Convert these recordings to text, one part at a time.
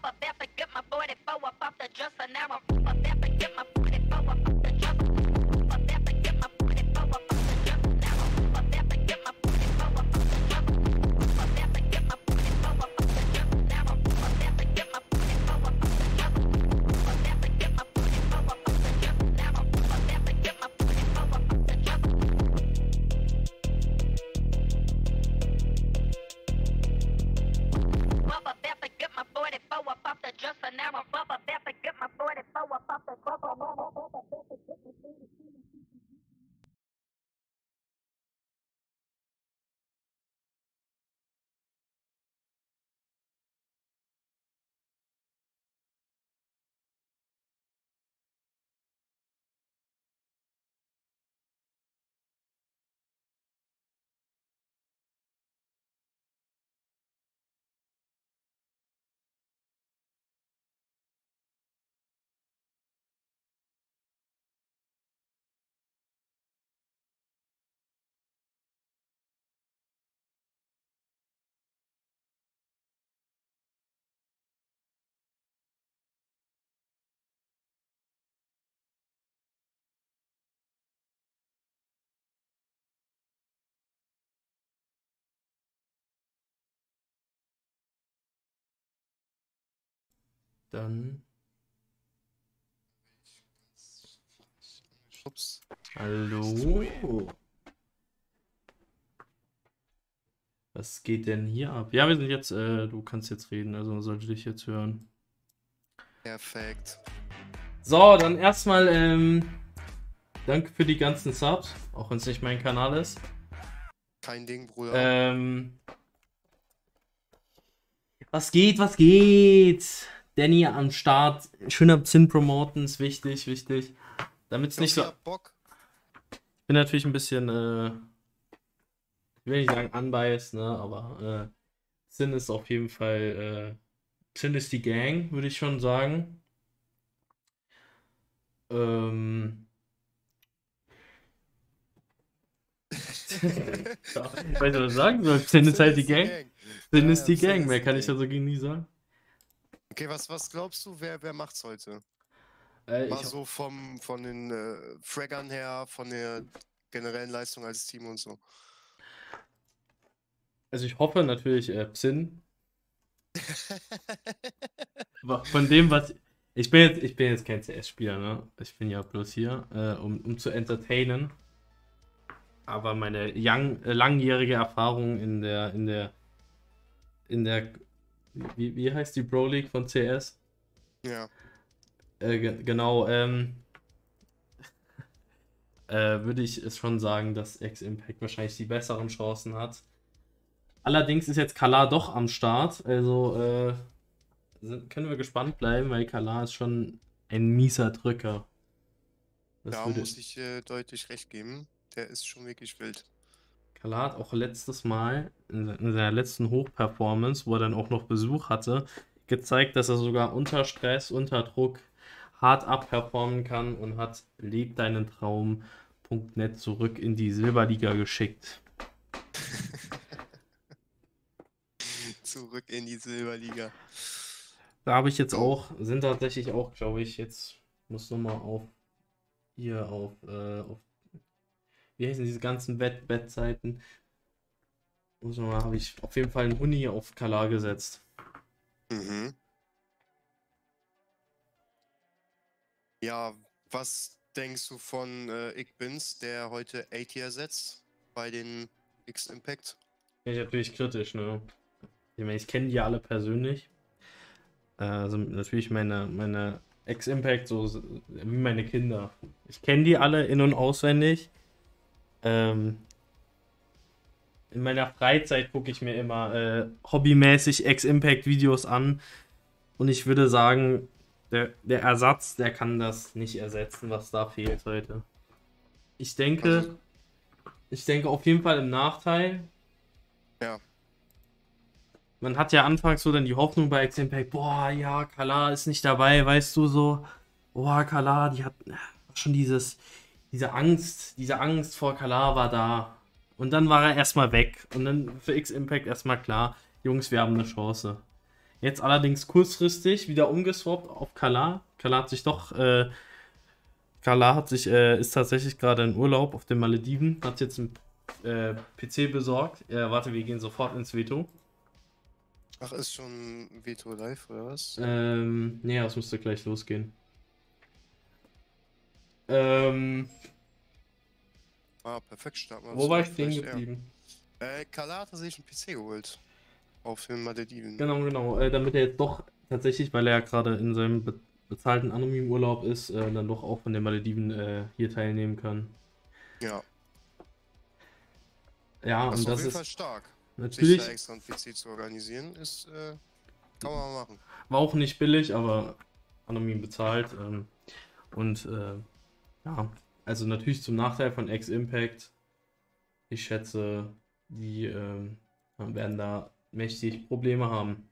Dann. Ups. Hallo. Was geht denn hier ab? Ja, wir sind jetzt, du kannst jetzt reden, also man sollte dich jetzt hören. Perfekt. So, dann erstmal, danke für die ganzen Subs, auch wenn es nicht mein Kanal ist. Kein Ding, Bruder. Was geht, was geht? Danny am Start. Schöner Zinn promoten, ist wichtig, wichtig. Damit es nicht so. Bock. Ich bin natürlich ein bisschen, ich will nicht sagen unbiased, ne, aber Zinn ist auf jeden Fall, Zinn ist die Gang, würde ich schon sagen. Ja, weißt du, was ich sagen soll? Zinn ist halt die Gang. Zinn ist die Gang, mehr kann ich da so gegen nie sagen. Okay, was glaubst du, wer macht's heute? Ich, so von den Fraggern her, von der generellen Leistung als Team und so. also ich hoffe natürlich Zinn. Aber von dem, was. Ich bin jetzt kein CS-Spieler, ne? Ich bin ja bloß hier, um zu entertainen. Aber meine langjährige Erfahrung in der wie heißt die Pro League von CS? Ja. Genau, würde ich es schon sagen, dass X-Impact wahrscheinlich die besseren Chancen hat. Allerdings ist jetzt Kala doch am Start, also können wir gespannt bleiben, weil Kala ist schon ein mieser Drücker. Da muss ich deutlich recht geben. Der ist schon wirklich wild. Kala hat auch letztes Mal in seiner letzten Hochperformance, wo er dann auch noch Besuch hatte, gezeigt, dass er sogar unter Stress, unter Druck hart abperformen kann und hat Leb deinen Traum.net zurück in die Silberliga geschickt. Zurück in die Silberliga. Da habe ich jetzt auch, sind tatsächlich auch, glaube ich, jetzt muss nochmal auf wie heißen diese ganzen Wettseiten? Habe ich auf jeden Fall einen Huni auf Kala gesetzt. Mhm. Ja, was denkst du von Igbins, der heute A-Tier setzt bei den X-Impact? Bin ich natürlich kritisch, ne? Ich meine, ich kenne die alle persönlich. Also natürlich meine Ex-Impact, so wie meine Kinder. Ich kenne die alle in- und auswendig. In meiner Freizeit gucke ich mir immer hobbymäßig Ex-Impact-Videos an. Und ich würde sagen, der Ersatz, der kann das nicht ersetzen, was da fehlt heute. Ich denke auf jeden Fall im Nachteil. Ja. Man hat ja anfangs so dann die Hoffnung bei X-Impact, boah, ja, Kala ist nicht dabei, weißt du so. Boah, Kala, die hat schon diese Angst vor Kala war da. Und dann war er erstmal weg. Und dann für X-Impact erstmal klar, Jungs, wir haben eine Chance. Jetzt allerdings kurzfristig wieder umgeswappt auf Kala. Ist tatsächlich gerade in Urlaub auf den Malediven, hat jetzt einen PC besorgt. Warte, wir gehen sofort ins Veto. Ach, ist schon Veto live oder was? Nee, das müsste gleich losgehen. Ähm, Perfekt, starten wir Wo war ich so. stehen Vielleicht eher. geblieben? Kala hat sich einen PC geholt. Auf den Malediven. Genau. Damit er jetzt doch tatsächlich, weil er ja gerade in seinem bezahlten Anonym-Urlaub ist, dann doch auch von den Malediven hier teilnehmen kann. Ja, Ja, das und ist auf das jeden Fall ist stark. Sich natürlich, da extra einen PC zu organisieren, ist, kann man mal machen. war auch nicht billig, aber anonym bezahlt. Und ja, also natürlich zum Nachteil von X-Impact. Ich schätze, die werden da mächtig Probleme haben.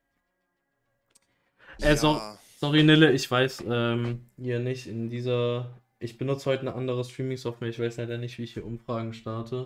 Ja, Sorry, Nille, ich weiß hier nicht in dieser. Ich benutze heute eine andere Streaming-Software. Ich weiß leider nicht, wie ich hier Umfragen starte.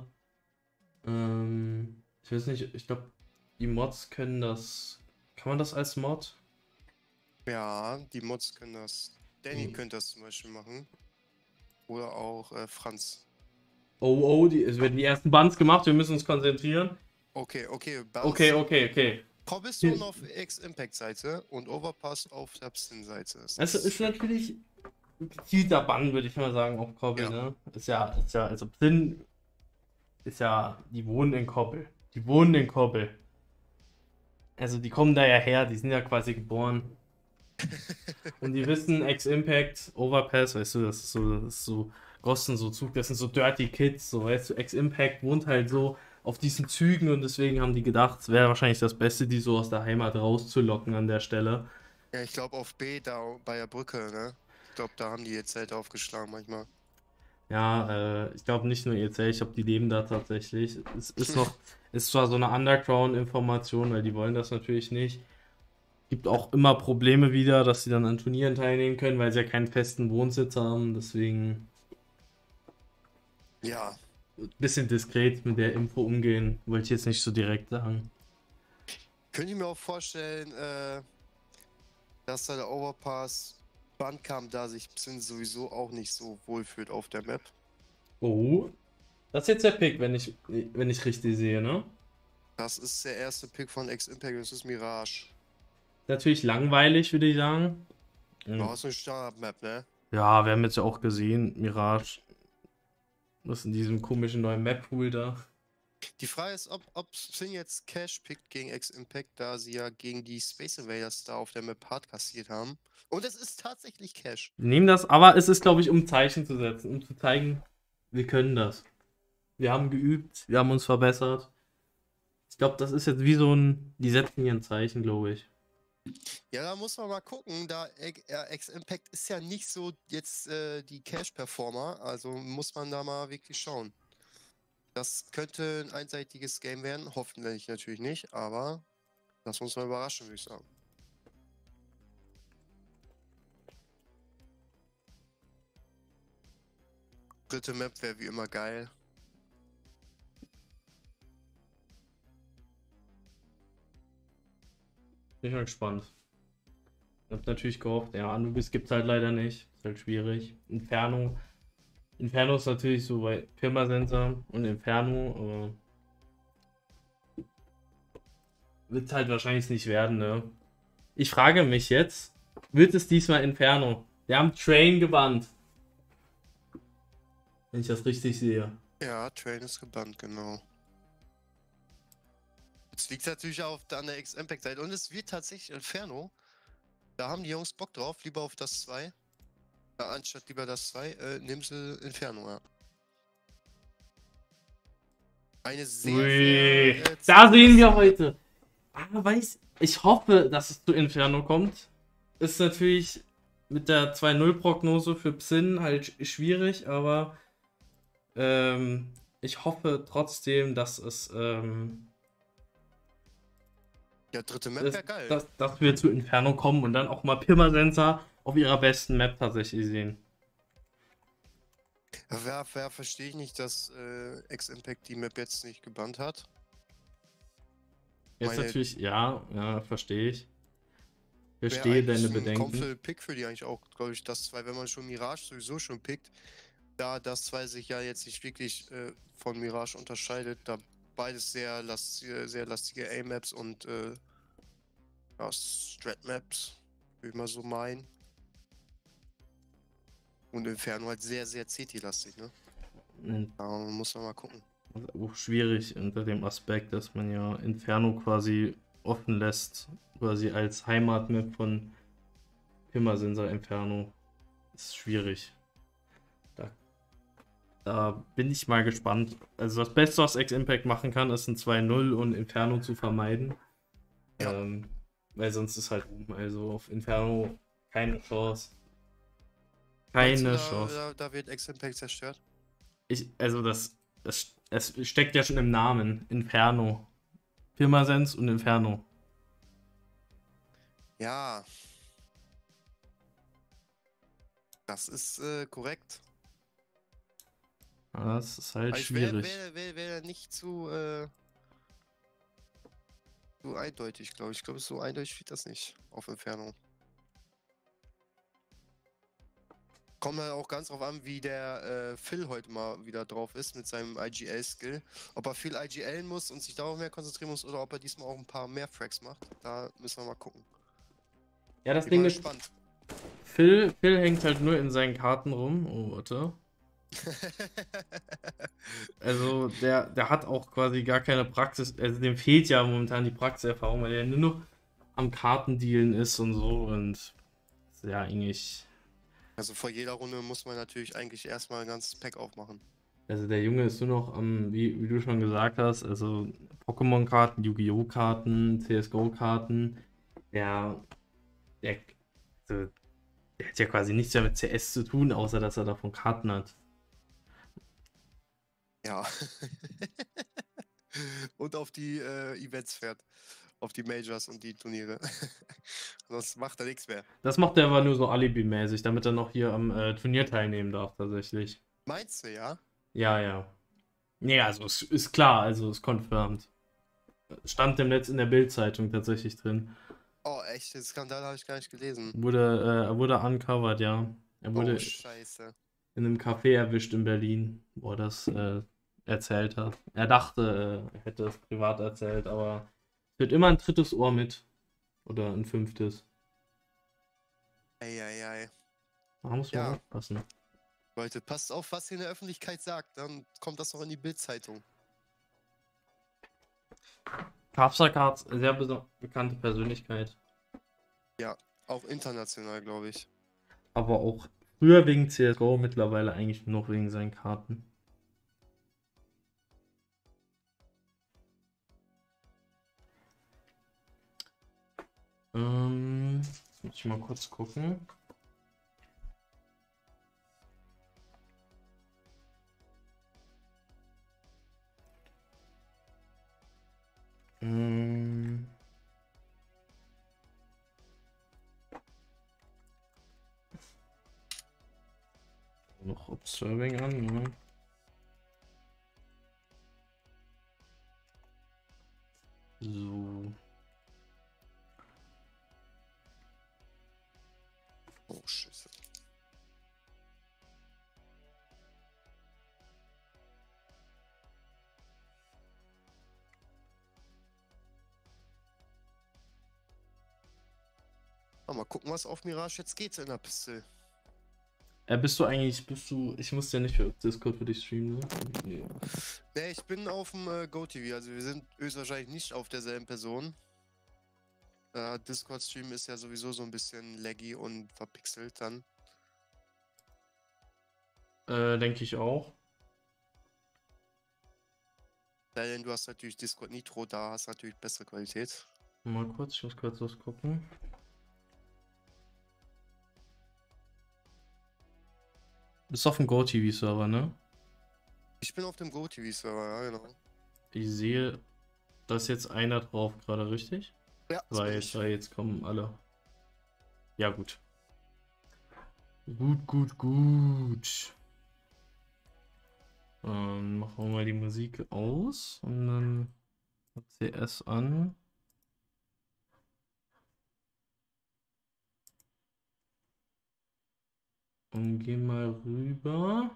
Ich weiß nicht, ich glaube, die Mods können das. Kann man das als Mod? ja, die Mods können das. Danny Hm. könnte das zum Beispiel machen. Oder auch Franz. Es werden die ersten Bans gemacht, wir müssen uns konzentrieren. Okay, Okay, Bans. okay, okay. Cobblestone auf X-Impact-Seite und Overpass auf der Psin-Seite. Also ist natürlich ein gezielter Bann, würde ich mal sagen, auf Koppel, Ja. ne? Also Psin ist ja, die wohnen in Koppel. Die wohnen in Koppel. Also die kommen da ja her, die sind ja quasi geboren. Und die wissen, X-Impact, Overpass, weißt du, das ist so Gossen, so Zug, das sind so Dirty Kids, so, weißt du, X-Impact wohnt halt so auf diesen Zügen und deswegen haben die gedacht, es wäre wahrscheinlich das Beste, die so aus der Heimat rauszulocken an der Stelle. Ja, ich glaube auf B da bei der Brücke, ne? Ich glaube, da haben die jetzt Zelt aufgeschlagen manchmal. Ja, ich glaube nicht nur EC, ich glaube, die leben da tatsächlich. Ist zwar so eine Underground-Information, weil die wollen das natürlich nicht. Gibt auch immer Probleme wieder, dass sie dann an Turnieren teilnehmen können, weil sie ja keinen festen Wohnsitz haben. Deswegen Ja, ein bisschen diskret mit der Info umgehen, wollte ich jetzt nicht so direkt sagen. könnte ich mir auch vorstellen, dass da der Overpass Band kam, da sich Psin sowieso auch nicht so wohlfühlt auf der Map. Oh, das ist jetzt der Pick, wenn ich richtig sehe, ne? Das ist der erste Pick von X-Impact, das ist Mirage. Natürlich langweilig, würde ich sagen. Du hast eine Standard-Map, ne? Ja, wir haben jetzt ja auch gesehen, Mirage. Was in diesem komischen neuen Map-Pool da. Die Frage ist, ob Psin jetzt Cash pickt gegen X-Impact, da sie ja gegen die Space Invaders da auf der Map hart kassiert haben. Und es ist tatsächlich Cash. Wir nehmen das, aber es ist, glaube ich, um Zeichen zu setzen, um zu zeigen, wir können das. Wir haben geübt, wir haben uns verbessert. Ich glaube, das ist jetzt wie so ein, die setzen hier ein Zeichen, glaube ich. Ja, da muss man mal gucken, da X-Impact ist ja nicht so jetzt die Cash-Performer, also muss man da mal wirklich schauen. Das könnte ein einseitiges Game werden, hoffentlich natürlich nicht, aber das muss man überraschen, würde ich sagen. Dritte Map wäre wie immer geil. Bin ich mal gespannt. Ich hab natürlich gehofft, ja, Anubis gibt's halt leider nicht. Ist halt schwierig. Inferno ist natürlich so bei Pirmasensor und Inferno, aber wird halt wahrscheinlich nicht werden, ne? Ich frage mich jetzt, wird es diesmal Inferno? Wir haben Train gebannt. Wenn ich das richtig sehe. Ja, Train ist gebannt, genau. Jetzt liegt es natürlich auch an der X-Impact-Seite und es wird tatsächlich Inferno. Da haben die Jungs Bock drauf, lieber auf das 2. Anstatt lieber das 2, nehmen sie Inferno, ja. Eine Ui, sehr da sehen wir heute. Ich hoffe, dass es zu Inferno kommt. Ist natürlich mit der 2-0-Prognose für Psin halt schwierig, aber ich hoffe trotzdem, dass es Ja, dritte Map wäre geil. dass wir zu Inferno kommen und dann auch mal Pirmasensor auf ihrer besten Map tatsächlich sehen. Wer verstehe ich nicht, dass X-Impact die Map jetzt nicht gebannt hat. Jetzt Meine- natürlich, ja, verstehe ich. Wäre Verstehe deine eigentlich ein Bedenken. comfortable Pick für die eigentlich auch, glaube ich, das 2, wenn man schon Mirage sowieso schon pickt, da das 2 sich ja jetzt nicht wirklich von Mirage unterscheidet, da beides sehr lastige A-Maps und ja, Strat-Maps, würde ich mal so meinen. Und Inferno halt sehr CT-lastig, ne? Und Da muss man mal gucken. das ist auch schwierig unter dem Aspekt, dass man ja Inferno quasi offen lässt, quasi als Heimatmap von Pirmasensor Inferno. Ist schwierig. Da, da bin ich mal gespannt. Also das Beste, was X-Impact machen kann, ist ein 2-0 und Inferno zu vermeiden. Ja, Weil sonst ist halt also auf Inferno keine Chance. meinst du, Keine Chance. da wird X-Impact zerstört? Also es steckt ja schon im Namen. Inferno. Pirmasens und Inferno. Ja, das ist korrekt. Ja, das ist halt Aber ich schwierig. wär nicht zu eindeutig, glaube ich. Ich glaube, so eindeutig wird das nicht auf Inferno. Kommt halt auch ganz drauf an, wie der Phil heute mal wieder drauf ist mit seinem IGL-Skill. Ob er viel IGLen muss und sich darauf mehr konzentrieren muss oder ob er diesmal auch ein paar mehr Frags macht. Da müssen wir mal gucken. Ja, das Bin Ding mal ist, gespannt. Phil hängt halt nur in seinen Karten rum. Oh, warte. Also, der hat auch quasi gar keine Praxis. Also, dem fehlt ja momentan die Praxiserfahrung, weil er nur noch am Kartendealen ist und so. Und ist ja eigentlich. Also vor jeder Runde muss man natürlich eigentlich erstmal ein ganzes Pack aufmachen. Also, der Junge ist nur noch am, wie du schon gesagt hast, also Pokémon-Karten, Yu-Gi-Oh! Karten, CSGO-Karten. Der, der, also, der hat ja quasi nichts mehr mit CS zu tun, außer dass er davon Karten hat. Ja. Und auf die Events fährt. Auf die Majors und die Turniere. Sonst macht er nichts mehr. Das macht er aber nur so Alibi-mäßig, damit er noch hier am Turnier teilnehmen darf, tatsächlich. Meinst du, ja? Ja, ja. Nee, also es ist klar, also es ist confirmed. Stand dem Netz in der Bild-Zeitung tatsächlich drin. Oh, echt? Den Skandal habe ich gar nicht gelesen. Er wurde uncovered, ja. Er Oh, wurde scheiße. in einem Café erwischt in Berlin, wo er das erzählt hat. Er dachte, er hätte es privat erzählt, aber es wird immer ein drittes Ohr mit. Oder ein fünftes. Eieiei. Da muss man Ja, aufpassen. Leute, passt auf, was ihr in der Öffentlichkeit sagt. Dann kommt das noch in die Bild-Zeitung. Kafsakat, sehr bekannte Persönlichkeit. Ja, auch international, glaube ich. Aber auch früher wegen CSGO, mittlerweile eigentlich nur noch wegen seinen Karten. Jetzt muss ich mal kurz gucken. Ähm, Noch Observing an, ne? So. Oh, Scheiße. Mal gucken, was auf Mirage jetzt geht in der Pistole. Ich muss ja nicht für Discord für dich streamen, ne? Nee. Ne, ich bin auf dem GoTV, also wir sind höchstwahrscheinlich nicht auf derselben Person. Discord-Stream ist ja sowieso so ein bisschen laggy und verpixelt dann. Denke ich auch. Sei denn, du hast natürlich Discord Nitro, da hast du natürlich bessere Qualität. Mal kurz, ich muss kurz was gucken. Bist auf dem GoTV-Server, ne? Ich bin auf dem GoTV-Server, ja, genau. Ich sehe, da ist jetzt einer drauf gerade, richtig? Ja, das bin ich. Jetzt kommen alle. Ja, gut. Gut. Machen wir mal die Musik aus und dann CS an. Und geh mal rüber.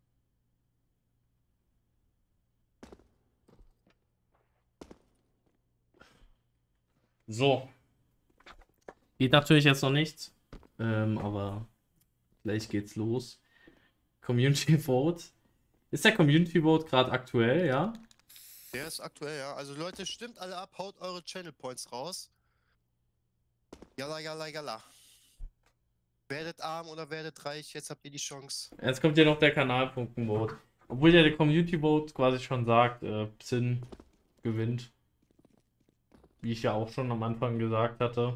So. Geht natürlich jetzt noch nichts. Aber gleich geht's los. Community Vote. Ist der Community Vote gerade aktuell, ja? Der ist aktuell, ja. Also Leute, stimmt alle ab, haut eure Channel Points raus. Jalla, jalla, jalla. Werdet arm oder werdet reich, jetzt habt ihr die Chance. Jetzt kommt ja noch der Kanalpunkten-Vote. Obwohl ja der Community Vote quasi schon sagt, Xin gewinnt. Wie ich ja auch schon am Anfang gesagt hatte.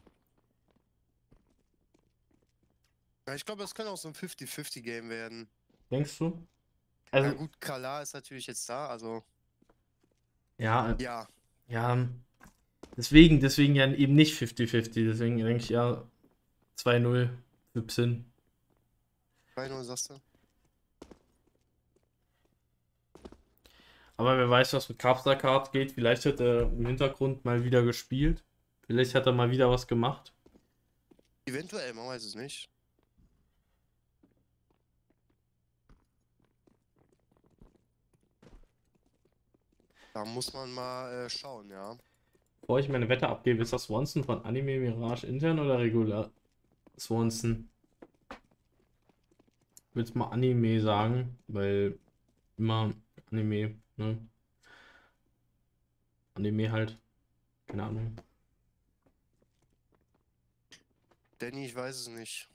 Ja, ich glaube, das kann auch so ein 50-50-Game werden. Denkst du? Ja Also, gut, Kala ist natürlich jetzt da, also ja, ja. ja. Deswegen ja eben nicht 50-50. Deswegen denke ich ja 2-0 für Xin. 3-0 sagst du? Aber wer weiß, was mit Capstar Card geht. Vielleicht hat er im Hintergrund mal wieder gespielt. Vielleicht hat er mal wieder was gemacht. Eventuell, man weiß es nicht. Da muss man mal schauen, ja. Bevor ich meine Wette abgebe, ist das Swanson von Anime Mirage intern oder regular? Swanson. Ich würde mal Anime sagen, weil immer Anime, ne? Anime halt. Keine Ahnung. Danny, ich weiß es nicht.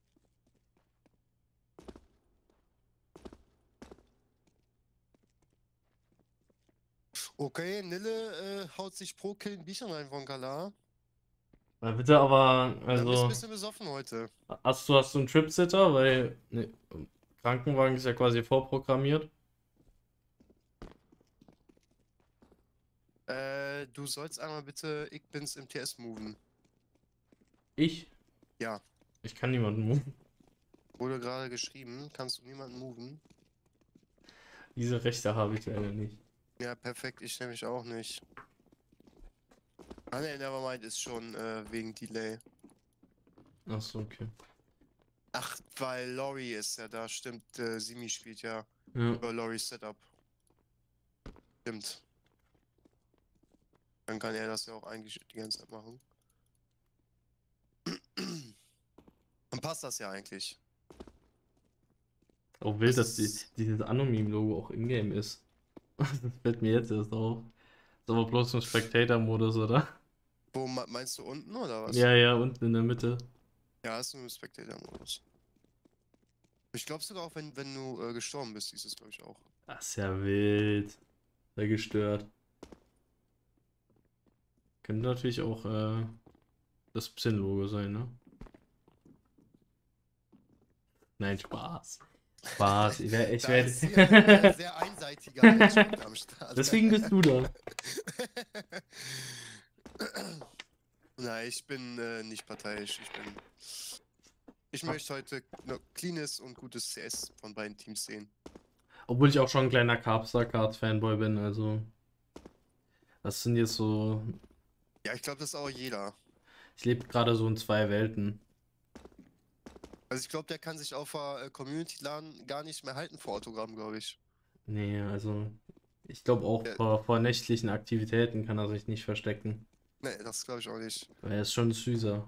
Okay, Nille haut sich pro Kill ein Bierchen rein von Kala. Bitte, aber, Dann bist du ein also, bisschen besoffen heute. hast du einen Tripsitter? Weil, ne, Krankenwagen ist ja quasi vorprogrammiert. Du sollst einmal bitte Ich bin's im TS moven. Ich? Ja, Ich kann niemanden moven. wurde gerade geschrieben. Kannst du niemanden moven? Diese Rechte habe ich leider nicht. Ja, perfekt. Ich nämlich auch nicht. Ah ne, nevermind, ist schon wegen Delay. Achso, okay. Ach, weil Lori ist ja da, stimmt. Simi spielt ja Ja. über Loris Setup. Stimmt. Dann kann er das ja auch eigentlich die ganze Zeit machen. Dann passt das ja eigentlich. Auch wild, Das dass dieses Anonym-Logo auch in-game ist. Das fällt mir jetzt erst auf. Ist aber bloß im Spectator-Modus, oder? Wo meinst du unten oder was? Ja, ja, unten in der Mitte. Ja, ist nur im Spectator-Modus. Ich glaube sogar auch, wenn du gestorben bist, ist es glaube ich auch. Das ist ja wild. Sehr gestört. Könnte natürlich auch das Psin-Logo sein, ne? Nein, Spaß. Spaß. Ich Da werde. ist hier ein sehr einseitiger Mensch mit am Start. Deswegen bist du da. Nein, ich bin nicht parteiisch. Ich möchte heute nur cleanes und gutes CS von beiden Teams sehen. Obwohl ich auch schon ein kleiner Capstar Card Fanboy bin, also. Das sind jetzt so. Ja, ich glaube, das ist auch jeder. Ich lebe gerade so in zwei Welten. Also ich glaube, der kann sich auf der Community-LAN gar nicht mehr halten vor Autogramm, glaube ich. Nee, also. Ich glaube auch Ja. vor nächtlichen Aktivitäten kann er sich nicht verstecken. Nee, das glaube ich auch nicht. Weil er ist schon süßer.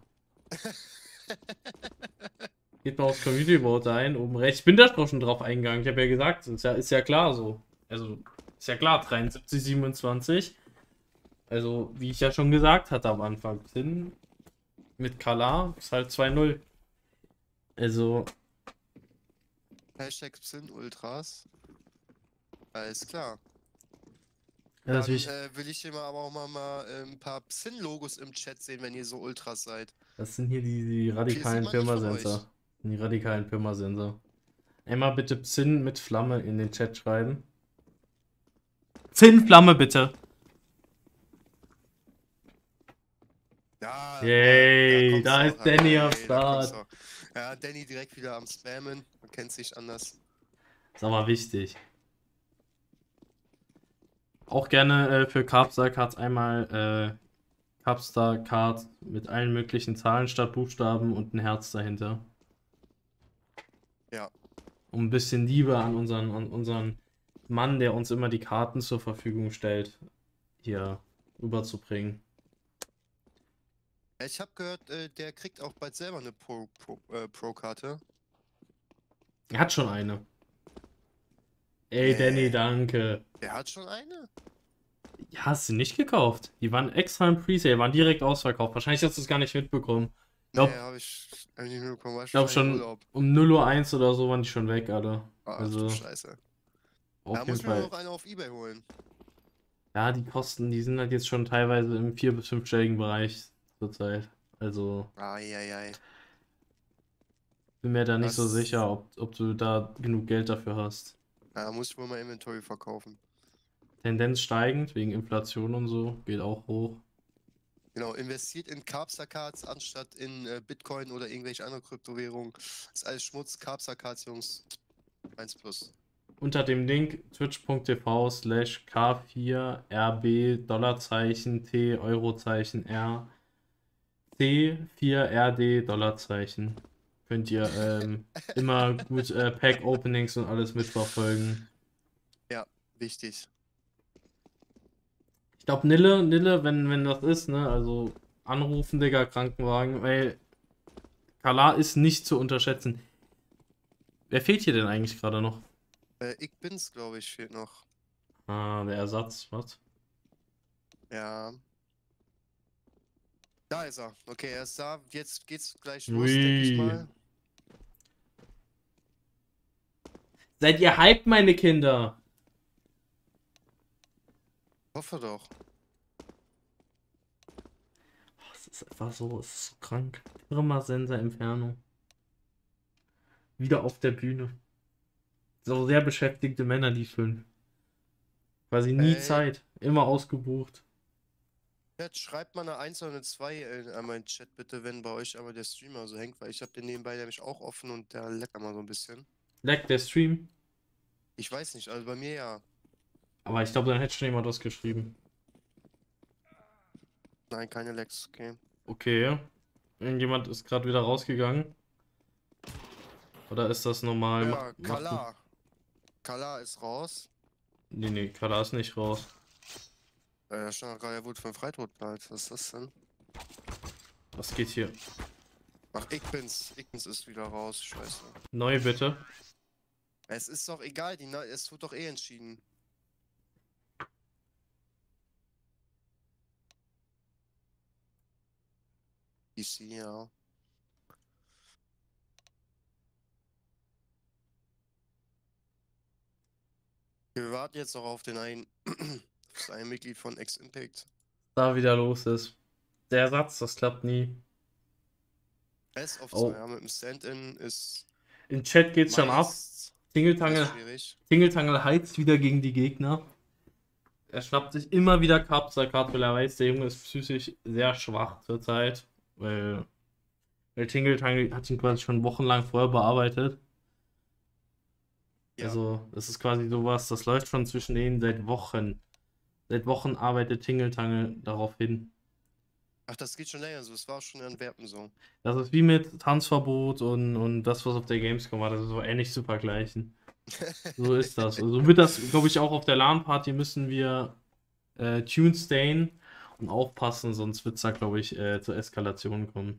Geht mal aufs Community Vote ein, oben rechts. Ich bin da schon drauf eingegangen. Ich habe ja gesagt, ist ja klar so. Also, ist ja klar, 73, 27. Also, wie ich ja schon gesagt hatte am Anfang, Sin mit Kala ist halt 2-0. Also, Hashtag Psin Ultras. Alles klar. ja, Dann natürlich, will ich hier mal aber auch mal ein paar Psin-Logos im Chat sehen, wenn ihr so Ultras seid. das sind hier die radikalen Viel sieht man nicht von Pirmasensor. Die radikalen Pirmasensor. Einmal bitte Psin mit Flamme in den Chat schreiben. Psin, Flamme bitte. Ja, Yay, kommt's da auch, ist Danny am da Start. kommt's auch. Ja, Danny direkt wieder am Spammen. Man kennt sich anders. Ist aber wichtig. Auch gerne für Capstar Cards einmal Capstar Card mit allen möglichen Zahlen statt Buchstaben und ein Herz dahinter. Ja. Um ein bisschen Liebe an unseren Mann, der uns immer die Karten zur Verfügung stellt, hier rüberzubringen. Ich habe gehört, der kriegt auch bald selber eine Pro-Karte. Er hat schon eine. Ey, Danny, Nee. danke. Der hat schon eine? Ja, hast du nicht gekauft? Die waren extra im Presale, waren direkt ausverkauft. Wahrscheinlich hast du es gar nicht mitbekommen. Nee, hab ich nicht mitbekommen. War Ich glaube wahrscheinlich im schon Urlaub. um 0:01 Uhr oder so waren die schon weg, alle. Ach du Also, Scheiße. Da auf jeden muss ich mir Fall. noch eine auf Ebay holen. Ja, die Kosten, die sind halt jetzt schon teilweise im 4- bis 5-stelligen Bereich zurzeit. Also, Eieiei. bin mir da nicht so Das. sicher, ob du da genug Geld dafür hast. Da muss ich wohl mein Inventory verkaufen. Tendenz steigend, wegen Inflation und so, geht auch hoch. Genau, investiert in Carpster Cards anstatt in Bitcoin oder irgendwelche andere Kryptowährungen. Ist alles Schmutz. Carpster Cards, Jungs. 1 plus. Unter dem Link twitch.tv/K4RB Dollarzeichen T Eurozeichen R C4RD Dollarzeichen könnt ihr immer gut Pack-Openings und alles mitverfolgen. Ja, wichtig. Ich glaube, Nille, wenn das ist, ne, also anrufen, Digga, Krankenwagen, weil Kala ist nicht zu unterschätzen. Wer fehlt hier denn eigentlich gerade noch? Ich bin's, glaube ich, fehlt noch. Ah, der Ersatz, was? Ja. Da ist er. Okay, er ist da. Jetzt geht's gleich los, denke ich Ui. mal. Seid ihr hyped, meine Kinder? Hoffe doch. Es ist einfach so, es ist so krank. Irma Senser Inferno. Wieder auf der Bühne. So sehr beschäftigte Männer, die 5. Quasi nie Ey, Zeit. Immer ausgebucht. Chat, schreibt mal eine 1 oder eine 2 an meinen Chat bitte, wenn bei euch einmal der Streamer so hängt, weil ich habe den nebenbei nämlich auch offen und der leckt mal so ein bisschen. Leckt der Stream. Ich weiß nicht, also bei mir ja. Aber ich glaube, dann hätte schon jemand was geschrieben. Nein, keine Lecks, okay. Okay. Irgendjemand ist gerade wieder rausgegangen. Oder ist das normal? Ja, Kala. Kala ist raus. Nee, Kala ist nicht raus. Da stand gerade, er wurde von Freitod bald. Was ist das denn? Was geht hier? Ach, ich bin's ist wieder raus, scheiße. Neu bitte. Es ist doch egal, es wird doch eh entschieden. DC, ja. Wir warten jetzt noch auf den einen, das eine Mitglied von X-Impact. Da wieder los ist. Der Ersatz, das klappt nie. Best of 2, Oh. ja, mit dem Stand-In ist Im Chat geht's schon ab. meist Tingeltangel schwierig. heizt wieder gegen die Gegner. Er schnappt sich immer wieder Capsa, weil er weiß, der Junge ist psychisch sehr schwach zurzeit. Weil Tingeltangel hat ihn quasi schon wochenlang vorher bearbeitet. Ja. Also, das ist quasi sowas, das läuft schon zwischen denen seit Wochen. Seit Wochen arbeitet Tingeltangel darauf hin. Ach, das geht schon länger so. Es war schon in Antwerpen so. Das ist wie mit Tanzverbot und das, was auf der Gamescom war, das ist so ähnlich zu vergleichen. So ist das. Also wird das, glaube ich, auch auf der LAN-Party müssen wir Tune stayen und aufpassen, sonst wird es da, glaube ich, zur Eskalation kommen.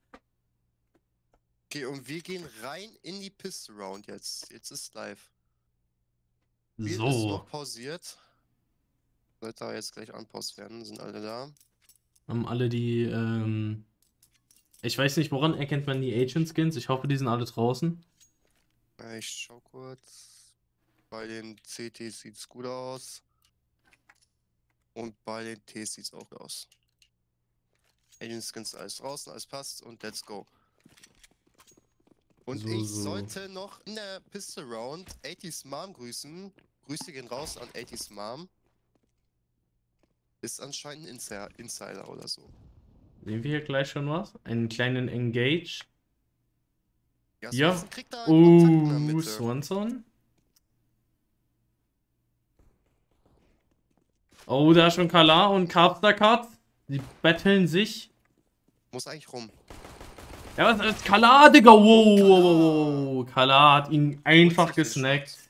Okay, und wir gehen rein in die Pistol Round jetzt. Jetzt ist live. Spiel ist So, noch pausiert. Sollte da jetzt gleich anpaust werden. Sind alle da. haben alle die, ich weiß nicht, woran erkennt man die Agent-Skins? Ich hoffe, die sind alle draußen. Ich schau kurz. Bei den CTs sieht's gut aus. Und bei den Ts sieht's auch gut aus. Agent Skins alles draußen, alles passt und let's go. Und So, ich so. sollte noch in der Pistol Round 80s Mom grüßen. Grüße gehen raus an 80s Mom. Ist anscheinend ein Insider oder so. Sehen wir hier gleich schon was? Einen kleinen Engage. Ja, Ja. Swanson kriegt da einen Kontakt in der Mitte. Swanson. Oh, da ist schon Kala und Carpster Cut. Die betteln sich. Muss eigentlich rum. Ja, was ist Kala, Digga? Wow. Kala hat ihn einfach gesnackt.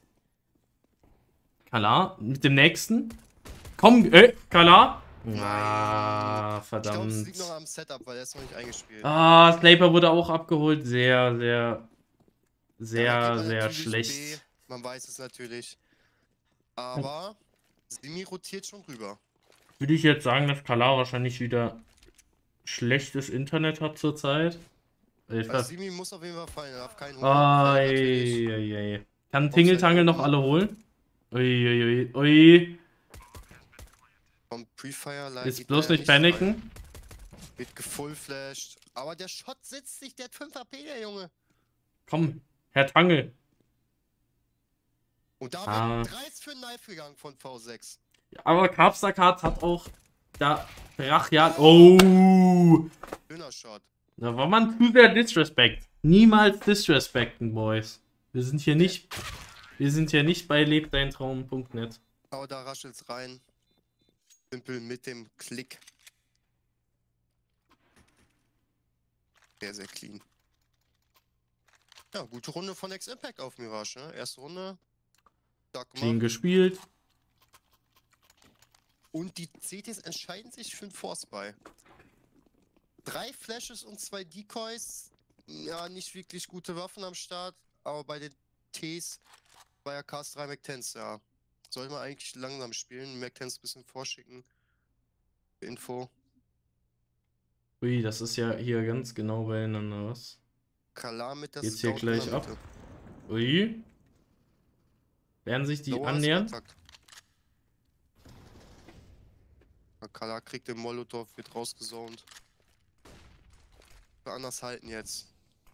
Kala, mit dem nächsten. Komm, Kala. Ah, Ich glaube, es verdammt. liegt noch am Setup, weil er ist noch nicht eingespielt. Ah, Sniper wurde auch abgeholt. Sehr, Ja, da geht man sehr natürlich B. schlecht. Man weiß es natürlich. Aber Simi rotiert schon rüber. Würde ich jetzt sagen, dass Kala wahrscheinlich wieder schlechtes Internet hat zurzeit. Also Simi muss auf jeden Fall fallen, er darf keinen Hunger natürlich. Ai. Kann Tingeltangel noch alle holen? Ui. Vom Prefire Jetzt bloß nicht paniken. Wird gefullflasht. Aber der Shot sitzt sich, der hat 5 AP, der Junge. Komm, Herr Tangel. Und da wird dreist für einen Knife gegangen von V6. Aber Karpsakat hat auch da brachial. Oh! Schöner Shot. Da war man zu sehr disrespect. Niemals disrespecten, Boys. Wir sind hier nicht bei lebdeintraum.net. Aber da raschelt's rein. Simpel mit dem Klick. Sehr, sehr clean. Ja, gute Runde von X-Impact auf Mirage, ne? Erste Runde. Clean gespielt. Und die CTs entscheiden sich für einen Force-Buy. 3 Flashes und 2 Decoys. Ja, nicht wirklich gute Waffen am Start. Aber bei den Ts war ja Cast 3 McTens, ja. Sollte man eigentlich langsam spielen. McTens ein bisschen vorschicken. Info. Ui, das ist ja hier ganz genau beieinander, was? Kala mit der Geht's hier Scout gleich in der ab? Mitte. Ui. Werden sich die annähern? Kala kriegt den Molotov, wird rausgesoned. Anders halten jetzt.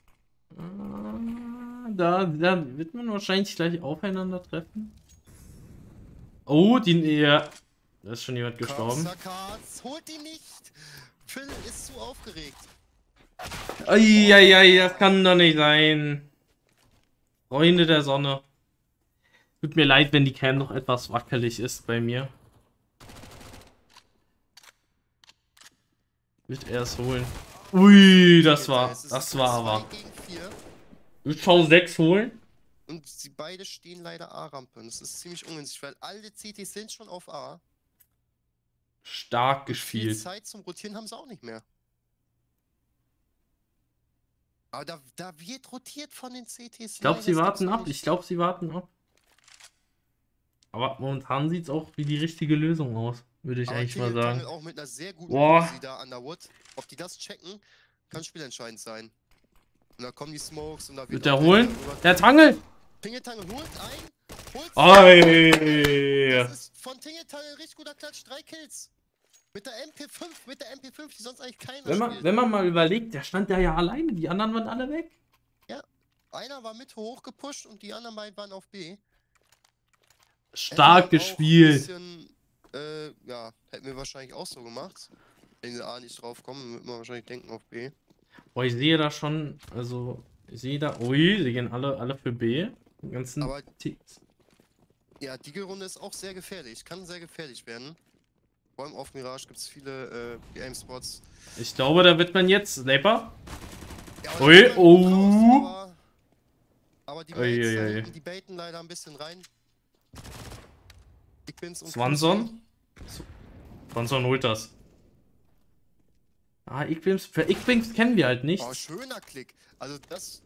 Da wird man wahrscheinlich gleich aufeinander treffen. Oh, ja. Da ist schon jemand gestorben. Holt ihn nicht! Phil ist zu aufgeregt. Eieiei, das kann doch nicht sein. Freunde der Sonne. Tut mir leid, wenn die Cam noch etwas wackelig ist bei mir. Wird er es holen? Ui, das war aber. Wird V6 holen? Und sie beide stehen leider A-Rampe. Das ist ziemlich ungünstig, weil alle CTs sind schon auf A. Stark gespielt. Viel Zeit zum Rotieren haben sie auch nicht mehr. Aber da wird rotiert von den CTs. Ich glaube, sie warten ab. Aber momentan sieht es auch wie die richtige Lösung aus, würde ich eigentlich mal sagen. Auch mit einer sehr guten Posi da an der Wood. Ob die das checken, kann spielentscheidend sein. Und da kommen die Smokes und da wird der holen? Der Tangel! Tingeltangel holt ein. Das ist von Tingeltangel ein richtig guter Klatsch. 3 Kills. Mit der MP5, die sonst eigentlich keiner spielt. Wenn man mal überlegt, der stand ja alleine, die anderen waren alle weg. Ja, einer war mit hoch gepusht und die anderen beiden waren auf B. Stark gespielt. Ja, hätten wir wahrscheinlich auch so gemacht. Wenn sie A nicht drauf kommen, würde man wahrscheinlich denken auf B. Boah, ich sehe da schon, ui, sie gehen alle für B. Die ganzen Aber ja, die Runde ist auch sehr gefährlich, kann sehr gefährlich werden. Vor allem auf Mirage gibt es viele Aim-Spots. Ich glaube, da wird man jetzt Sniper. Ja, ui, aber die baiten leider ein bisschen rein. Swanson holt das. Für Ickbims kennen wir halt nicht. Oh, schöner Klick. Also das...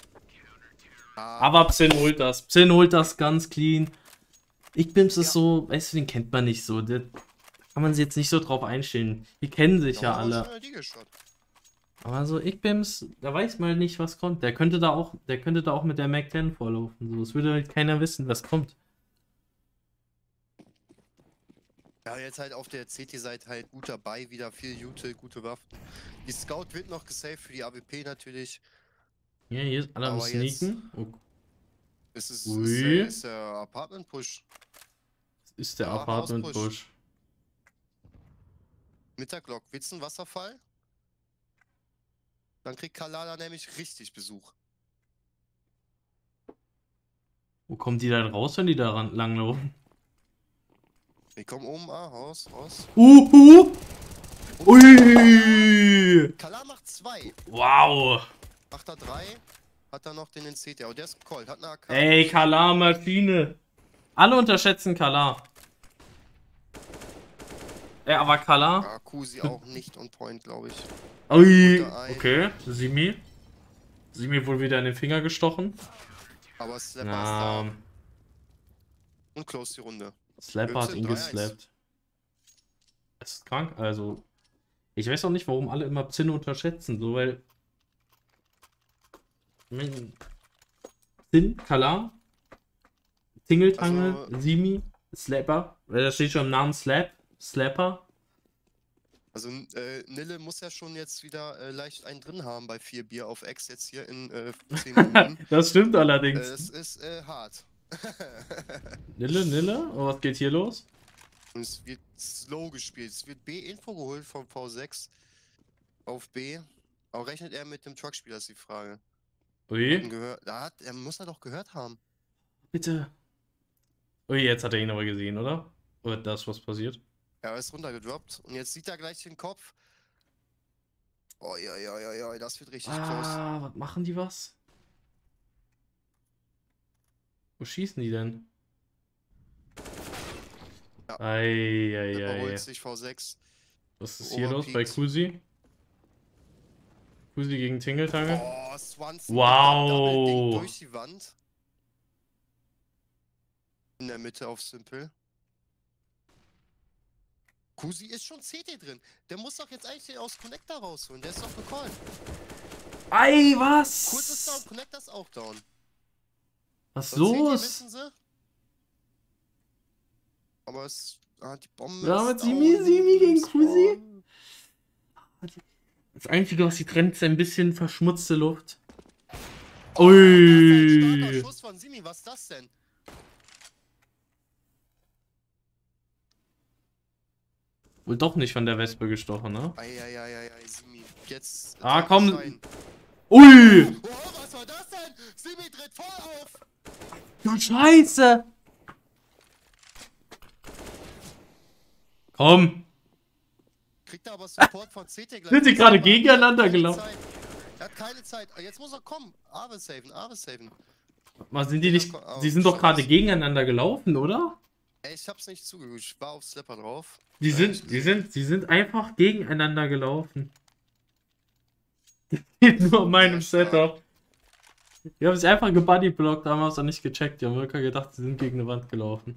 Aber Psin holt das ganz clean. Ickbims ist so, weißt du, den kennt man nicht so. Da kann man sich jetzt nicht so drauf einstellen. Die kennen sich ja alle. Aber so Ickbims, da weiß man halt nicht, was kommt. Der könnte da auch mit der Mac 10 vorlaufen. So, es würde halt keiner wissen, was kommt. Ja, jetzt halt auf der CT-Seite halt gut dabei, wieder viel Util, gute Waffen. Die Scout wird noch gesaved für die AWP natürlich. Ja, hier ist alle am Sneaken. Ist der Apartment-Push. Ist der Apartment-Push. Mit der Glock. Willst du einen Wasserfall? Dann kriegt Kalala nämlich richtig Besuch. Wo kommen die dann raus, wenn die da langlaufen? Die kommen oben raus. Ui! Kala macht 2. Wow! Macht er 3, hat er noch den CT. Aber der ist gecolt, hat eine AK. Ey, Kala Maschine. Alle unterschätzen Kala. Ey, aber Kala. Ja, Kusi auch nicht on point, glaube ich. Ui. Unter ein. Okay, Simi. Simi wohl wieder in den Finger gestochen. Aber Slapper ist da. Na, Und close die Runde. Slapper hat 15, ihn 3-1. geslappt. Das ist krank, also. Ich weiß auch nicht, warum alle immer Zinn unterschätzen, so, weil. Zinn, Kala, Tingeltangel, Also- Simi, Slapper. Weil da steht schon im Namen Slapper. Also Nille muss ja schon jetzt wieder leicht einen drin haben bei 4 Bier auf Ex jetzt hier in 10 Minuten. Das stimmt allerdings. Das ist hart. Nille, oh, was geht hier los? Und es wird slow gespielt. Es wird B-Info geholt vom V6 auf B. Aber rechnet er mit dem Truckspieler, ist die Frage. Ui, Er muss er doch gehört haben. bitte. Ui, jetzt hat er ihn aber gesehen, oder? Oder da ist was passiert? Er ist runtergedroppt und jetzt sieht er gleich den Kopf. Oh ja, das wird richtig close. Ah, was machen die was? Wo schießen die denn? Ja. Eieiei. Er holt sich V6. Was ist hier los bei Kusi? Kusi gegen Tingeltangel? Oh, Swanson. Wow. Double-Ding durch die Wand. In der Mitte auf Simple. Kusi ist schon CT drin. Der muss doch jetzt eigentlich den aus Connector rausholen. Der ist doch gecallt. Ei, Kurz ist down, was? Connector ist auch down. Was Und CT los? wissen sie. Aber es. Die Bombe Ja, ist mit down. Simi gegen Kusi? Spawn. Das Einzige, was sie trennt, ist ein bisschen verschmutzte Luft. Oh, das ist ein starker Ui. Schuss von Simi. Was ist das denn? Wohl doch nicht von der Wespe gestochen, ne? Eieieiei, Simi. Jetzt. Ah, darf komm. es sein. Ui! Oh, was war das denn? Simi dreht voll auf! Du Scheiße! Komm! Kriegt er aber Support von CT gleich. Sind sie gerade gegeneinander gelaufen? Er hat keine Zeit. Jetzt muss er kommen. Aave saven. Was sind die nicht? Die sind doch gerade gegeneinander gelaufen, oder? Ey, ich hab's nicht zugehört. Ich war auf Slapper drauf. Die sind einfach gegeneinander gelaufen. Nur an meinem Setup. Die haben sich einfach gebuddyblockt, haben es dann nicht gecheckt. Die haben wirklich gedacht, sie sind gegen eine Wand gelaufen.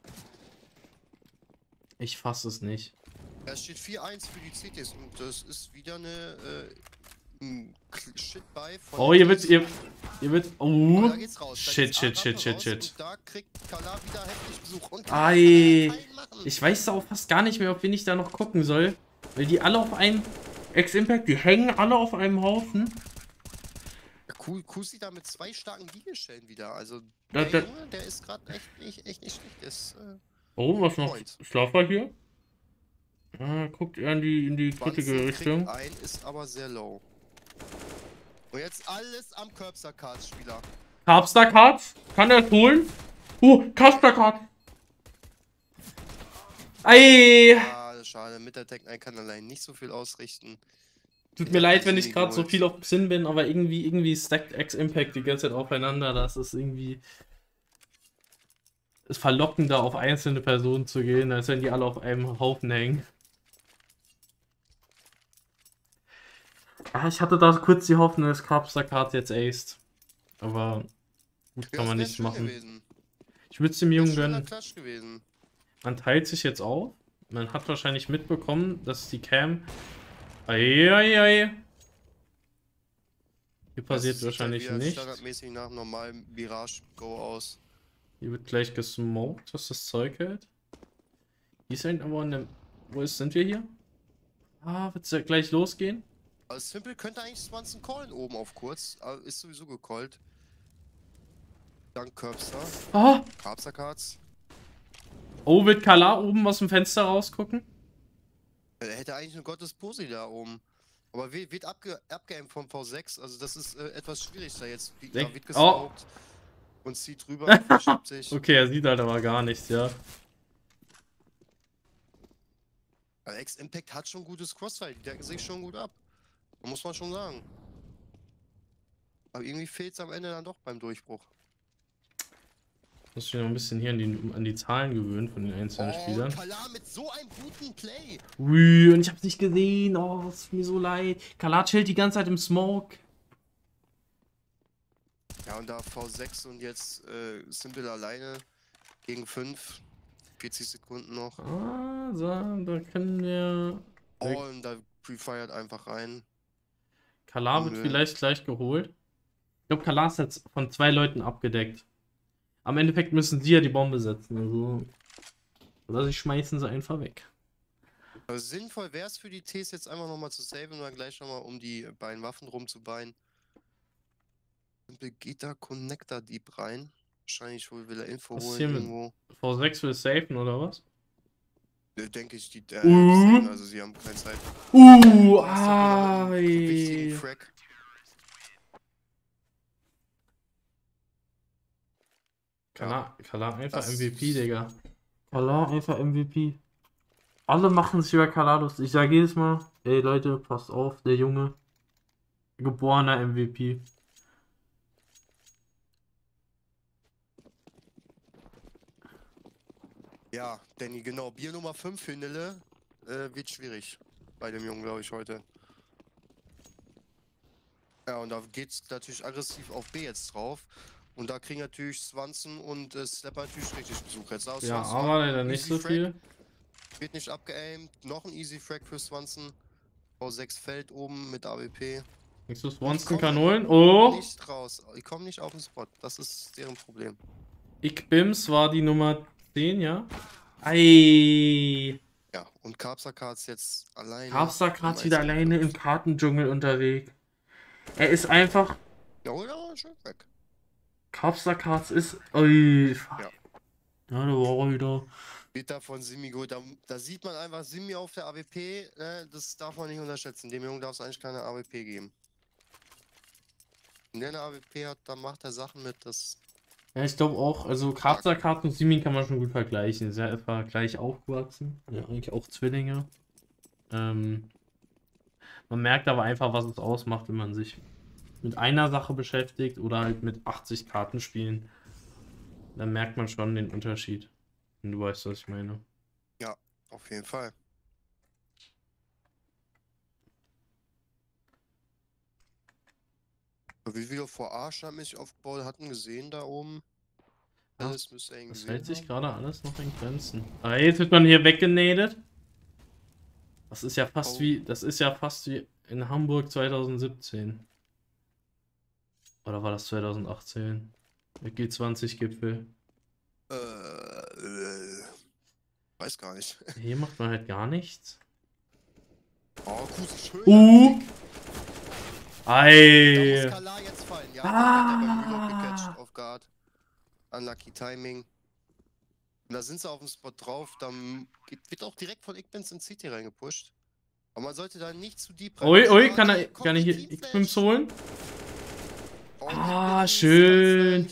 Ich fasse es nicht. Es steht 4-1 für die CTs und das ist wieder eine Shit-Buy von. Oh, hier wird. Oh. Da geht's raus. Da Shit, geht's shit, A-Rampe shit, raus shit. Und da kriegt Kala wieder heftig Besuch. Und Ei. kann keinen machen. Ich weiß auch fast gar nicht mehr, auf wen ich da noch gucken soll. Weil die alle auf einem. X-Impact, die hängen alle auf einem Haufen. Kusi da mit 2 starken Liegestellen wieder. Also Da- der da- Junge, der ist gerade echt nicht schlecht. Ist, Oh, was noch? Point. Schlafwald hier? Guckt eher in die Swanson kritischere kriegt Richtung. ein, ist aber sehr low. Und jetzt alles am Curbster-Cards-Spieler. Carpstar Cards? Kann er es holen? Carpstar Card! Ei! Schade, mit der Tech 9 kann allein nicht so viel ausrichten. Tut mir leid, wenn ich gerade so viel auf dem Sinn bin, aber irgendwie stackt X-Impact die ganze Zeit aufeinander. Das ist irgendwie. Es verlockender, auf einzelne Personen zu gehen, als wenn die alle auf einem Haufen hängen. Ja, ich hatte da kurz die Hoffnung, dass Carpstar Card jetzt aced. Aber gut, kann man nicht machen. Gewesen. Ich würde es dem Jungen Schöner gönnen. Klatsch gewesen. Man teilt sich jetzt auf. Man hat wahrscheinlich mitbekommen, dass die Cam. Eieiei. Hier passiert Das sieht wahrscheinlich wieder nichts. standardmäßig nach normalem Mirage-Go aus. Hier wird gleich gesmoked, was das Zeug hält. Hier ist aber eine. Sind wir hier? Wird es ja gleich losgehen? Also Simple könnte eigentlich Swanson callen oben auf kurz, aber ist sowieso gecallt. Dank Curbster. Curbster Cards. Oh, wird Kala oben aus dem Fenster rausgucken? Er hätte eigentlich eine Gottesposi da oben. Aber wird abgeaimt vom V6, also das ist etwas schwierig da jetzt. Da wird gesmoked und zieht rüber, verschiebt sich. Okay, er sieht halt aber gar nichts, ja. X-Impact hat schon gutes Crossfire, die decken sich schon gut ab. Da muss man schon sagen. Aber irgendwie fehlt es am Ende dann doch beim Durchbruch. Muss ich noch ein bisschen hier an die Zahlen gewöhnen von den einzelnen Spielern. Kala mit so einem guten Play. Ui, und ich hab's nicht gesehen. Oh, es ist mir so leid. Kala chillt die ganze Zeit im Smoke. Ja, und da V6 und jetzt Simple alleine gegen 5. 40 Sekunden noch. Ah, so, da können wir... Oh, und da pre-fired einfach rein. Kala wird vielleicht gleich geholt. Ich glaube, Kala ist jetzt von 2 Leuten abgedeckt. Am Endeffekt müssen sie ja die Bombe setzen. Also. Oder sie schmeißen sie einfach weg. Also sinnvoll wäre es für die Ts jetzt einfach nochmal zu saven und dann gleich nochmal um die beiden Waffen rumzubeien. Simple geht da Connector Deep rein. Wahrscheinlich will er Info Was ist holen hier mit irgendwo. V6 will safen oder was? Denke ich, die saven, also sie haben keine Zeit. Ai. Frack. Kala einfach das- MVP, Digga. Kala einfach MVP. Alle machen sich über Kala lustig. Ich sage jedes Mal, ey Leute, passt auf, der Junge. Geborener MVP. Ja, Danny, genau. Bier Nummer 5 für Nille wird schwierig bei dem Jungen, glaube ich, heute. Ja, und da geht's natürlich aggressiv auf B jetzt drauf. Und da kriegen natürlich Swanson und Slapper natürlich richtig Besuch. Jetzt aus Ja, Swanson aber leider nicht so Frag. viel. Wird nicht abgeaimt. Noch ein Easy Frag für Swanson. V6 fällt oben mit AWP. Denkst du, Swanson kann holen? Oh! Nicht raus. Die kommen nicht auf den Spot. Das ist deren Problem. Ikbims war die Nummer 10, ja? Ei! Ja, und Kapsaka ist jetzt alleine. Kapsaka wieder alleine im Kartendschungel unterwegs. Er ist einfach... Ja, hol aber schön weg. Kapsaka ist... Ui, fuck. Ja. Ja, da war er wieder. Wird da von Simi gut. Da sieht man einfach Simi auf der AWP. Ne? Das darf man nicht unterschätzen. Dem Jungen darf es eigentlich keine AWP geben. Wenn der eine AWP hat, dann macht er Sachen mit. Das Ja, ich glaube auch, also Kapsaka und Simin kann man schon gut vergleichen. Ist ja etwa gleich aufgewachsen. Ja, eigentlich auch Zwillinge. Man merkt aber einfach, was es ausmacht, wenn man sich mit einer Sache beschäftigt oder halt mit 80 Kartenspielen. Dann merkt man schon den Unterschied. Und du weißt, was ich meine. ja, auf jeden Fall. Wie viele vor Arsch haben mich aufgebaut hatten, gesehen da oben. Ja, Alles müsste irgendwie. Das hält sich gerade alles noch in Grenzen. Aber jetzt wird man hier weggenadet. Das ist ja fast wie in Hamburg 2017. Oder war das 2018? Der G20-Gipfel. Weiß gar nicht. Hier macht man halt gar nichts. Oh, Kusi, schön. Ei. Da muss Kala jetzt fallen. Ja, da hat er beim Reload gecatcht auf Guard. Unlucky Timing. Und da sind sie auf dem Spot drauf. Dann wird auch direkt von Igbins in CT reingepusht. Aber man sollte da nicht zu deep rein. Ui, kann er hier X-Pims holen? Oh, schön.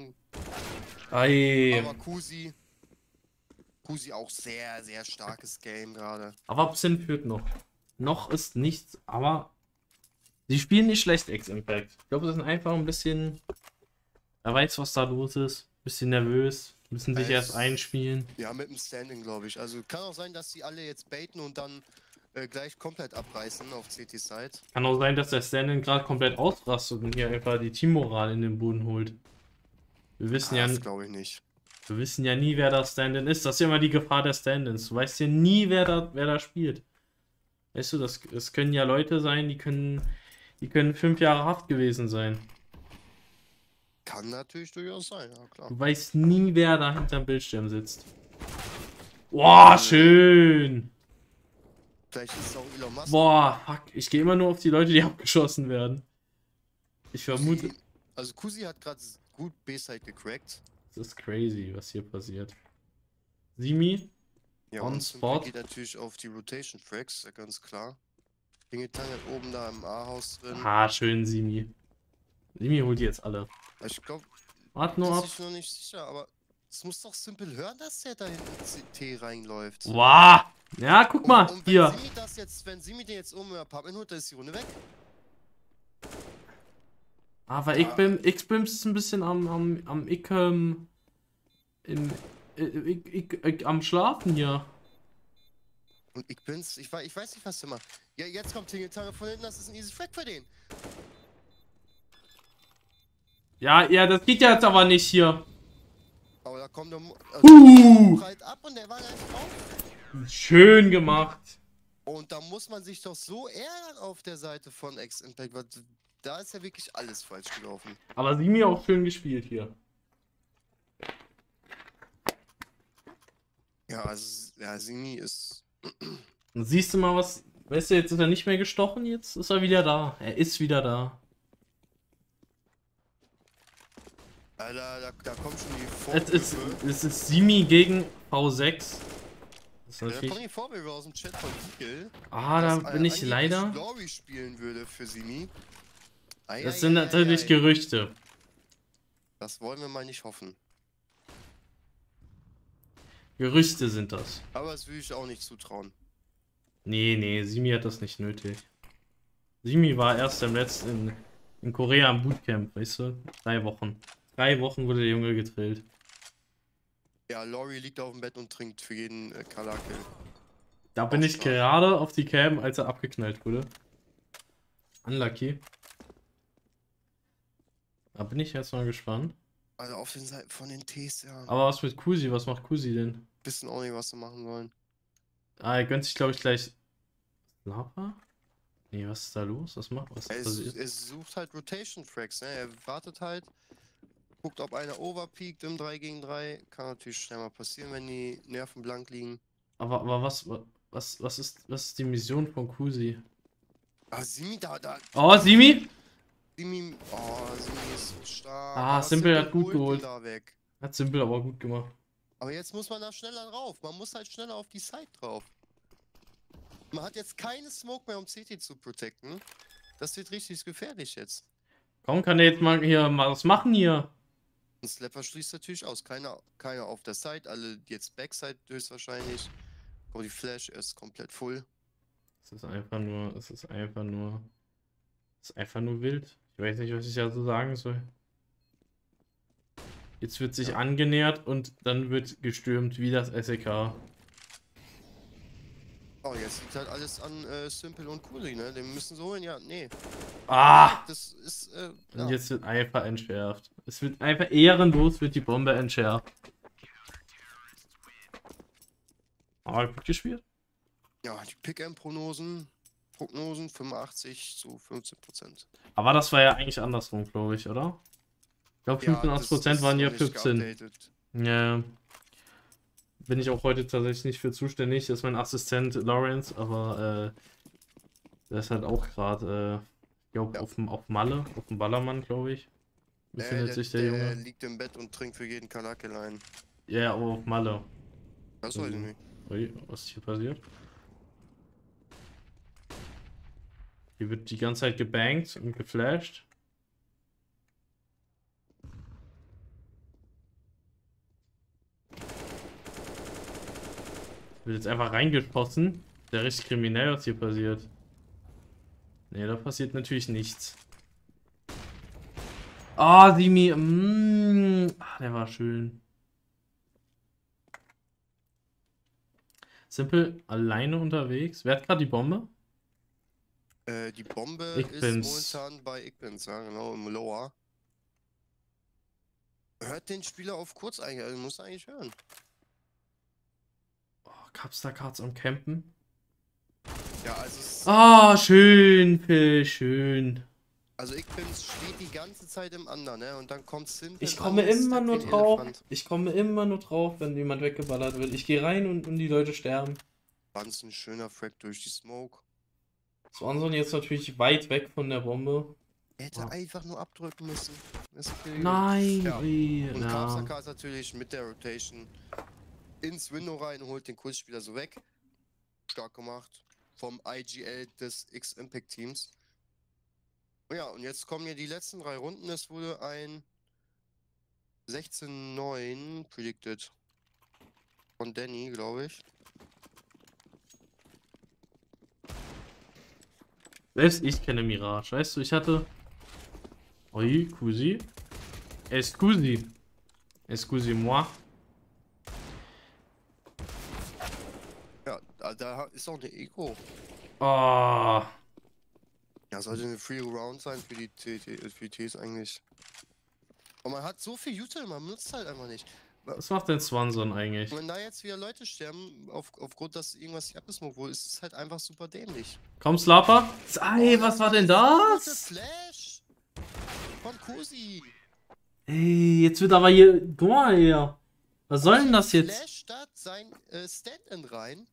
Ei. Aber Kusi auch sehr, sehr starkes Game gerade. Aber Psin führt noch. Noch ist nichts, aber sie spielen nicht schlecht, X-Impact. Ich glaube, sie sind einfach ein bisschen... Er weiß, was da los ist. Bisschen nervös. Müssen sich erst einspielen. Ja, mit dem Standing, glaube ich. Also kann auch sein, dass sie alle jetzt baiten und dann gleich komplett abreißen auf CT-Side. Kann auch sein, dass der Standing gerade komplett ausrastet und hier einfach die Teammoral in den Boden holt. Wir wissen Das glaube ich nicht. Wir wissen ja nie, wer das Stand-in ist. Das ist ja immer die Gefahr der Stand-ins. Du weißt ja nie, wer da spielt. Weißt du, das können ja Leute sein, die können 5 Jahre Haft gewesen sein. Kann natürlich durchaus sein, ja klar. Du weißt nie, wer da hinterm Bildschirm sitzt. Boah, schön! Vielleicht ist es auch Elon Musk. Boah, fuck. Ich gehe immer nur auf die Leute, die abgeschossen werden. Ich vermute... Also Kusi hat gerade gut B-Side gecrackt. Das ist crazy, was hier passiert. Simi? Ja, on und spot. geht natürlich auf die Rotation Fracks, ja, ganz klar. Dingetang hat oben da im A-Haus drin. Ah, schön, Simi. Simi holt die jetzt alle. Ich glaube, Warte nur ab. ich noch nicht sicher, aber es muss doch simpel hören, dass der da hinten CT reinläuft. Wow! Ja, guck mal, und hier. Wenn Simi den jetzt oben im Apartment holt, dann ist die Runde weg. Aber Da, ich bin's ein bisschen im, am Schlafen hier. und ich weiß nicht, was du machst. Ja, jetzt kommt Tingeltangel von hinten, das ist ein easy Frag für den. Ja, ja, das geht ja jetzt aber nicht hier. Aber da kommt der breit ab und der war gleich drauf. Schön gemacht. Und da muss man sich doch so ärgern auf der Seite von X-Impact, weil da ist ja wirklich alles falsch gelaufen. Aber Simi auch schön gespielt hier. Ja, also, ja, Simi ist. Und siehst du mal was, weißt du, jetzt ist er nicht mehr gestochen, jetzt ist er wieder da. Er ist wieder da. Da kommen schon die Es ist Simi gegen V6. Das ist Da kommen natürlich... die Vorwürfe aus dem Chat von Eagle, Ah, da bin ich angeblich leider... Glory spielen würde für Simi. Das sind natürlich Gerüchte. Das wollen wir mal nicht hoffen. Gerüchte sind das. Aber das will ich auch nicht zutrauen. Nee, Simi hat das nicht nötig. Simi war erst im letzten in Korea im Bootcamp, weißt du? 3 Wochen. 3 Wochen wurde der Junge gedrillt. Ja, Lori liegt auf dem Bett und trinkt für jeden Kalakill. Da bin ich gerade auf die Cam, als er abgeknallt wurde. Unlucky. Da bin ich jetzt mal gespannt. Also auf den Seiten von den Ts, ja. Aber was mit Kusi? Was macht Kusi denn? Wissen auch nicht, was sie machen sollen. Ah, er gönnt sich, glaube ich, gleich... Lava? Nee, was ist da los? Was passiert? Er sucht halt Rotation Frags, ne? Er wartet halt, guckt, ob einer overpeakt im 3 gegen 3. Kann natürlich schnell mal passieren, wenn die Nerven blank liegen. Aber was ist die Mission von Kusi? Ah, Simi, Oh, Simi? Simi ist so stark. Ah, Aber Simple hat gut holt ihn geholt. da weg. Hat Simple aber gut gemacht. Aber jetzt muss man da schneller drauf. Man muss halt schneller auf die Side drauf. Man hat jetzt keine Smoke mehr, um CT zu protecten. Das wird richtig gefährlich jetzt. Kaum kann der jetzt mal hier mal was machen hier. Ein Slapper schließt natürlich aus. Keiner auf der Side. Alle jetzt Backside höchstwahrscheinlich. Oh, die Flash ist komplett full. Es ist einfach nur wild. Ich weiß nicht, was ich da so sagen soll. Jetzt wird sich angenähert und dann wird gestürmt wie das SEK. Oh, jetzt liegt halt alles an Simple und Kuli, ne? Den müssen sie holen, ja, nee. Ah! Das ist, Und jetzt wird einfach entschärft. Es wird einfach ehrenlos, wird die Bombe entschärft. Aber gut gespielt. Ja, die Pick-M-Prognosen 85 zu 15%. Aber das war ja eigentlich andersrum, glaube ich, oder? Ich glaube 85% waren ja 15. Ja. Bin ich auch heute tatsächlich nicht für zuständig. Das ist mein Assistent Lawrence, aber der ist halt auch gerade, ich glaube, auf Malle, auf dem Ballermann, glaube ich. Befindet sich der Junge. Der liegt im Bett und trinkt für jeden Kalakel ein. Ja, aber auf Malle. Das weiß ich nicht. Ui, was ist hier passiert? Hier wird die ganze Zeit gebankt und geflasht. Wird jetzt einfach reingeschossen. Der richtig kriminell, was hier passiert. Ne, da passiert natürlich nichts. Ah, oh, Simi. Der war schön. Simple alleine unterwegs. Wer hat gerade die Bombe? Die Bombe ist momentan bei Igbins, ja genau, im Lower. Hört den Spieler auf kurz eigentlich, also muss eigentlich hören. Oh, Capstar Cards am Campen. Ja, also schön, Phil, schön. Also Igbins steht die ganze Zeit im Under, ne? Und dann kommt Simple. Ich komme immer nur drauf. Ich komme immer nur drauf, wenn jemand weggeballert wird. Ich gehe rein und die Leute sterben. Ganz ein schöner Frag durch die Smoke. Swanson jetzt natürlich weit weg von der Bombe. Er hätte einfach nur abdrücken müssen. Nein! Ja. Und Ja. Capstar ist natürlich mit der Rotation ins Window rein und holt den Kursspieler so weg. Stark gemacht. Vom IGL des X-Impact-Teams. Ja, und jetzt kommen hier die letzten 3 Runden. Es wurde ein 16-9 predicted. Von Danny, glaube ich. Selbst ich kenne Mirage. Weißt du, ich hatte Oui, Cousi. Excusez. Excusez-moi. Ja, da ist auch eine Eco. Oh. Ja, sollte eine Free Round sein für die für die Ts eigentlich. Und man hat so viel Util, man nutzt halt einfach nicht. Was macht denn Swanson eigentlich? Wenn da jetzt wieder Leute sterben, aufgrund, dass irgendwas nicht abgesmoked wurde, ist es halt einfach super dämlich. Komm, Slapper. Ey, was war denn Gute das? Flash von Kusi. Ey, jetzt wird aber hier. Guck mal hier. Was soll denn das jetzt? Flash statt sein Stand-in rein.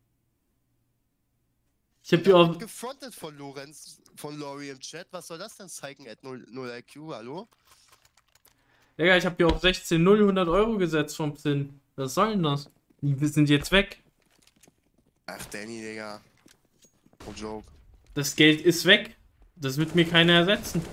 Ich hab hier Damit auch. gefrontet von Lorenz, von Lori im Chat. Was soll das denn zeigen, at 0 IQ, hallo? Digga, ich hab hier auf 16 0 100 Euro gesetzt vom Psin. Was soll denn das? Die sind jetzt weg. Ach, Danny, Digga. No joke. Das Geld ist weg. Das wird mir keiner ersetzen.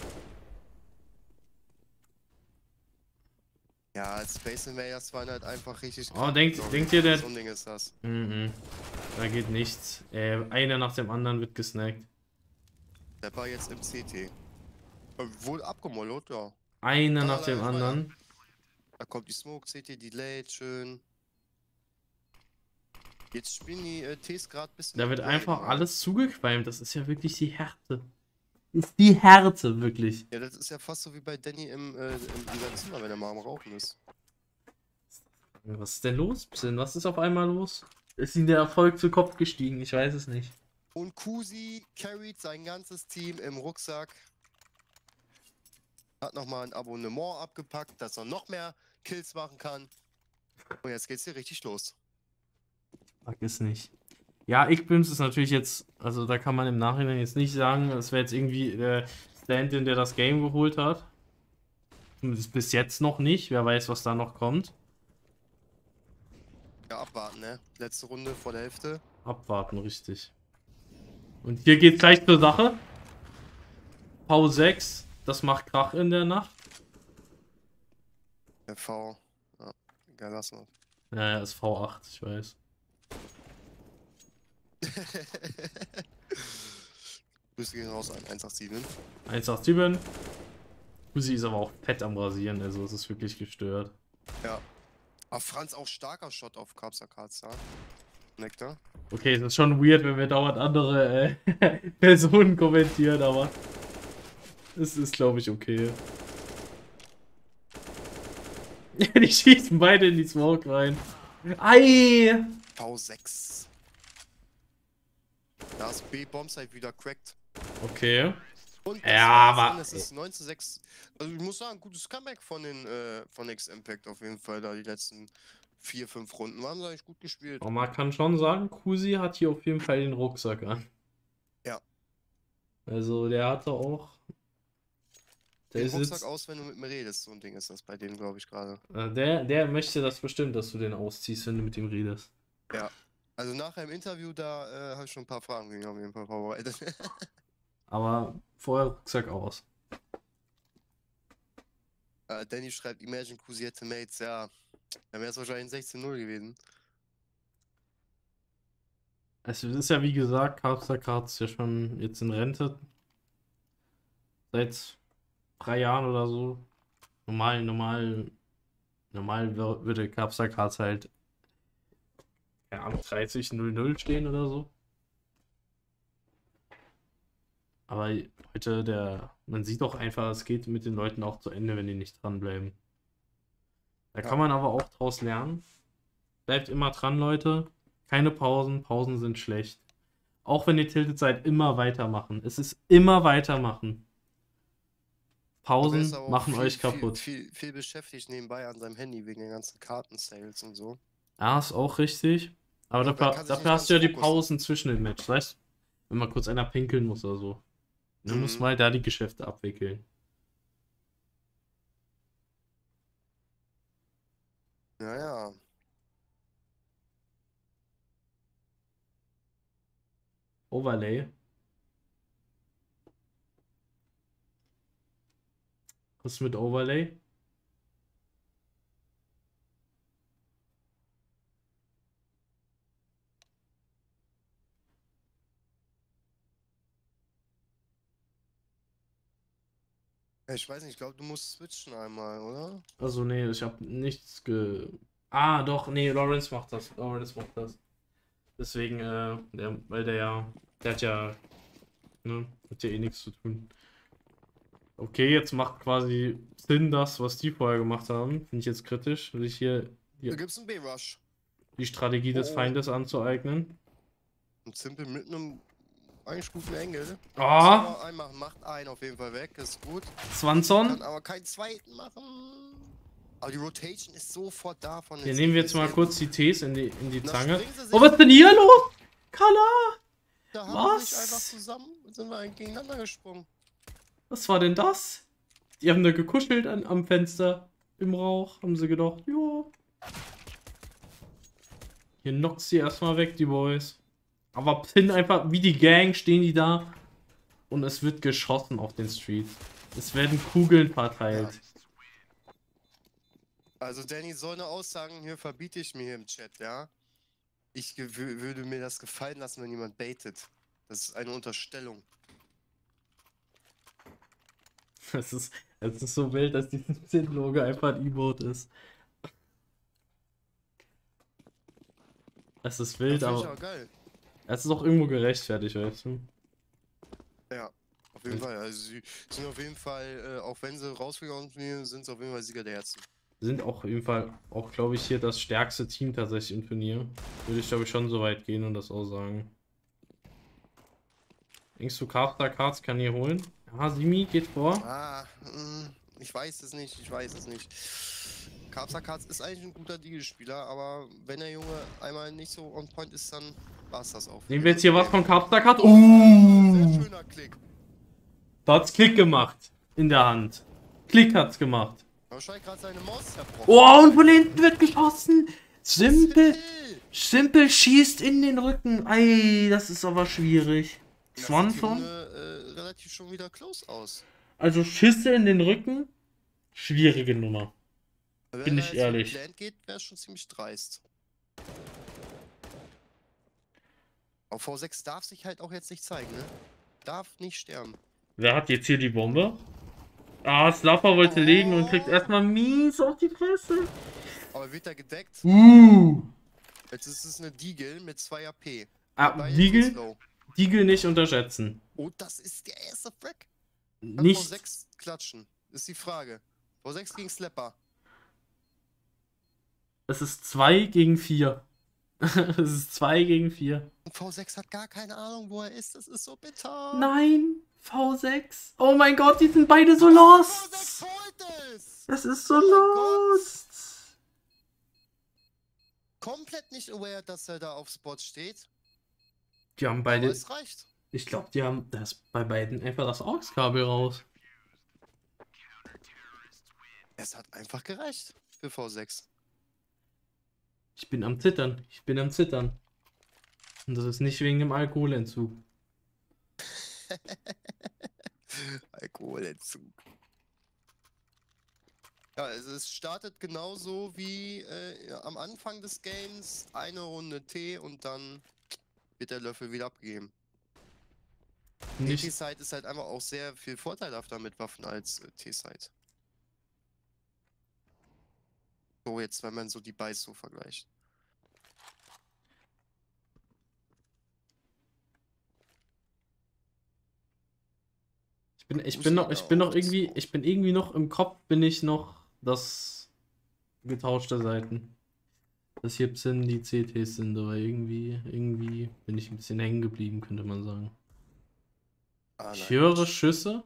Ja, Space Invaders waren halt einfach richtig Oh, denkt ihr, der. So ein Ding ist das. Da geht nichts. Einer nach dem anderen wird gesnackt. Der war jetzt im CT. Wohl abgemolot, ja. Einer Da nach dem leider anderen. Da kommt die Smoke, CT delayed, schön. Jetzt spielen die Ts gerade ein bisschen. Da wird mit einfach Raiden, alles zugequalmt. Das ist ja wirklich die Härte. Ist die Härte, wirklich. ja, das ist ja fast so wie bei Danny in seinem Zimmer, wenn er mal am Rauchen ist. Was ist denn los, Psin? Was ist auf einmal los? Ist ihm der Erfolg zu Kopf gestiegen? Ich weiß es nicht. Und Kusi carried sein ganzes Team im Rucksack. Hat nochmal ein Abonnement abgepackt, dass er noch mehr Kills machen kann. Und jetzt geht's hier richtig los. Sag es nicht. Ja, Ickbims ist natürlich jetzt, also da kann man im Nachhinein jetzt nicht sagen, es wäre jetzt irgendwie der Stand-in, der das Game geholt hat. Zumindest bis jetzt noch nicht. Wer weiß, was da noch kommt. Ja, abwarten, ne? Letzte Runde vor der Hälfte. Abwarten, richtig. Und hier geht gleich zur Sache. V6, das macht Krach in der Nacht. Der V. Ja, egal, lass mal. Ja, ist V8, ich weiß. Grüße gehen raus an 187. 187. Uzi ist aber auch fett am Rasieren, also es ist wirklich gestört. Ja. Aber Franz auch starker Shot auf Kapsakaz, ja? Nektar. Okay, es ist schon weird, wenn wir dauernd andere Personen kommentieren, aber es ist, glaube ich, okay. Die schießen beide in die Smoke rein. Ei! V6. Da ist B-Bombsite wieder cracked. Okay. Und Ja, war's. aber- Und es ist 9:6. Also ich muss sagen, gutes Comeback von den von X-Impact auf jeden Fall. Da die letzten 4, 5 Runden waren sie eigentlich gut gespielt. Aber man kann schon sagen, Kusi hat hier auf jeden Fall den Rucksack an. Ja. Also der hatte auch. Der Den ist Rucksack jetzt, aus, wenn du mit mir redest. So ein Ding ist das bei denen, glaube ich, gerade. der möchte das bestimmt, dass du den ausziehst, wenn du mit ihm redest. Ja. Also nachher im Interview, da habe ich schon ein paar Fragen gegen auf jeden Fall vorbereitet. Aber vorher Rucksack aus. Danny schreibt, Imagine Kusi hätte Mates. Ja, dann wäre es wahrscheinlich 16:0 gewesen. Es ist ja wie gesagt, Karpster ist ja schon jetzt in Rente. Seit 3 Jahren oder so. Normal würde Karpster halt, keine Ahnung, 30:00 stehen oder so. Aber heute, man sieht auch einfach, es geht mit den Leuten auch zu Ende, wenn die nicht dranbleiben. Da kann man aber auch draus lernen. Bleibt immer dran, Leute. Keine Pausen. Pausen sind schlecht. Auch wenn ihr tiltet seid, immer weitermachen. Es ist immer weitermachen. Aber er Pausen ist aber auch machen euch kaputt. Viel beschäftigt nebenbei an seinem Handy wegen den ganzen Kartensales und so. Ja, ist auch richtig. Aber Also man kann sich dafür nicht hast du ja ganz die fokussen. Pausen zwischen den Matches, weißt du? Wenn mal kurz einer pinkeln muss oder so. Dann muss Mhm. mal da die Geschäfte abwickeln. Ja, ja. Overlay. Was ist mit Overlay? Ja, ich weiß nicht, ich glaube, du musst switchen einmal, oder? Also, nee, ich habe nichts Ah, doch, nee, Lawrence macht das. Lawrence macht das. Deswegen, weil der hat ja, ne, hat ja eh nichts zu tun. Okay, jetzt macht quasi Sinn das, was die vorher gemacht haben. Finde ich jetzt kritisch, sich hier Da die, gibt's einen B-Rush. die Strategie des Oh, Feindes anzueignen. und Simple mit einem eigentlich guten Engel. Muss Ah, aber einen machen. Macht einen auf jeden Fall weg, ist gut. Swanson. Kann aber keinen zweiten machen. Aber die Rotation ist sofort da von den Hier nehmen wir jetzt mal CTs. kurz die Ts in die Na, Zange. springen sie sich Oh, was ist denn hier los? Kala! Da haben sie sich einfach Was? zusammen und sind wir gegeneinander gesprungen. Was war denn das? Die haben da gekuschelt am Fenster. Im Rauch. Haben sie gedacht, jo. Hier knockt sie erstmal weg, die Boys. Aber Pin einfach, wie die Gang stehen die da. Und es wird geschossen auf den Streets. Es werden Kugeln verteilt. Ja. Also Danny, so eine Aussagen hier verbiete ich mir hier im Chat, ja? Ich würde mir das gefallen lassen, wenn jemand baitet. Das ist eine Unterstellung. Es ist so wild, dass dieses Pin-Logo einfach ein Emote ist. Es ist wild, Das finde ich aber auch geil. es ist auch irgendwo gerechtfertigt, weißt du? Ja, auf jeden Fall. Also sie sind auf jeden Fall, auch wenn sie rausgegangen sind, sind sie auf jeden Fall Sieger der Herzen. Sind auch auf jeden Fall, auch glaube ich, hier das stärkste Team tatsächlich im Turnier. Würde ich glaube ich schon so weit gehen und das auch sagen. Denkst du, Carter Cards kann hier holen? Ja, Simi geht vor. Ich weiß es nicht, ich weiß es nicht. Katz ist eigentlich ein guter Deal-Spieler, aber wenn der Junge einmal nicht so on point ist, dann war es das auch. Nehmen wir jetzt hier was von Carter Card? Sehr schöner Klick. Da hat's Klick gemacht. In der Hand. Klick hat's gemacht. Wahrscheinlich gerade seine Maus zerbrochen. Oh, und von hinten wird geschossen. Simpel. Hill. Simpel schießt in den Rücken. Ei, das ist aber schwierig. Das sieht Swanson? hier relativ schon wieder close aus. Also Schüsse in den Rücken? Schwierige Nummer. Wenn Bin er ich jetzt ehrlich. mit Land geht, wäre es schon ziemlich dreist. Auf V6 darf sich halt auch jetzt nicht zeigen, ne? Darf nicht sterben. Wer hat jetzt hier die Bombe? Ah, Slapper wollte legen und kriegt erstmal mies auf die Fresse. Aber wird er gedeckt? Uh. Jetzt ist es eine Deagle mit 2 AP. Ah, Beide Deagle? sind low. Deagle nicht unterschätzen. Oh, das ist der erste Frack. Kann Nicht. V6 klatschen? Ist die Frage. V6 gegen Slapper. Es ist 2 gegen 4. Es ist 2 gegen 4. Und V6 hat gar keine Ahnung, wo er ist. Das ist so bitter. Nein, V6. Oh mein Gott, die sind beide so lost. V6 holt es. Das ist so Oh mein lost. Komplett nicht aware, dass er da auf Spot steht. Die haben Aber beide. es reicht. Ich glaube, die haben das bei beiden einfach das AUX-Kabel raus. Es hat einfach gereicht für V6. Ich bin am Zittern. Ich bin am Zittern. Und das ist nicht wegen dem Alkoholentzug. Alkoholentzug. Ja, also es startet genauso wie am Anfang des Games. Eine Runde Tee und dann wird der Löffel wieder abgegeben. Nicht. T-Side ist halt einfach auch sehr viel vorteilhafter mit Waffen als T-Side. So jetzt, wenn man so die Buys so vergleicht. Ich bin noch irgendwie, ich bin irgendwie noch im Kopf, bin ich noch das getauschte Seiten. Das hier sind die CTs sind, aber irgendwie bin ich ein bisschen hängen geblieben, könnte man sagen. Ah, Ich nein. höre Schüsse.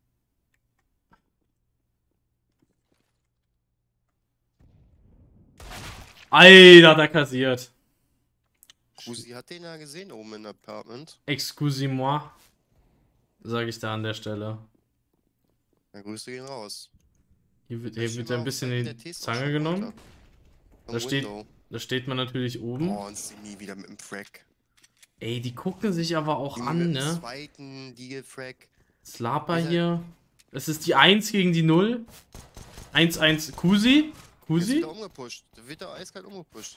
Alter, hat er kassiert. Kusi hat den ja gesehen oben im Apartment. Excusez-moi, sage ich da an der Stelle. Ja, Grüße gehen raus. Hier wird Möchte ein mal bisschen zeigen, in der Tee die ist auch Zange schon genommen. runter. Da steht, Window. da steht man natürlich oben. Oh, und Simi wieder mit dem Frack. Ey, die gucken sich aber auch Simi an, mit dem ne? zweiten Deagle-Frack. Slapper Alter. hier. Es ist die 1 gegen die 0. 1-1 Kusi. Der ist Kusi. wieder umgepusht. Der wird da eiskalt umgepusht.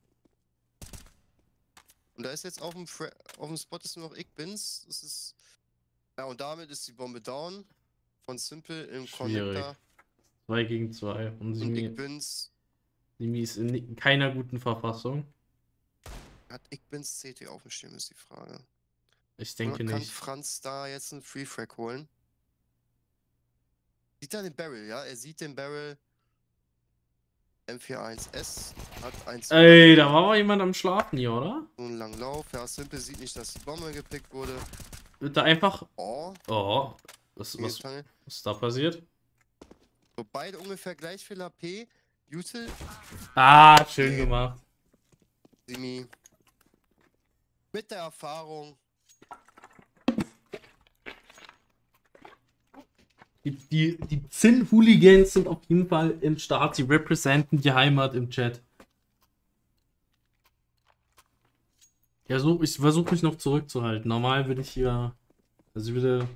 Und da ist jetzt auf dem Spot ist nur noch Igbins. Das ist. Ja, und damit ist die Bombe down. von Simple im Schwierig. Connector. 2 gegen 2. Und Und ich Simi bin's. ist in keiner guten Verfassung. Hat ich bin's CT auf dem Schirm, ist die Frage. Ich Oder denke kann nicht. Franz da jetzt einen Free Frag holen? Sieht er den Barrel, ja? Er sieht den Barrel. M41S hat 1. Ey, da war mal jemand am Schlafen hier, oder? So einen langen Lauf. Ja, Simple sieht nicht, dass die Bombe gepickt wurde. Wird da einfach. Oh, Oh, was Tingeltangel. ist da passiert? So, beide ungefähr gleich viel HP. Util, Ah, schön gemacht. Simi. Mit der Erfahrung. Die Zinn-Hooligans sind auf jeden Fall im Start. Sie representen die Heimat im Chat. Ja, so, ich versuche mich noch zurückzuhalten. Normal würde ich hier. Also ich würde.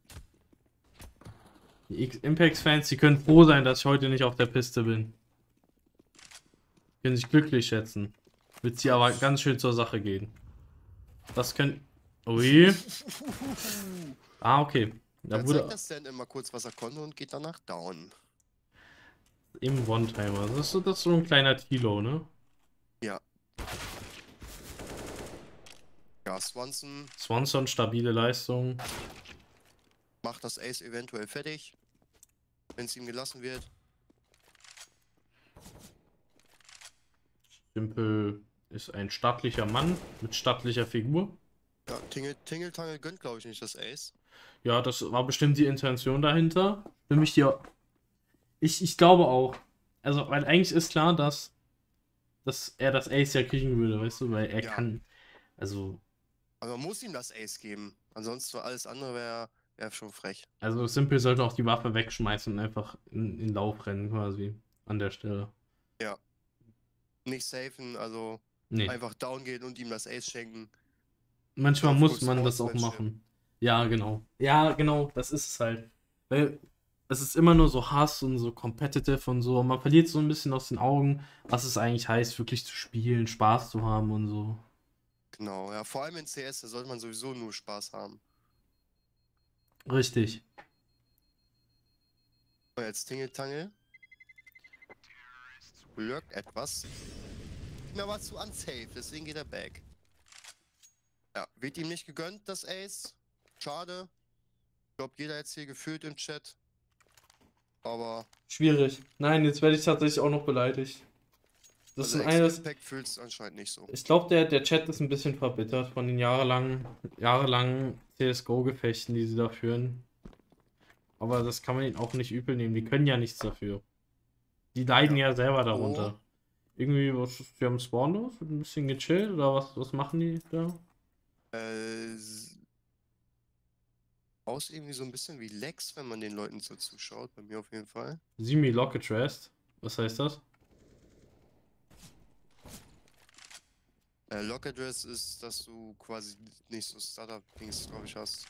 Die X-Impacts-Fans, die können froh sein, dass ich heute nicht auf der Piste bin. Können sich glücklich schätzen. Wird sie aber ganz schön zur Sache gehen. Das können. Ui. Ah, okay. Da Dann wurde zeigt das dann immer kurz, was er konnte und geht danach down. im One-Timer. Das ist so ein kleiner Tilo, ne? Ja. Ja, Swanson Swanson, stabile Leistung. macht das Ace eventuell fertig, wenn es ihm gelassen wird. Simple ist ein stattlicher Mann mit stattlicher Figur. Ja, Tingeltangel gönnt, glaube ich, nicht das Ace. Ja, das war bestimmt die Intention dahinter. Für mich hier. Ich glaube auch. Also, weil eigentlich ist klar, dass er das Ace ja kriegen würde, weißt du, weil er Ja. kann. Also Aber man muss ihm das Ace geben. Ansonsten alles andere wäre schon frech. Simple sollte auch die Waffe wegschmeißen und einfach in Lauf rennen, quasi. An der Stelle. Nicht safen, also Nee. einfach down gehen und ihm das Ace schenken. Manchmal Auf muss kurz man das auch Sportsmanship. machen. Ja, genau. Ja, genau, das ist es halt. Weil es ist immer nur so Hass und so competitive und so. Man verliert so ein bisschen aus den Augen, was es eigentlich heißt, wirklich zu spielen, Spaß zu haben und so. Genau, ja. Vor allem in CS, da sollte man sowieso nur Spaß haben. Richtig. Und jetzt Tingeltangel. Lurkt etwas. Mir war zu unsafe, deswegen geht er back. Ja, wird ihm nicht gegönnt, das Ace. Schade. Ich glaube, jeder jetzt hier gefühlt im Chat. Aber Schwierig. Nein, jetzt werde ich tatsächlich auch noch beleidigt. Das also ist eines. Impact fühlt es anscheinend nicht so. Ich glaube, der Chat ist ein bisschen verbittert von den jahrelangen CSGO-Gefechten, die sie da führen. Aber das kann man ihnen auch nicht übel nehmen. Die können ja nichts dafür. Die leiden ja selber darunter. Irgendwie, was ist hier am Spawn los? Wird ein bisschen gechillt oder was machen die da? Aus irgendwie so ein bisschen wie Lex, wenn man den Leuten so zuschaut. Bei mir auf jeden Fall. Simi Locket Rest. Was heißt das? Lock Address ist, dass du quasi nicht so Startup-Dings, glaube ich, hast.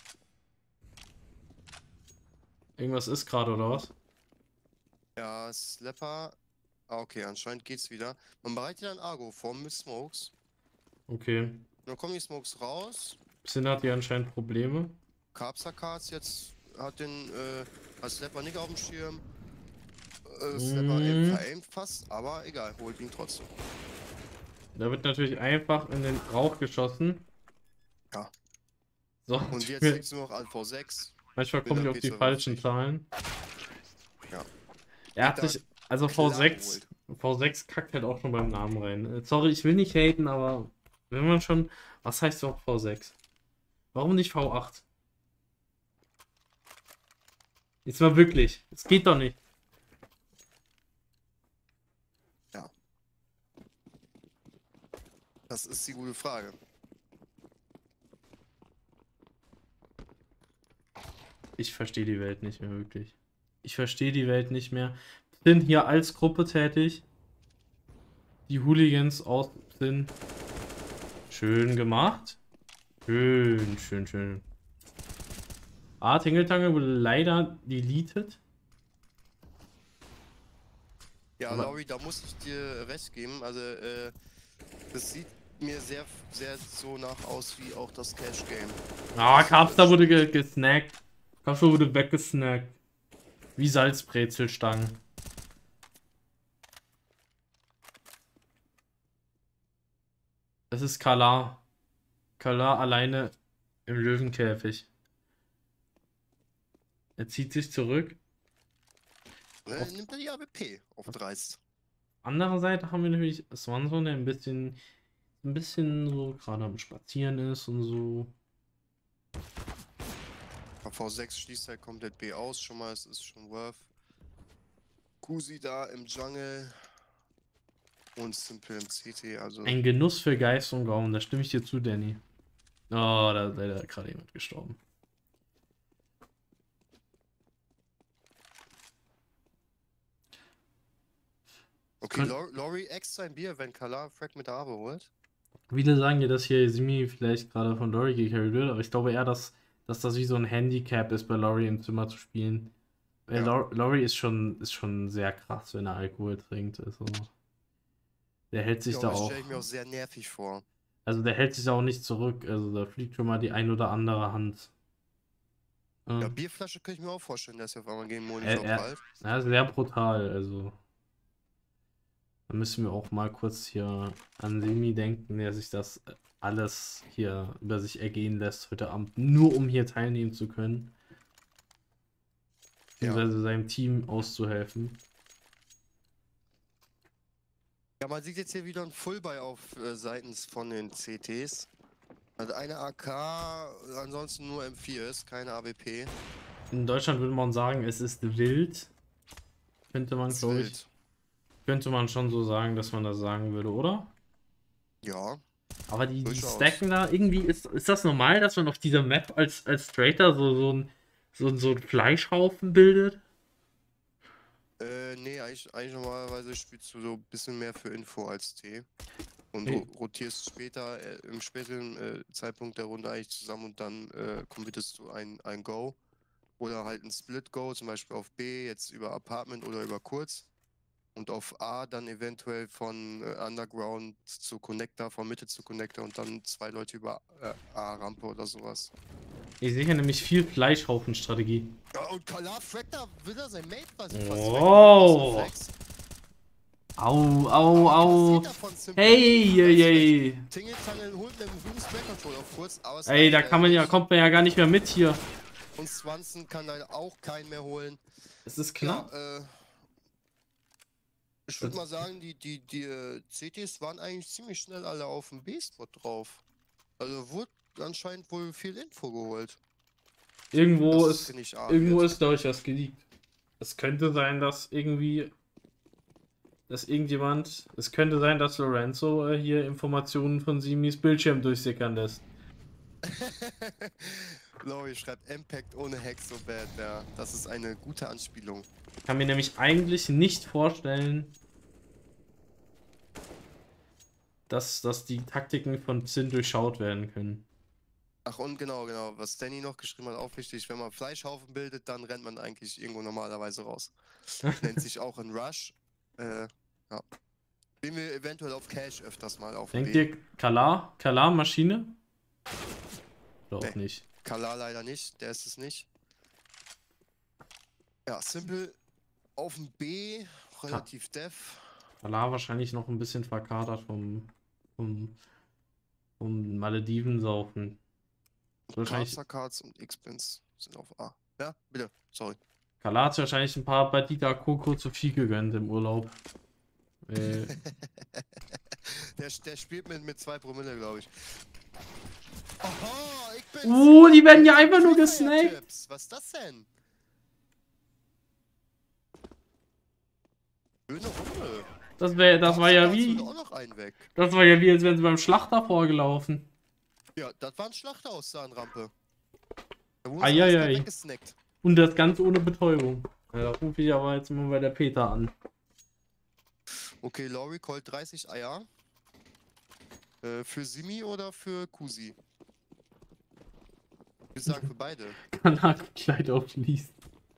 Irgendwas ist gerade oder was? Ja, Slapper. Ah, okay, anscheinend geht's wieder. Man bereitet dann Argo vor mit Smokes. Okay. Dann kommen die Smokes raus. Sin hat hier anscheinend Probleme. Cards jetzt hat Slapper nicht auf dem Schirm. Slapper veraimt fast, aber egal, holt ihn trotzdem. Da wird natürlich einfach in den Rauch geschossen. Ja. So, Und jetzt liegt's nur noch an V6. manchmal kommen die auf die falschen Zahlen. Ja. Er hat sich, also V6 kackt halt auch schon beim Namen rein. Sorry, ich will nicht haten, aber wenn man schon, was heißt doch V6? Warum nicht V8? Jetzt mal wirklich, es geht doch nicht. Ja. Das ist die gute Frage. Ich verstehe die Welt nicht mehr wirklich. Ich verstehe die Welt nicht mehr. Sind hier als Gruppe tätig. Die Hooligans aus sind. Schön gemacht. Schön. Ah, Tingeltangel wurde leider deleted. Ja, Aber- Lauri, da muss ich dir recht geben. Also, das sieht mir sehr, sehr so nach aus wie auch das Cash Game. Ah, Capstar wurde gesnackt. Capstar wurde weggesnackt. Wie Salzbrezelstangen. Das ist Kalar. Kalar alleine im Löwenkäfig. Er zieht sich zurück. Nimmt er die AWP auf dreist. Andere Seite haben wir nämlich Swanson, der ein bisschen so gerade am Spazieren ist und so. V6 schließt halt komplett B aus, schon mal, es ist schon worth. Kusi da im Jungle und Simple im CT, also. Ein Genuss für Geist und Gaumen, da stimme ich dir zu, Danny. Oh, da ist leider gerade jemand gestorben. Okay, Lori X sein Bier, wenn Kalar Frag mit der Arbe holt. Viele sagen ja, dass hier Simi vielleicht gerade von Lori gecarried wird, aber ich glaube eher, dass das wie so ein Handicap ist, bei Lori im Zimmer zu spielen. Weil Ja. Lori ist schon sehr krass, wenn er Alkohol trinkt. Also, der hält sich da Das auch. stelle ich mir auch sehr nervig vor. Also der hält sich da auch nicht zurück. Also da fliegt schon mal die ein oder andere Hand. Ja, Bierflasche kann ich mir auch vorstellen, dass er auf einmal gegen Monitor Er prallt. ist sehr brutal. Also da müssen wir auch mal kurz hier an Simi denken, der sich das alles hier über sich ergehen lässt heute Abend, nur um hier teilnehmen zu können. Beziehungsweise seinem Team auszuhelfen. Ja, man sieht jetzt hier wieder ein Fullbuy auf seitens von den CTs. Also eine AK, ansonsten nur M4 ist, keine AWP. In Deutschland würde man sagen, es ist wild. Könnte man, glaube ich, könnte man schon so sagen, dass man das sagen würde, oder? Ja. Aber die durchaus. stacken da irgendwie, ist das normal, dass man auf dieser Map als Traitor so ein Fleischhaufen bildet? Nee, eigentlich normalerweise spielst du so ein bisschen mehr für Info als T. Und Nee. rotierst später, im späteren Zeitpunkt der Runde eigentlich zusammen und dann committest du ein Go. Oder halt ein Split-Go, zum Beispiel auf B, jetzt über Apartment oder über Kurz. Und auf A dann eventuell von Underground zu Connector, von Mitte zu Connector und dann 2 Leute über A-Rampe oder sowas. Ich sehe hier nämlich viel Fleischhaufen-Strategie. Ja, und Kalar Fractor will er sein Mate quasi Oh. Au. Hey. Tingeltangel holt mit dem grünen Spray-Control auf kurz, aber es Ey, da reicht kommt man ja gar nicht mehr mit hier. Und Swanson kann leider auch keinen mehr holen. Es ist knapp. Ja, ich würde mal sagen, die CTs waren eigentlich ziemlich schnell alle auf dem B-Spot drauf. Also wurde anscheinend wohl viel Info geholt. Irgendwo Das ist, finde ich arg glaube jetzt. ich, was geleakt. Es könnte sein, dass es könnte sein, dass Lorenzo hier Informationen von Simis Bildschirm durchsickern lässt. Lori schreibt Impact ohne Hack so bad, ja. Das ist eine gute Anspielung. Ich kann mir nämlich eigentlich nicht vorstellen, dass die Taktiken von Zinn durchschaut werden können. Ach und genau, was Danny noch geschrieben hat, auch wichtig, wenn man Fleischhaufen bildet, dann rennt man eigentlich irgendwo normalerweise raus. Nennt sich auch ein Rush. Ja. Sehen wir eventuell auf Cash öfters mal auf Denkt B. ihr Kalar Maschine? Oder auch Nee. nicht. Kalar leider nicht, der ist es nicht. Ja, Simple auf dem B, relativ def. Kalar wahrscheinlich noch ein bisschen verkatert vom Maledivensaufen. Wahrscheinlich. Cards und X-Pins sind auf A. Ja, bitte, sorry. Kalar hat wahrscheinlich ein paar Batida Coco zu viel gegönnt im Urlaub. Der spielt mit 2 Promille, glaube ich. Aha, ich bin. Die werden ja einfach nur gesnackt. Was ist das denn? Schöne Runde. Das war ja wie. Auch noch einen weg. Das war ja wie, als wären sie beim Schlachter vorgelaufen. Ja, das war ein Schlachter aus der Rampe. Eieiei. Weggesnackt. Und das ganz ohne Betäubung. Ja, da rufe ich aber jetzt mal bei der Peter an. Okay, Lori callt 30 Eier. Für Simi oder für Kusi? Ich würde sagen für beide. Kanakenkleid aufliest.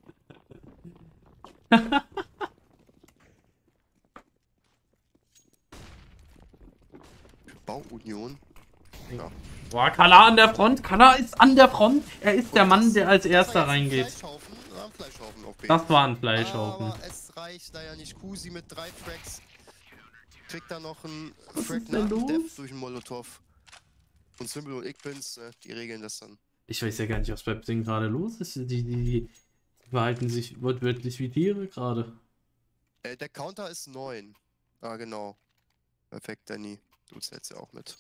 Für Bauunion. Ja. Boah, Kalar an der Front. Kalar ist an der Front. Er ist der Mann, der als erster reingeht. ein Fleischhaufen auf B. Das war ein Fleischhaufen. Aber es reicht leider nicht. Kusi mit 3 Frags kriegt da noch einen Was Frag ist denn nach dem los? Death durch den Molotov. Und Symbol und ich bin's, die regeln das dann. Ich weiß ja gar nicht, was bei Psing gerade los ist. Die verhalten sich wortwörtlich wie Tiere gerade. Der Counter ist 9. Ah, genau. Perfekt, Danny. Du zählst ja auch mit.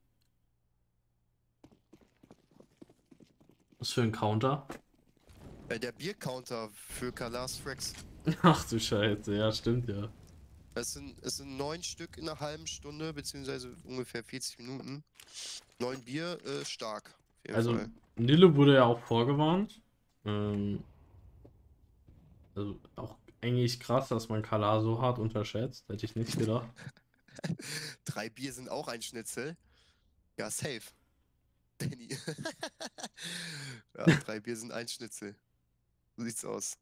Was für ein Counter? Der Bier-Counter für Kalas Frags. Ach du Scheiße, ja, stimmt ja. Es sind 9 Stück in einer halben Stunde, beziehungsweise ungefähr 40 Minuten. 9 Bier, stark. Auf jeden Also, Fall. Nille wurde ja auch vorgewarnt. Also auch eigentlich krass, dass man Kala so hart unterschätzt. Hätte ich nicht gedacht. 3 Bier sind auch ein Schnitzel. Ja, safe. Danny. Ja, 3 Bier sind ein Schnitzel. So sieht's aus.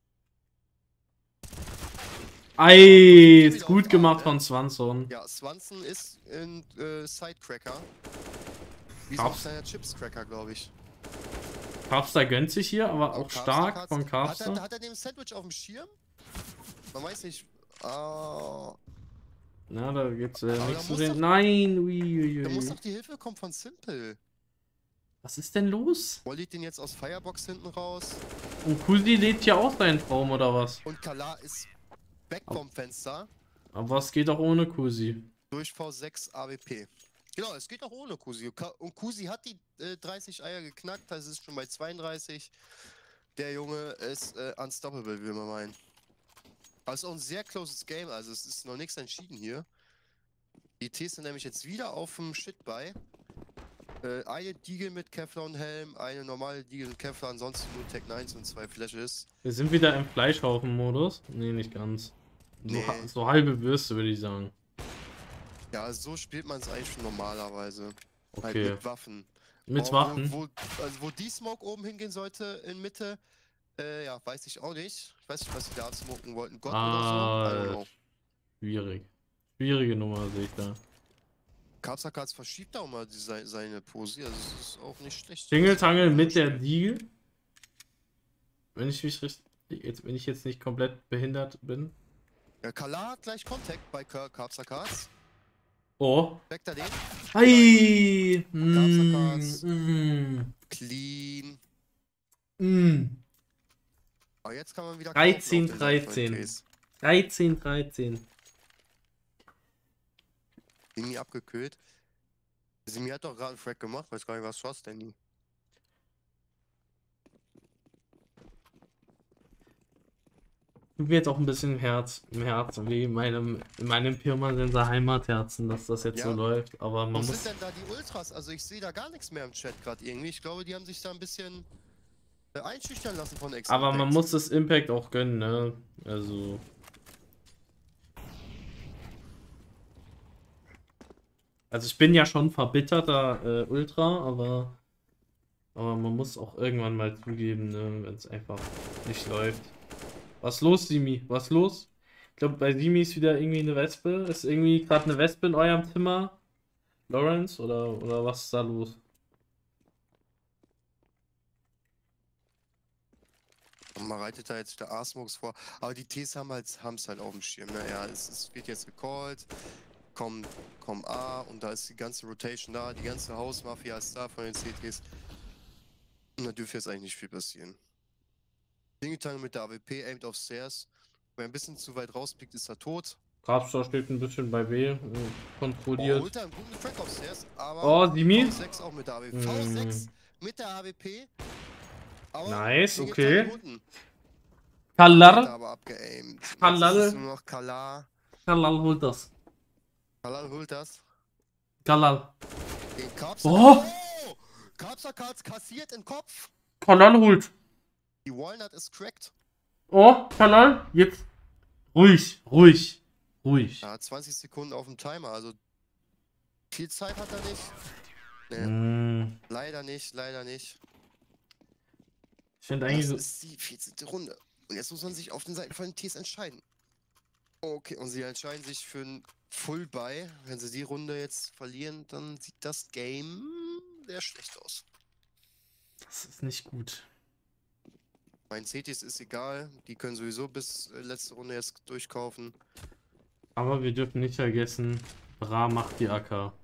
Ei, ist wieder gut auf A, gemacht ne? von Swanson. Ja, Swanson ist ein Sidecracker. Wie so ein Krass. kleiner Chips-Cracker, glaube ich. Carpster gönnt sich hier, aber auch Carpster stark Cards- von Carpster. Hat er den Sandwich auf dem Schirm? Man weiß nicht. Ah, Na, da gibt's da nichts zu muss sehen. doch- Nein, da muss ui. doch die Hilfe kommen von Simple. Was ist denn los? Wollt den jetzt aus Firebox hinten raus? Und Kusi lebt ja auch seinen Traum, oder was? Und Kala ist weg vom Fenster Aber was geht auch ohne Kusi? durch V6 AWP. Genau, es geht auch ohne Kusi. Und Kusi hat die 30 Eier geknackt, das ist schon bei 32. Der Junge ist unstoppable, will man meinen. Also auch ein sehr closes Game, also es ist noch nichts entschieden hier. Die Ts sind nämlich jetzt wieder auf dem Shit-Buy. Eine Deagle mit Kevlar-Helm, eine normale Deagle mit Kevlar, ansonsten nur Tech 9 und 2 Flashes. Wir sind wieder im Fleischhaufen-Modus. Nee, nicht ganz. So, Nee. so halbe Würste, würde ich sagen. Ja, so spielt man es eigentlich schon normalerweise. Halt Okay. mit Waffen. Mit Aber Waffen. Wo die Smoke oben hingehen sollte, in Mitte, ja, weiß ich auch nicht. Ich weiß nicht, was die da smoken wollten. Gott oder so? I don't know. Schwierig. Schwierige Nummer sehe ich da. Kapsakas verschiebt auch mal seine Pose, also es ist auch nicht schlecht. Tingeltangel mit der Deagle. Wenn ich mich richtig. Wenn ich jetzt nicht komplett behindert bin. Ja, Kala hat gleich Kontakt bei Kapsakas. Oh. Weckt er den? Ei! Kapsakas. Mm. Clean. Mm. Aber jetzt kann man wieder 13, kaufen auf den Seiten von 13. Ts. 13. Simi abgekühlt. Simi hat doch gerade einen Frag gemacht, weiß gar nicht, was du hast, Danny. Tut mir jetzt auch ein bisschen im Herzen wie in meinem Pirmasensor Heimatherzen, dass das jetzt Ja. so läuft. Aber man Wo muss. sind denn da die Ultras? Also ich sehe da gar nichts mehr im Chat gerade irgendwie. Ich glaube, die haben sich da ein bisschen einschüchtern lassen von X. Aber man muss das Impact auch gönnen, ne? Also. Also ich bin ja schon verbitterter Ultra, aber man muss auch irgendwann mal zugeben, ne, wenn es einfach nicht läuft. Was los, Simi? Was los? Ich glaube, bei Simi ist wieder irgendwie eine Wespe. Ist irgendwie gerade eine Wespe in eurem Zimmer? Lawrence? Oder was ist da los? Und man reitet da jetzt der A-Smokes vor. Aber die Ts haben es halt auf dem Schirm. Naja, es wird jetzt gecallt. Komm A und da ist die ganze Rotation da. Die ganze Hausmafia ist da von den CTs. Und da dürfte jetzt eigentlich nicht viel passieren. Dingetange mit der AWP, aimed auf Stairs. Wenn er ein bisschen zu weit rauspickt, ist er tot. Grabstar steht ein bisschen bei B, Oh, kontrolliert. holt er einen guten Track auf Stairs, aber Oh, Simi? V6 auch mit der AWP. V6 mit der AWP. Aber Nice, Dingetange okay. unten. Hat er Kalal, aber abgeaimt. Jetzt Kalal. ist es nur noch Kala. Kalal holt das. Kalal holt das. Kalal. Den Kapsa. Oh! Oh! Kapsa-Cards kassiert im Kopf. Kalal holt. Die Walnut ist cracked. Oh, Kalal, jetzt. Ruhig. Ja, 20 Sekunden auf dem Timer, also viel Zeit hat er nicht. Nee, Mm, leider nicht. ich finde Das eigentlich so. ist die 14. Runde. Und jetzt muss man sich auf den Seiten von den Ts entscheiden. Okay, und sie entscheiden sich für ein Full-Buy. Wenn sie die Runde jetzt verlieren, dann sieht das Game sehr schlecht aus. Das ist nicht gut. Mein Cetis ist egal, die können sowieso bis letzte Runde jetzt durchkaufen. Aber wir dürfen nicht vergessen, Bra macht die AK.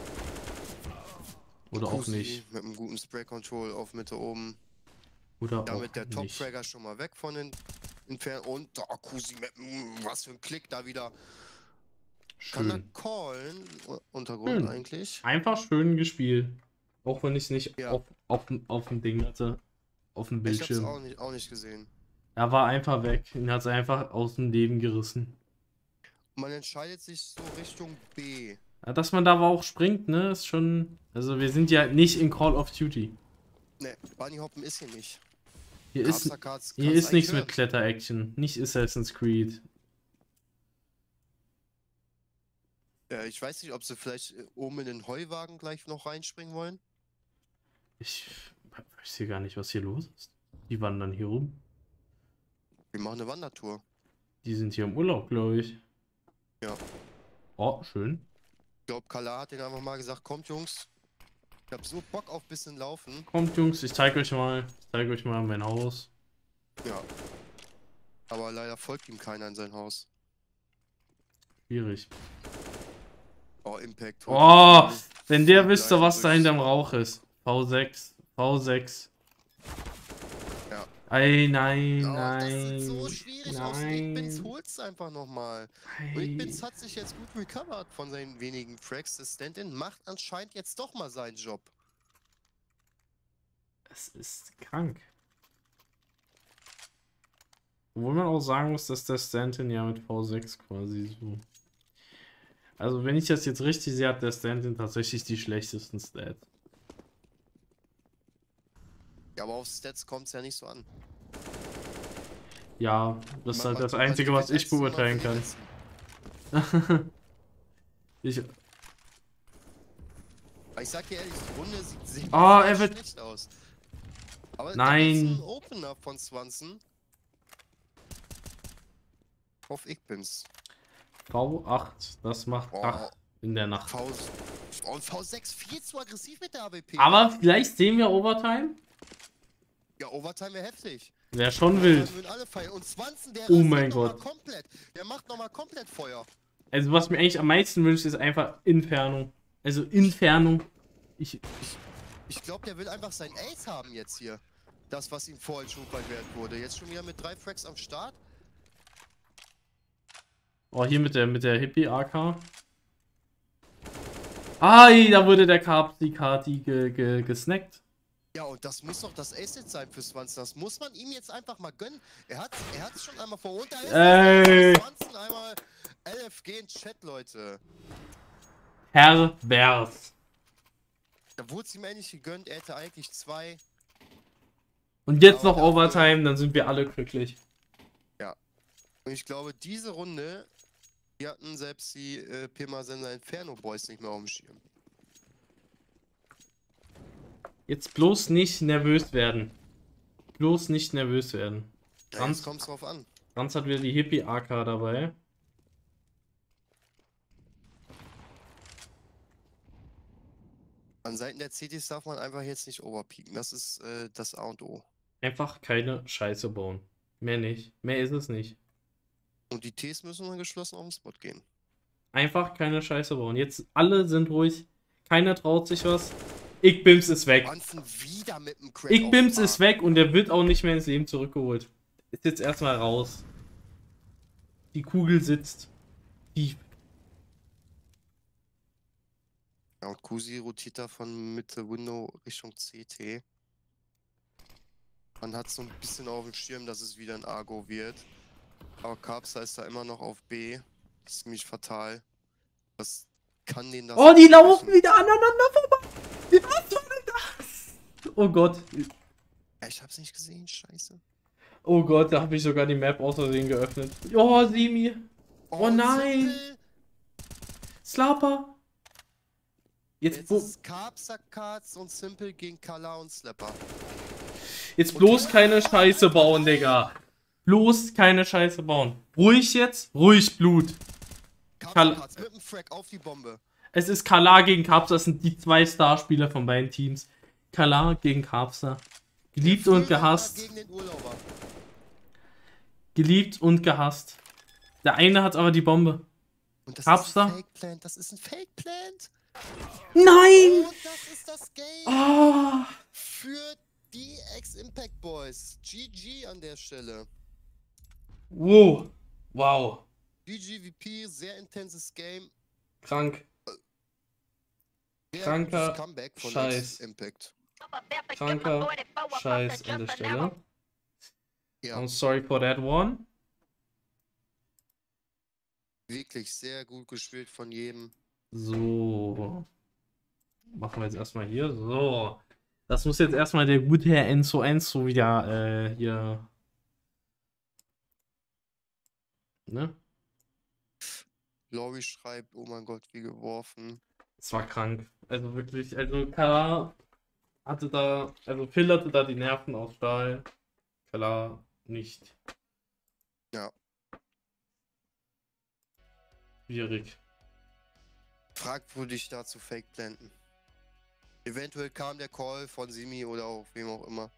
Oder auch Kusi nicht. mit einem guten Spray Control auf Mitte oben. Oder Damit auch der nicht. Top-Fragger schon mal weg von den Entfernen. Und da Kusi mit was für ein Klick da wieder. Kann er Schön. callen? Untergrund Schön. eigentlich. Einfach schön gespielt. Auch wenn ich es nicht Ja. auf dem Ding hatte. Auf dem Ich hab's Bildschirm. auch nicht gesehen. Er war einfach weg und hat es einfach aus dem Leben gerissen. Man entscheidet sich so Richtung B. Ja, dass man da aber auch springt, ne, ist schon. Also wir sind ja nicht in Call of Duty. Ne, Bunny Hoppen ist hier nicht. Hier ist Cards nichts kannst mit eigentlich Kletter-Action. Nicht Assassin's Creed. hören. Ich weiß nicht, ob sie vielleicht oben in den Heuwagen gleich noch reinspringen wollen. Ich weiß hier gar nicht, was hier los ist. Die wandern hier rum. Wir machen eine Wandertour. Die sind hier im Urlaub, glaube ich. Ja. Oh, schön. Ich glaube, Kala hat denen einfach mal gesagt, kommt Jungs, ich hab so Bock auf bisschen Laufen. Kommt, Jungs, ich zeige euch mal. Mein Haus. Ja. Aber leider folgt ihm keiner in sein Haus. Schwierig. Oh, Impact. Oh, wenn der Voll wüsste, gleich was da durchs- hinterm Rauch ist. V6. Ja. Ey, nein, Oh, das nein. sieht so schwierig aus. Igbins holt's einfach nochmal. Und Ey. Igbins hat sich jetzt gut recovered von seinen wenigen Fracks. Der Stand-In macht anscheinend jetzt doch mal seinen Job. Es ist krank. Obwohl man auch sagen muss, dass der Stanton ja mit V6 quasi so. Also, wenn ich das jetzt richtig sehe, hat der Stanton tatsächlich die schlechtesten Stats. Ja, aber auf Stats kommt's ja nicht so an. Ja, das ist halt das Man Einzige, was gewinnt ich immer beurteilen für die kann. Letzten. Ich, Aber ich sag dir ehrlich, die Runde sieht Oh, sehr er wird- schlecht aus. Aber Nein. Da gibt's einen Opener von Swanson. Auf Igbins. V8, das macht Oh. Krach in der Nacht. Und V6 viel zu aggressiv mit der AWP. Aber vielleicht sehen wir Overtime. Ja, Overtime wäre heftig. Wäre schon wild. Dann würden alle feiern. Und Swanson, der Oh rasiert mein noch mal Gott. komplett. Der macht nochmal komplett Feuer. Also, was mir eigentlich am meisten wünscht, ist einfach Inferno. Also, Inferno. Ich glaube, der will einfach sein Ace haben jetzt hier. Das, was ihm vorhin schon verwehrt wurde. Jetzt schon wieder mit 3 Fracks am Start. Oh, hier mit der Hippie-AK. Ai, da wurde der Kati gesnackt. Ja, und das muss doch das Ace jetzt sein für Swanson. Das muss man ihm jetzt einfach mal gönnen. Er hat es schon einmal vor. Und da ist Ey. Swanson einmal LFG in Chat, Leute. Pervers. Da wurde es ihm endlich gegönnt. Er hätte eigentlich 2. Und jetzt Aber noch dafür- Overtime, dann sind wir alle glücklich. Und ich glaube, diese Runde, die hatten selbst die Pirmasender Inferno Boys nicht mehr auf dem Schirm. Jetzt bloß nicht nervös werden. Bloß nicht nervös werden. Ja, Franz- jetzt kommt's drauf an. Franz hat wieder die Hippie-AK dabei. An Seiten der CTs darf man einfach jetzt nicht overpeaken. Das ist das A und O. Einfach keine Scheiße bauen. Mehr nicht. Mehr ist es nicht. Und die Ts müssen dann geschlossen auf den Spot gehen. Einfach keine Scheiße bauen. Jetzt alle sind ruhig. Keiner traut sich was. Igbins ist weg. Swanson wieder mit dem Crack. Igbins auf ist weg und der wird auch nicht mehr ins Leben zurückgeholt. Ist jetzt erstmal raus. Die Kugel sitzt tief. Ja, und Kusi rotiert da von Mitte Window Richtung CT. Man hat so ein bisschen auf dem Schirm, dass es wieder ein Argo wird. Aber Carpsa ist da immer noch auf B. Das ist ziemlich fatal. Was kann den das... Oh, die absprechen? laufen wieder aneinander vorbei. Was war denn das? Oh Gott. Ja, ich hab's nicht gesehen, scheiße. Oh Gott, da habe ich sogar die Map aus Versehen geöffnet. Oh, Simi. Oh nein. Simple. Slapper. Jetzt ist Carpsa Cards und Simple gegen Kala und Slapper. Jetzt bloß keine Scheiße bauen, Digga. Bloß keine Scheiße bauen. Ruhig jetzt, ruhig Blut. Carpsa Cards mit dem Frag auf die Bombe. Es ist Kala gegen Karpsa, das sind die 2 Starspieler von beiden Teams. Kala gegen Karpsa. Geliebt Der und Föhn war gehasst. gegen den Urlauber. Geliebt und gehasst. Der eine hat aber die Bombe. Und das ist ein Hab's da? Fake Plant. Das ist ein Fake Plant. Nein! Und das ist das Game Oh. für die Ex-Impact Boys. GG an der Stelle. Wow. Wow. GGVP, sehr intenses Game. Krank. Sehr Kranker gutes Comeback von Scheiß. Ex-Impact. Kranker Scheiß an der Stelle. Ja, I'm sorry for that one. wirklich sehr gut gespielt von jedem. So. Machen wir jetzt erstmal hier. So. Das muss jetzt erstmal der gute Herr Enzo wieder hier. Ne? Lori schreibt, oh mein Gott, wie geworfen. Das war krank. Also wirklich, also Kala hatte da, also Phil hatte da die Nerven aus Stahl. Kala nicht. Ja. Schwierig. Fragwürdig da zu Fake Planten. Eventuell kam der Call von Simi oder auch wem auch immer.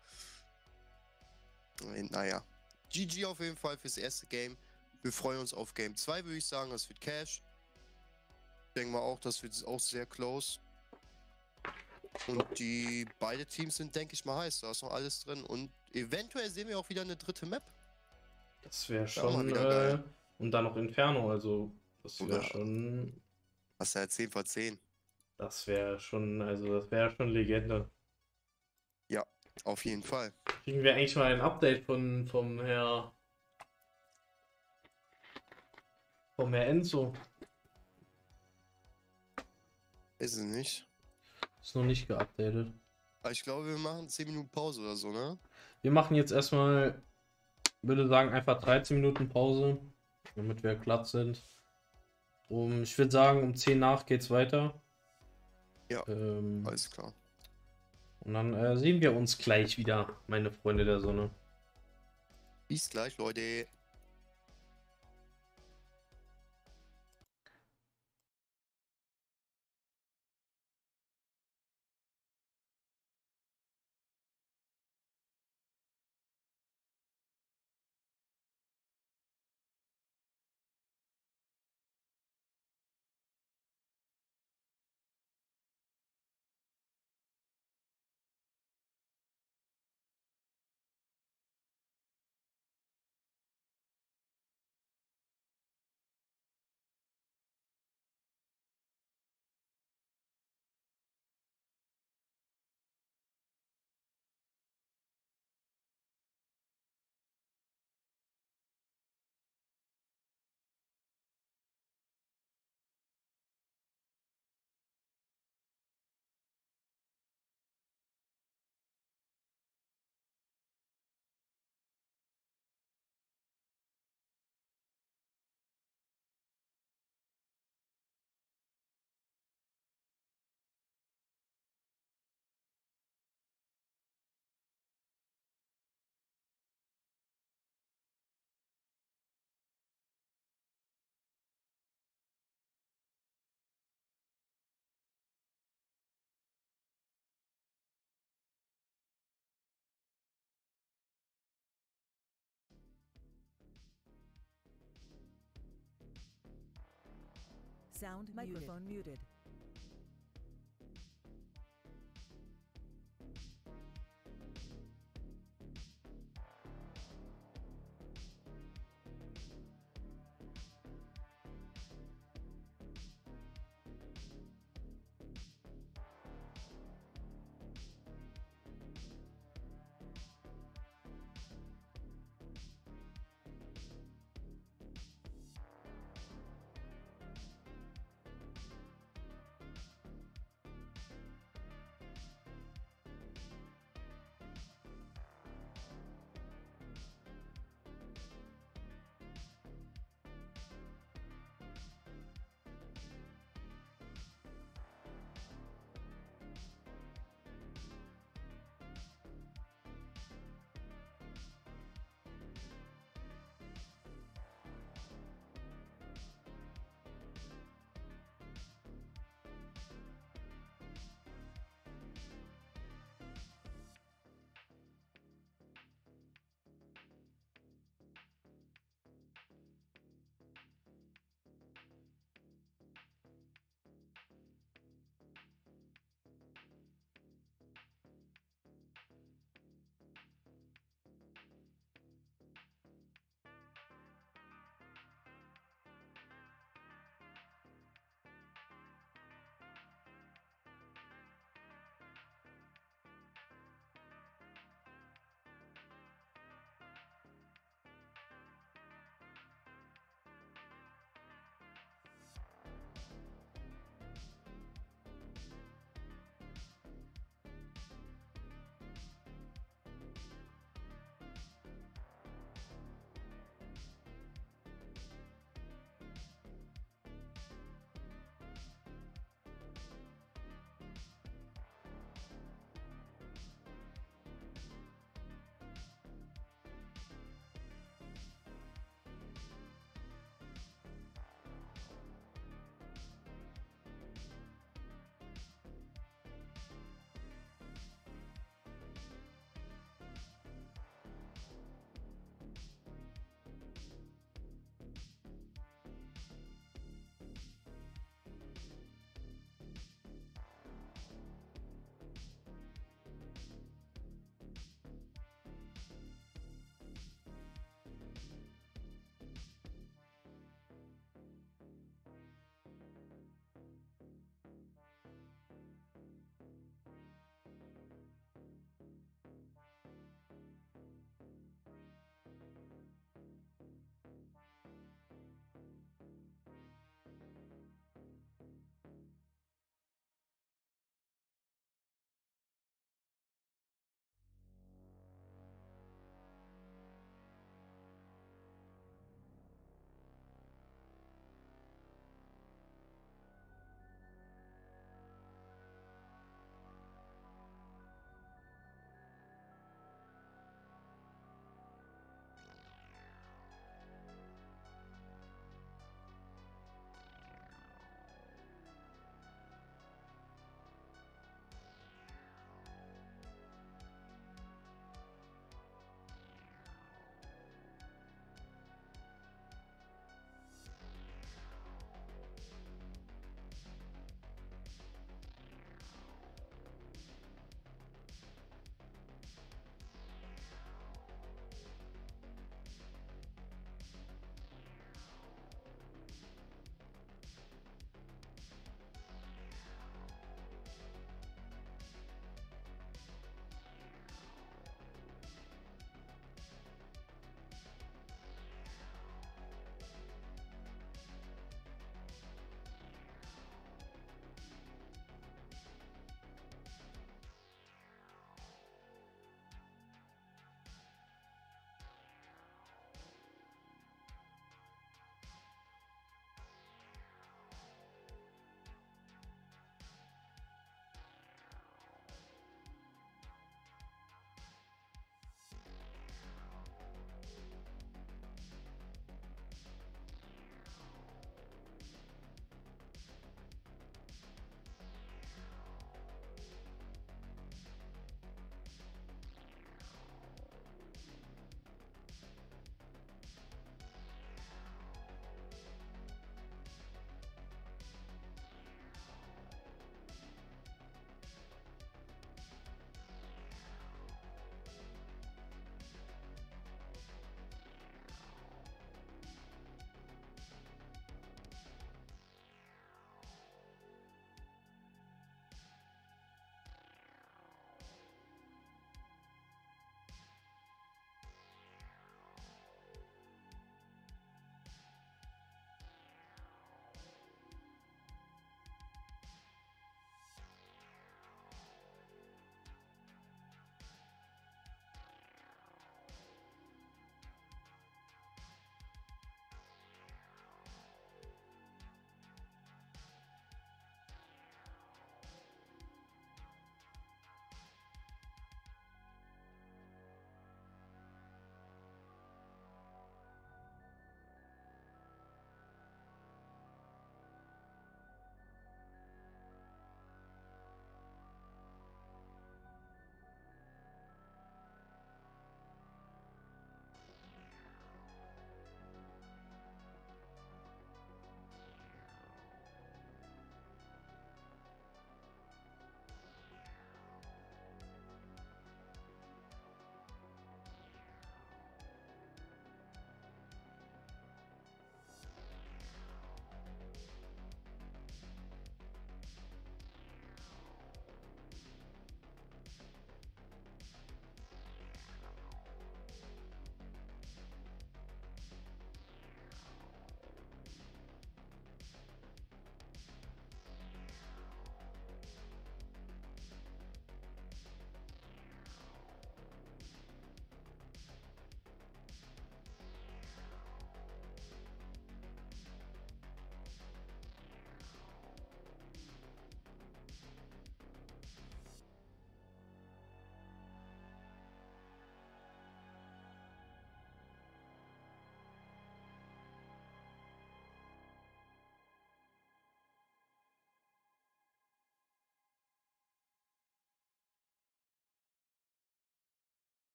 Naja. GG auf jeden Fall fürs erste Game. Wir freuen uns auf Game 2, würde ich sagen. Das wird Cash. Ich denke mal auch, das wird auch sehr close. Und die beide Teams sind, denke ich mal, heiß. Da ist noch alles drin. Und eventuell sehen wir auch wieder eine dritte Map. Das wäre Wär auch mal schon, wieder geil. und dann noch Inferno, also das wäre Oder- schon, Was ja 10 von 10. das wäre schon, also das wäre schon Legende. Auf jeden Fall. Kriegen wir eigentlich mal ein Update vom Herr Enzo? Ist es nicht. Ist noch nicht geupdatet. Aber ich glaube, wir machen 10 Minuten Pause oder so, ne? Wir machen jetzt erstmal, würde sagen, einfach 13 Minuten Pause, damit wir glatt sind. Ich würde sagen, um 10 nach geht's weiter. Ja, Und alles klar. dann sehen wir uns gleich wieder, meine Freunde der Sonne. Bis gleich, Leute. Sound microphone muted.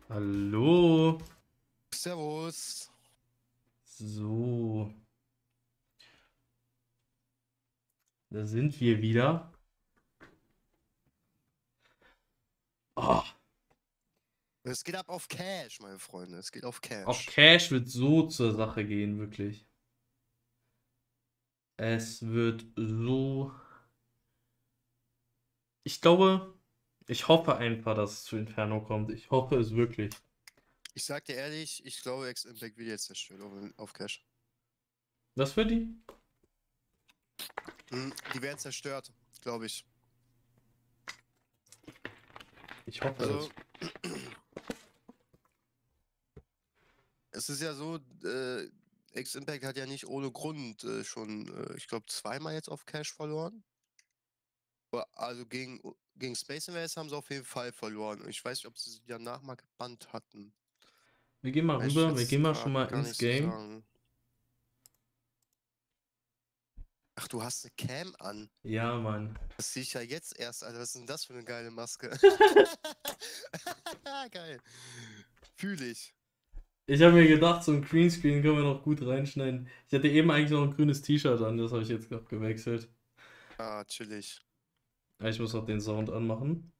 Hallo. Servus. So. Da sind wir wieder. Oh, Es geht ab auf Cash, meine Freunde. Es geht auf auf Cash. Cash wird so zur Sache gehen, wirklich. Es wird so. Ich glaube, ich hoffe einfach, dass es zu Inferno kommt. Ich hoffe es wirklich. Ich sag dir ehrlich, ich glaube, X-Impact wird jetzt zerstört auf Cash. Was für die? Die werden zerstört, glaube ich. Ich hoffe Also, es. es ist ja so, X-Impact hat ja nicht ohne Grund schon, ich glaube, zweimal jetzt auf Cash verloren. Also gegen Space Invaders haben sie auf jeden Fall verloren. Ich weiß nicht, ob sie danach mal gebannt hatten. Wir gehen mal Weiß ich rüber, wir jetzt gehen mal schon grad mal gar ins nicht so Game. sagen. Ach, du hast eine Cam an. Ja, Mann. Das sehe ich ja jetzt erst, Alter. Was ist denn das für eine geile Maske? Geil. Fühle ich. Ich habe mir gedacht, so ein Greenscreen können wir noch gut reinschneiden. Ich hatte eben eigentlich noch ein grünes T-Shirt an, das habe ich jetzt gerade gewechselt. Ah, chillig. Ja, ich muss auch den Sound anmachen.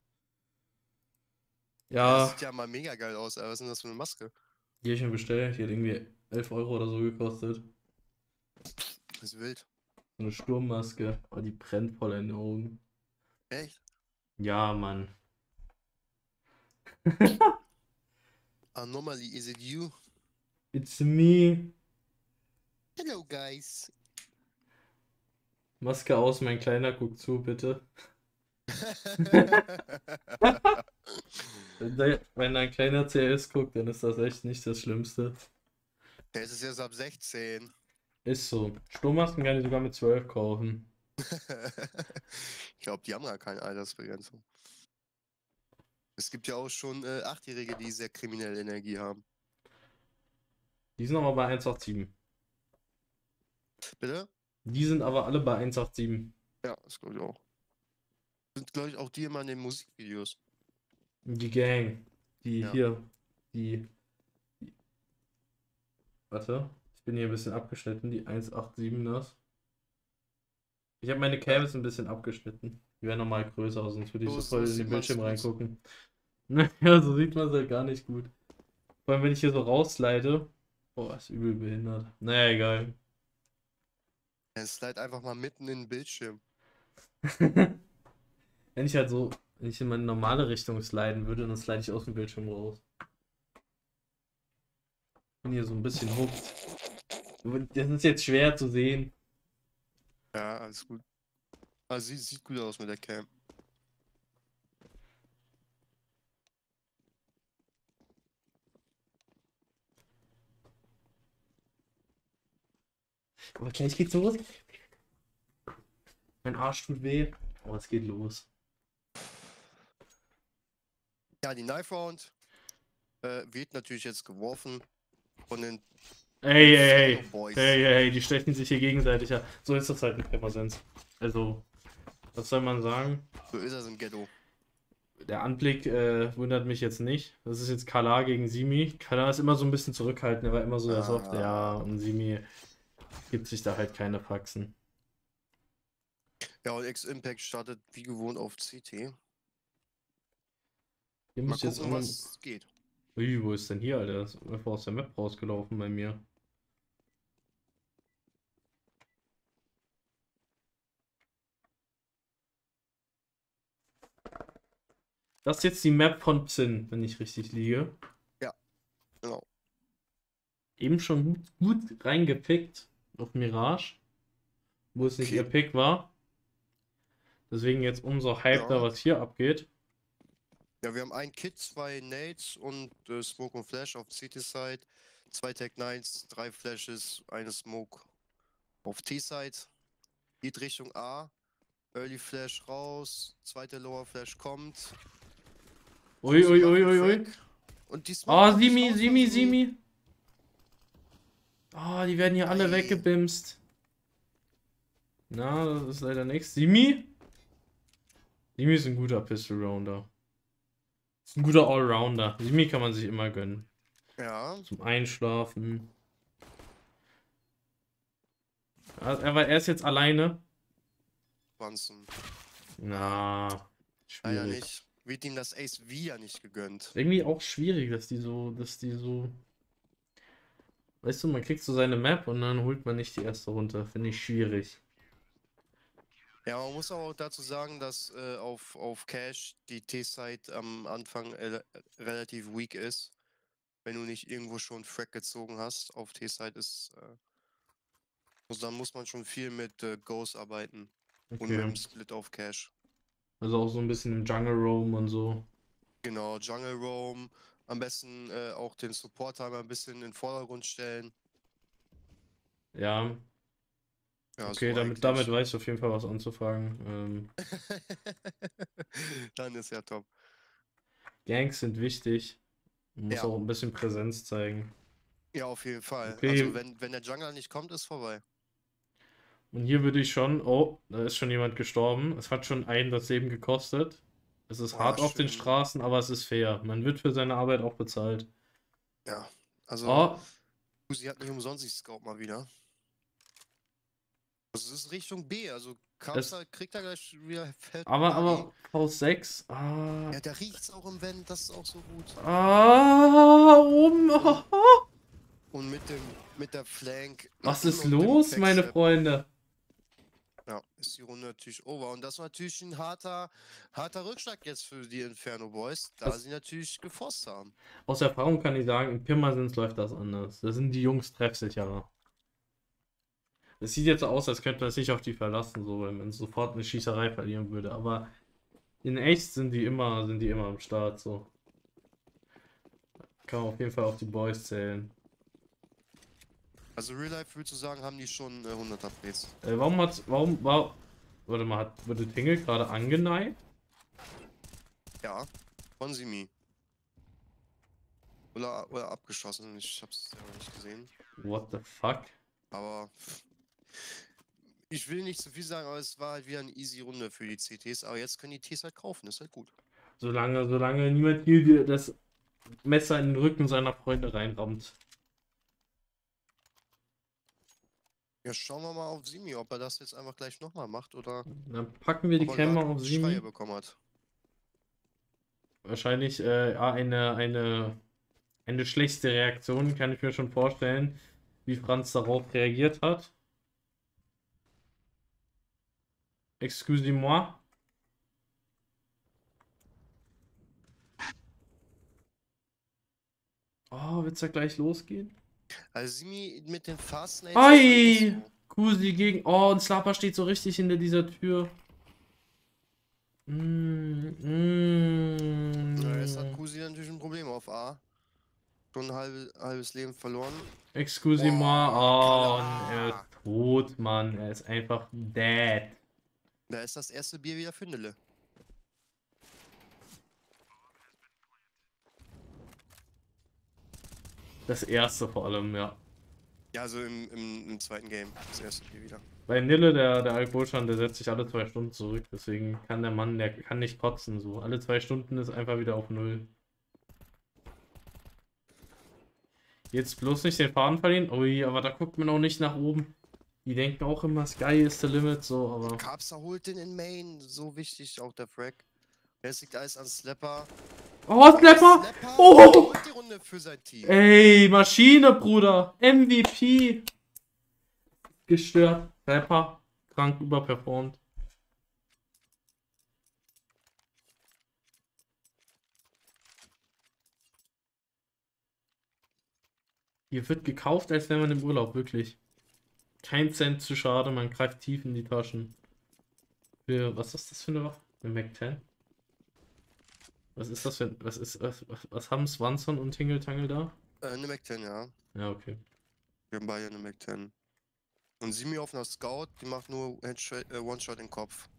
Ja, das Ja, sieht ja mal mega geil aus, aber was ist denn das für eine Maske? die habe ich mir bestellt. Die hat irgendwie 11 Euro oder so gekostet. Das ist wild. So eine Sturmmaske. Oh, die brennt voll in den Augen. Echt? Ja, Mann. Anomaly, is it you? It's me. Hello, guys. Maske aus, mein Kleiner, guck zu, bitte. Wenn ein kleiner CS guckt, dann ist das echt nicht das Schlimmste. Der ist jetzt ab 16. Ist so. Sturmmasken kann ich sogar mit 12 kaufen. Ich glaube, die haben gar keine Altersbegrenzung. Es gibt ja auch schon 8-Jährige, die sehr kriminelle Energie haben. Die sind aber bei 187. Bitte? Die sind aber alle bei 187. Ja, das glaube ich auch. Sind, glaube ich, auch die immer in den Musikvideos. Die Gang. Die Ja. hier. Die. Warte. Ich bin hier ein bisschen abgeschnitten. Die 187ers. Ich habe meine Cabs ein bisschen abgeschnitten. Die wären nochmal größer, sonst würde ich so So voll in sieht den man's Bildschirm gut. reingucken. Ja, so sieht man es halt gar nicht gut. Vor allem, wenn ich hier so rausleite. Boah, ist übel behindert. Naja, egal. Es slide einfach mal mitten in den Bildschirm. Wenn ich halt so, wenn ich in meine normale Richtung sliden würde, dann slide ich aus dem Bildschirm raus. Bin hier so ein bisschen hooked. Das ist jetzt schwer zu sehen. Ja, alles gut. Also sieht gut aus mit der Cam. Aber gleich geht's los. Mein Arsch tut weh. Aber es geht los. Ja, die Knife Round wird natürlich jetzt geworfen von den Ey, ey, ey. Inferno Boys. Hey, hey, hey, die stechen sich hier gegenseitig ja. So ist das halt mit Peppersens. Also, was soll man sagen? So ist das im Ghetto. Der Anblick wundert mich jetzt nicht. Das ist jetzt Kala gegen Simi. Kala ist immer so ein bisschen zurückhaltend. Er war immer so der Soft, ja. Und Simi gibt sich da halt keine Faxen. Ja, und X-Impact startet wie gewohnt auf CT. Hier Mal muss ich jetzt gucken, auch was geht. Ui, wo ist denn hier, Alter? Das ist einfach aus der Map rausgelaufen bei mir. Das ist jetzt die Map von Zinn, wenn ich richtig liege. Ja, genau. Eben schon gut reingepickt auf Mirage, wo es nicht Okay. ihr Pick war. Deswegen jetzt umso hypter, Ja. was hier abgeht. Ja, wir haben ein Kit, 2 Nades und Smoke und Flash auf CT-Side, 2 Tech 9s, 3 Flashes, eine Smoke auf T-Side. Geht Richtung A. Early Flash raus, zweite Lower Flash kommt. Ui, Große ui, machen ui, ui, ui. Crack. Und die Smoke Oh, kommt nicht Simi, raus von Simi, Simi. Oh, die werden hier alle Ei. weggebimst. Na, das ist leider nichts. Simi? Simi ist ein guter Pistol Rounder. Ist ein guter Allrounder. Simi kann man sich immer gönnen. Ja, Zum Einschlafen. Er ist jetzt alleine. Bronson. Na, Leider schwierig. nicht. Wird ihm das Ace wieder nicht gegönnt. Irgendwie auch schwierig, dass die so. Weißt du, man kriegt so seine Map und dann holt man nicht die erste runter. Finde ich schwierig. Ja, man muss aber auch dazu sagen, dass auf Cash die T-Side am Anfang relativ weak ist. Wenn du nicht irgendwo schon Frack gezogen hast auf T-Side ist, also dann muss man schon viel mit Ghost arbeiten und mit Okay. dem Split auf Cash. Also auch so ein bisschen im Jungle Roam und so. Genau, Jungle Roam, am besten auch den Supporter mal ein bisschen in den Vordergrund stellen. Ja, Ja, okay, so damit eigentlich. weiß ich auf jeden Fall was anzufangen. Dann ist ja top. Gangs sind wichtig. Man muss Ja, auch ein bisschen Präsenz zeigen. ja, auf jeden Fall. Also Okay, wenn der Jungler nicht kommt, ist vorbei. und hier würde ich schon. Oh, da ist schon jemand gestorben. Es hat schon einen das Leben gekostet. Es ist Oh, hart auf den schön. Straßen, aber es ist fair. Man wird für seine Arbeit auch bezahlt. Ja, also Oh, Uzi hat nicht umsonst die Scout mal wieder. Also es ist Richtung B, also es. Kapsa kriegt er gleich wieder Fett Aber, Buggy. aber V6. Ah. Ja, der riecht's auch im Vent, das ist auch so gut. Oben. Und, Oh. und mit der Flank Was ist und dem los, meine Backstep, Freunde? ja, ist die Runde natürlich over. Und das war natürlich ein harter Rückschlag jetzt für die Inferno Boys, da Das, sie natürlich geforst haben. aus Erfahrung kann ich sagen, in Pirmasens läuft das anders. Da sind die Jungs treffsicherer. Es sieht jetzt so aus, als könnte man sich auf die verlassen, so wenn man sofort eine Schießerei verlieren würde. Aber in echt sind die immer am Start. So kann man auf jeden Fall auf die Boys zählen. Also Real Life würdest du sagen, haben die schon 100er Plays. Warte mal, wurde Tingle gerade angeneigt? Ja, von Simi. Oder abgeschossen, ich hab's selber nicht gesehen. What the fuck? Aber ich will nicht zu viel sagen, aber es war halt wieder eine easy Runde für die CTs. Aber jetzt können die Ts halt kaufen, ist halt gut. Solange niemand hier dir das Messer in den Rücken seiner Freunde reinrammt. Ja, schauen wir mal auf Simi, ob er das jetzt einfach gleich nochmal macht oder Dann packen wir die ob er Camera gerade auf Schreie Simi. bekommen hat. Wahrscheinlich eine schlechte Reaktion, kann ich mir schon vorstellen, wie Franz darauf reagiert hat. Excusez-moi. Oh, wird's da gleich losgehen? Also Simi mit den Fast Names ist halt Ei! nicht so. Kusi gegen. Oh, und Slapper steht so richtig hinter dieser Tür. Ja, jetzt hat Kusi natürlich ein Problem auf A. Schon ein halbes Leben verloren. Excusez-moi. Boah, Oh, und er ist Kala! tot, Mann. Er ist einfach dead. Da ist das erste Bier wieder Findele. Das erste vor allem, ja. Ja, also im zweiten Game. Das erste Bier wieder. Bei Nille, der Alkoholstand, der setzt sich alle 2 Stunden zurück. Deswegen kann der Mann, der kann nicht kotzen. So. Alle 2 Stunden ist einfach wieder auf Null. Jetzt bloß nicht den Faden verlieren. Ui, aber da guckt man auch nicht nach oben. Die denken auch immer, Sky is the limit, so, aber. Kapsa holt den in Main. So wichtig, auch der Frag. Jetzt liegt alles an Slapper. Oh, Slapper! Slapper Oh! holt die Runde für sein Team. Ey, Maschine, Bruder! MVP! Gestört. Rapper. Krank überperformt. Hier wird gekauft, als wäre man im Urlaub, wirklich. Kein Cent zu schade, man greift tief in die Taschen. Was ist das für eine Waffe? Eine Mac-10? Was ist das für was haben Swanson und Tingle Tangle da? Eine Mac-10, ja. Ja, okay. Wir haben beide eine Mac-10. Und Simi auf einer Scout, die macht nur One-Shot in den Kopf.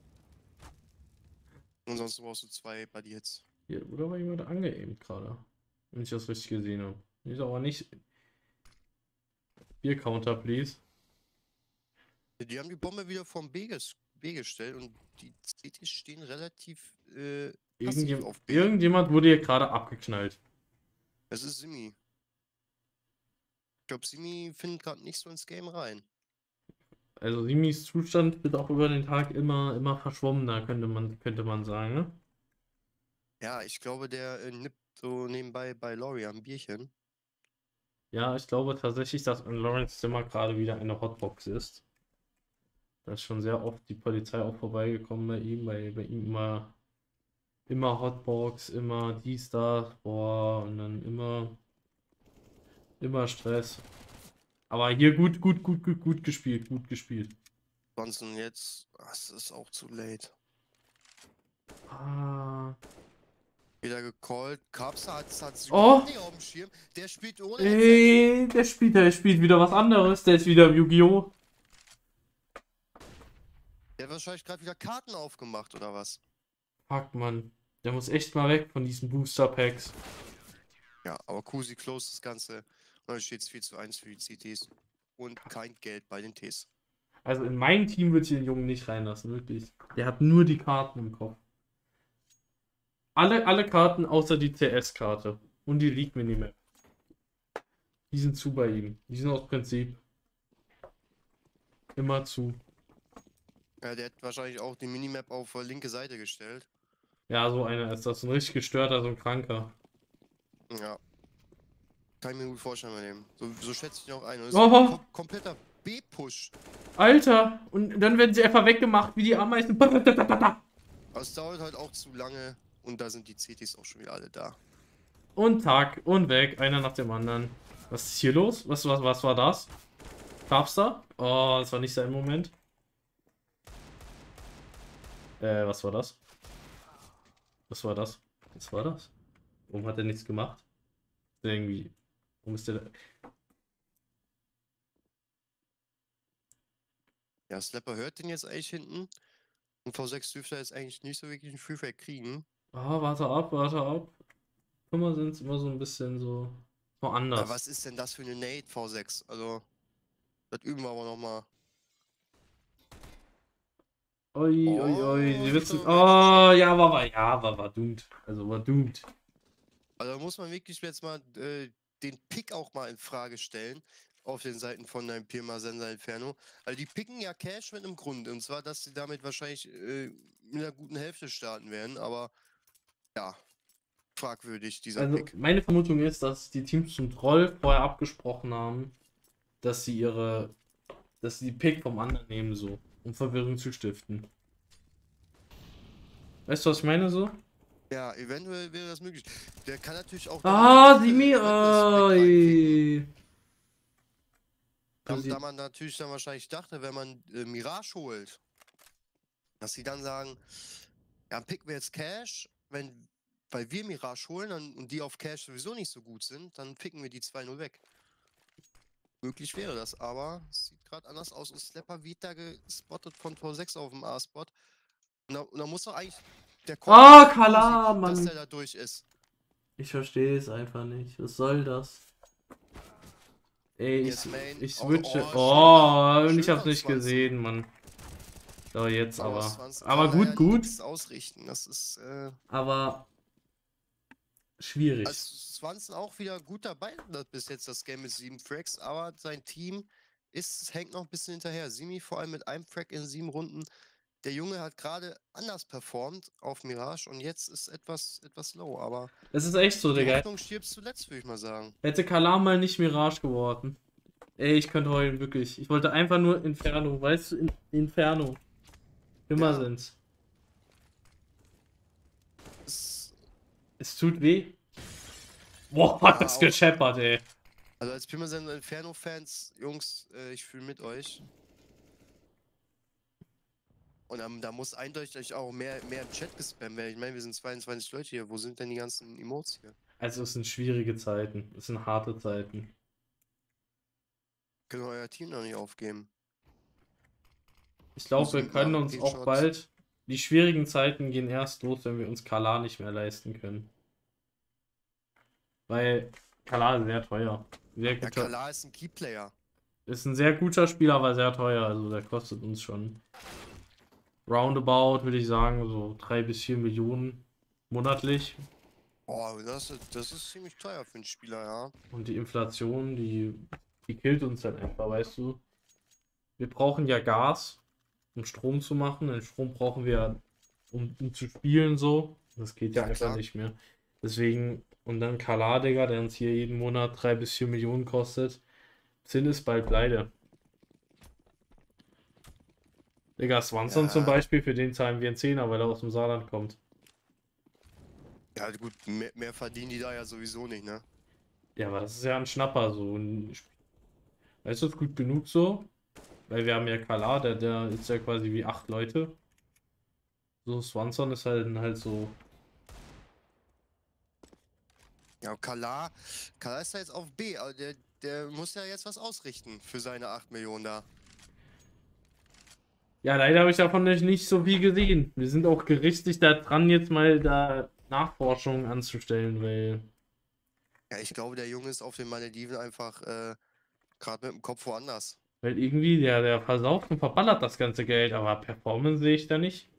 Und sonst brauchst du 2 Buddy-Hits. Hier, oder war jemand angeaimt gerade? Wenn ich das richtig gesehen habe. Ist aber nicht. Hier Counter, please. Die haben die Bombe wieder vom B gestellt und die CTs stehen relativ passiv auf B. Irgendjemand wurde hier gerade abgeknallt. Es ist Simi. Ich glaube, Simi findet gerade nicht so ins Game rein. Also Simis Zustand wird auch über den Tag immer verschwommener, könnte man sagen, ne? Ja, ich glaube, der nippt so nebenbei bei Lori am Bierchen. Ja, ich glaube tatsächlich, dass in Lawrence Zimmer gerade wieder eine Hotbox ist. Da ist schon sehr oft die Polizei auch vorbeigekommen bei ihm, bei ihm immer Hotbox, immer dies, das, boah, und dann immer Stress. Aber hier gut gespielt, gut gespielt. Ansonsten jetzt, es ist auch zu late. Ah. Wieder gecallt. Kapsa hat es Oh! überhaupt nicht auf dem Schirm. Der spielt ohne Headset. Ey, der spielt wieder was anderes. Der ist wieder Yu-Gi-Oh! Der hat wahrscheinlich gerade wieder Karten aufgemacht, oder was? Fuck, Mann. Der muss echt mal weg von diesen Booster-Packs. Ja, aber Kusi close das Ganze. Und dann steht es 4:1 für die CTs. Und kein Geld bei den Ts. Also in mein Team würde ich den Jungen nicht reinlassen, wirklich. Der hat nur die Karten im Kopf. Alle Karten außer die CS-Karte. Und die League Minimap. Die sind zu bei ihm. Die sind aus Prinzip immer zu. Ja, der hat wahrscheinlich auch die Minimap auf linke Seite gestellt. Ja, so einer ist das. Ein richtig gestörter, so ein Kranker. Ja. Kann ich mir gut vorstellen bei dem. So schätze ich ihn auch ein. Und das Oh. ist ein kompletter B-Push. Alter! Und dann werden sie einfach weggemacht wie die Ameisen. Aber es dauert halt auch zu lange. Und da sind die CTs auch schon wieder alle da. Und Tag und weg, einer nach dem anderen. Was ist hier los? Was war das? Gab's da? Oh, das war nicht sein Moment. Was war das? Was war das? Was war das? Warum hat er nichts gemacht? Irgendwie. Warum ist der da? Ja, Slapper hört den jetzt eigentlich hinten. Und V6 dürfte er jetzt eigentlich nicht so wirklich einen Free Fire kriegen. Ah, warte ab, warte ab. Immer sind es immer so ein bisschen so Aber anders. was ist denn das für eine Nade V6? Also, das üben wir aber nochmal. Oi, oi, oi. Die Oh, wissen. so Oh, ja, war doomed. Also war doomed. Also da muss man wirklich jetzt mal den Pick auch mal in Frage stellen auf den Seiten von deinem Pirma Sensor Inferno. Also die picken ja Cash mit einem Grund. Und zwar, dass sie damit wahrscheinlich mit einer guten Hälfte starten werden. Aber ja, fragwürdig dieser Also Pick. meine Vermutung ist, dass die Teams zum Troll vorher abgesprochen haben, dass sie die Pick vom anderen nehmen, so, um Verwirrung zu stiften. Weißt du, was ich meine so? Ja, eventuell wäre das möglich. Der kann natürlich auch... Ah, Simi, Da man natürlich dann wahrscheinlich dachte, wenn man Mirage holt, dass sie dann sagen, ja, picken wir jetzt Cash, weil wir Mirage holen und die auf Cash sowieso nicht so gut sind, dann picken wir die 2-0 weg. Möglich wäre das, aber es sieht gerade anders aus und Slapper wird da gespottet von V6 auf dem A-Spot. Und da muss doch eigentlich der Kala, dass Mann. der da durch ist. Ich verstehe es einfach nicht. Was soll das? Ey, Yes, man. ich Oh, switche. oh, Und ich schöner hab's nicht 20. gesehen, Mann. So, jetzt aber. Swanson Aber kann da ja gut. nichts ausrichten. Das ist Aber schwierig. also Swanson auch wieder gut dabei bis jetzt das Game mit 7 Frags, aber sein Team hängt noch ein bisschen hinterher. Simi vor allem mit einem Frag in 7 Runden. Der Junge hat gerade anders performt auf Mirage und jetzt ist etwas low, aber Es ist echt so, die Digga. Hoffnung stirbt zuletzt, würde ich mal sagen. Hätte Kalam mal nicht Mirage geworden. Ey, ich könnte heulen, wirklich. Ich wollte einfach nur Inferno, weißt du, Inferno. Immer Ja. sind's. Es, Es tut weh. Boah, Ja, hat das auch. gescheppert, ey. also als Pirmasens Inferno-Fans, Jungs, ich fühle mit euch. Und da muss eindeutig auch mehr im Chat gespammt werden. Ich meine, wir sind 22 Leute hier. Wo sind denn die ganzen Emotes hier? Also es sind schwierige Zeiten. Es sind harte Zeiten. Können wir euer Team noch nicht aufgeben. Ich glaube, wir Müssen können nach uns den auch Shots. bald. Die schwierigen Zeiten gehen erst los, wenn wir uns Kala nicht mehr leisten können. Weil Kala ist sehr teuer. Sehr Ja, guter, Kala ist ein Keyplayer. ist ein sehr guter Spieler, aber sehr teuer. Also der kostet uns schon roundabout, würde ich sagen, so 3 bis 4 Millionen. monatlich. Oh, das ist ziemlich teuer für einen Spieler, ja. Und die Inflation, die killt uns dann einfach, weißt du. Wir brauchen ja Gas, um Strom zu machen. Den Strom brauchen wir, um zu spielen so. Das geht ja Ja, einfach klar. nicht mehr. Deswegen, und dann Kala, Digga, der uns hier jeden Monat 3 bis 4 Millionen kostet. Zinn ist bald pleite. Digga, Swanson zum Ja, Beispiel, für den zahlen wir einen Zehner, weil er aus dem Saarland kommt. ja gut, mehr verdienen die da ja sowieso nicht, ne? Ja, aber das ist ja ein Schnapper so. Weißt du, ist gut genug so? Weil wir haben ja Kala, der ist ja quasi wie 8 Leute. So, Swanson ist halt so. Ja, und Kala ist ja jetzt auf B, aber der muss ja jetzt was ausrichten für seine 8 Millionen da. Ja, leider habe ich davon nicht so viel gesehen. Wir sind auch gerichtlich da dran, jetzt mal da Nachforschungen anzustellen, weil. Ja, ich glaube, der Junge ist auf den Malediven einfach gerade mit dem Kopf woanders. Weil irgendwie der versauft und verballert das ganze Geld, aber Performance sehe ich da nicht.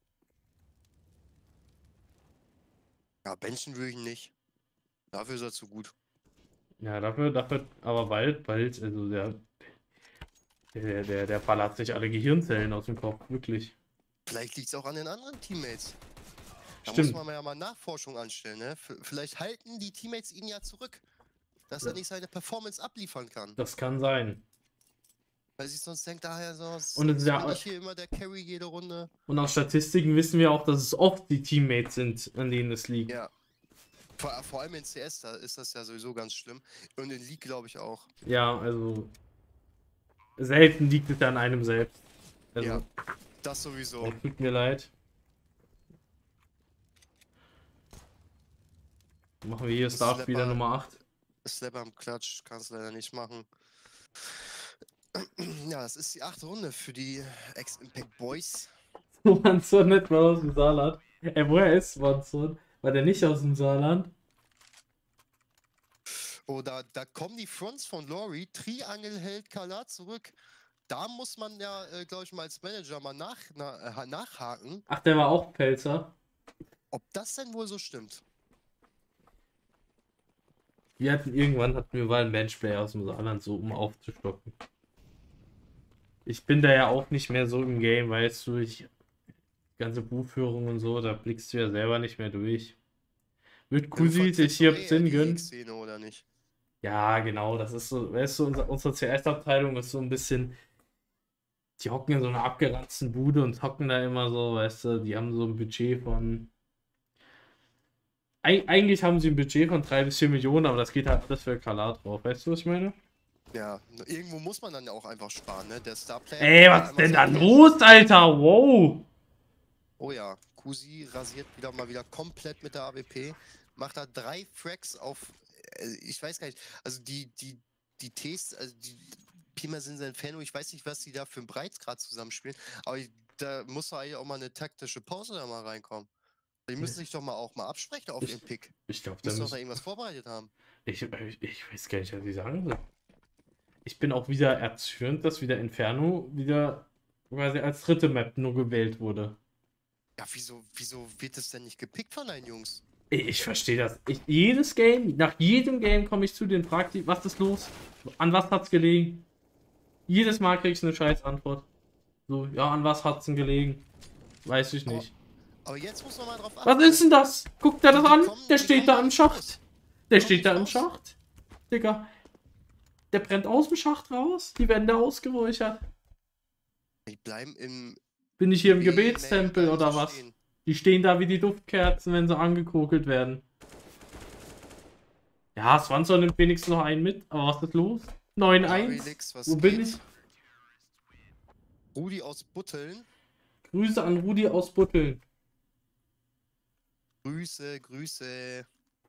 Ja, benchen würde ich ihn nicht. Dafür ist er zu gut. Ja, dafür, aber bald, also der ballert sich alle Gehirnzellen aus dem Kopf, wirklich. Vielleicht liegt es auch an den anderen Teammates. Da muss Stimmt, man ja mal Nachforschung anstellen, ne? Vielleicht halten die Teammates ihn ja zurück, dass er nicht seine Performance abliefern kann. das kann sein. Weil sich sonst denkt, daher Und es ist sonst bin ja, ich hier immer der Carry jede Runde. und aus Statistiken wissen wir auch, dass es oft die Teammates sind, an denen es liegt. Ja. Vor allem in CS, da ist das ja sowieso ganz schlimm. Und in League glaube ich auch. Ja, also selten liegt es an einem selbst. Also, Ja, das sowieso. tut mir leid. Machen wir hier Starspieler Slapper. Nummer 8. Slapper am Klatsch, kannst leider nicht machen. Ja, das ist die 8. Runde für die Ex-Impact Boys. Swanson nicht mal aus dem Saarland. Woher ist Swanson? War der nicht aus dem Saarland? Oh, da kommen die Fronts von Lori. Triangel hält Kala zurück. Da muss man ja, glaube ich, mal als Manager mal nachhaken, Ach, der war auch Pfälzer. ob das denn wohl so stimmt. Irgendwann hatten wir mal einen Benchplayer aus dem Saarland, so um aufzustocken. Ich bin da ja auch nicht mehr so im Game, weißt du, ganze Buchführung und so, da blickst du ja selber nicht mehr durch. Wird Du Kusi sich vertrittst hier doch eher Sinn die gönnen? Szene, oder nicht? Ja, genau, das ist so, weißt du, unsere CS-Abteilung ist so ein bisschen, die hocken in so einer abgeranzten Bude und hocken da immer so, weißt du, die haben so ein Budget von, eigentlich haben sie ein Budget von 3 bis 4 Millionen, aber das geht halt alles für Kalar drauf, weißt du, was ich meine? Ja, irgendwo muss man dann ja auch einfach sparen, ne? Der Starplayer. Ey, was ist denn da los, Alter? Wow! Oh ja, Kusi rasiert mal wieder komplett mit der AWP. Macht da 3 Frags auf. Ich weiß gar nicht. Also die Ts, also die Pima sind Inferno, ich weiß nicht, was die da für einen Breitsgrad zusammenspielen, aber da muss doch eigentlich auch mal eine taktische Pause da mal reinkommen. Die müssen sich doch mal auch mal absprechen auf ihren Pick. Ich glaube, da Müssen doch da müssen. irgendwas vorbereitet haben. Ich weiß gar nicht, was ich sagen soll. Ich bin auch wieder erzürnt, dass wieder Inferno wieder quasi als dritte Map nur gewählt wurde. Ja, wieso wird das denn nicht gepickt von deinen Jungs? Ich verstehe das. Nach jedem Game komme ich zu denen, frag die, was ist los? An was hat's gelegen? Jedes Mal kriegst du eine scheiß Antwort. So, ja, an was hat's denn gelegen? Weiß ich nicht. Aber jetzt muss man mal drauf achten. Was ist denn das? Guckt er das Die an? kommen- Der die steht kommen da im nicht Schacht. raus. Der Kommen steht nicht da im raus. Schacht. Digga. Der brennt aus dem Schacht raus. Die Wände ausgeräuchert. Die bleiben im Bin ich hier im B- Gebetstempel Main oder einfach was? stehen. Die stehen da wie die Duftkerzen, wenn sie angekokelt werden. Ja, Swanson nimmt wenigstens noch einen mit. Aber was ist los? 9-1. Arilix, was Wo bin geht? ich? Rudi aus Butteln. Grüße an Rudi aus Butteln. Grüße.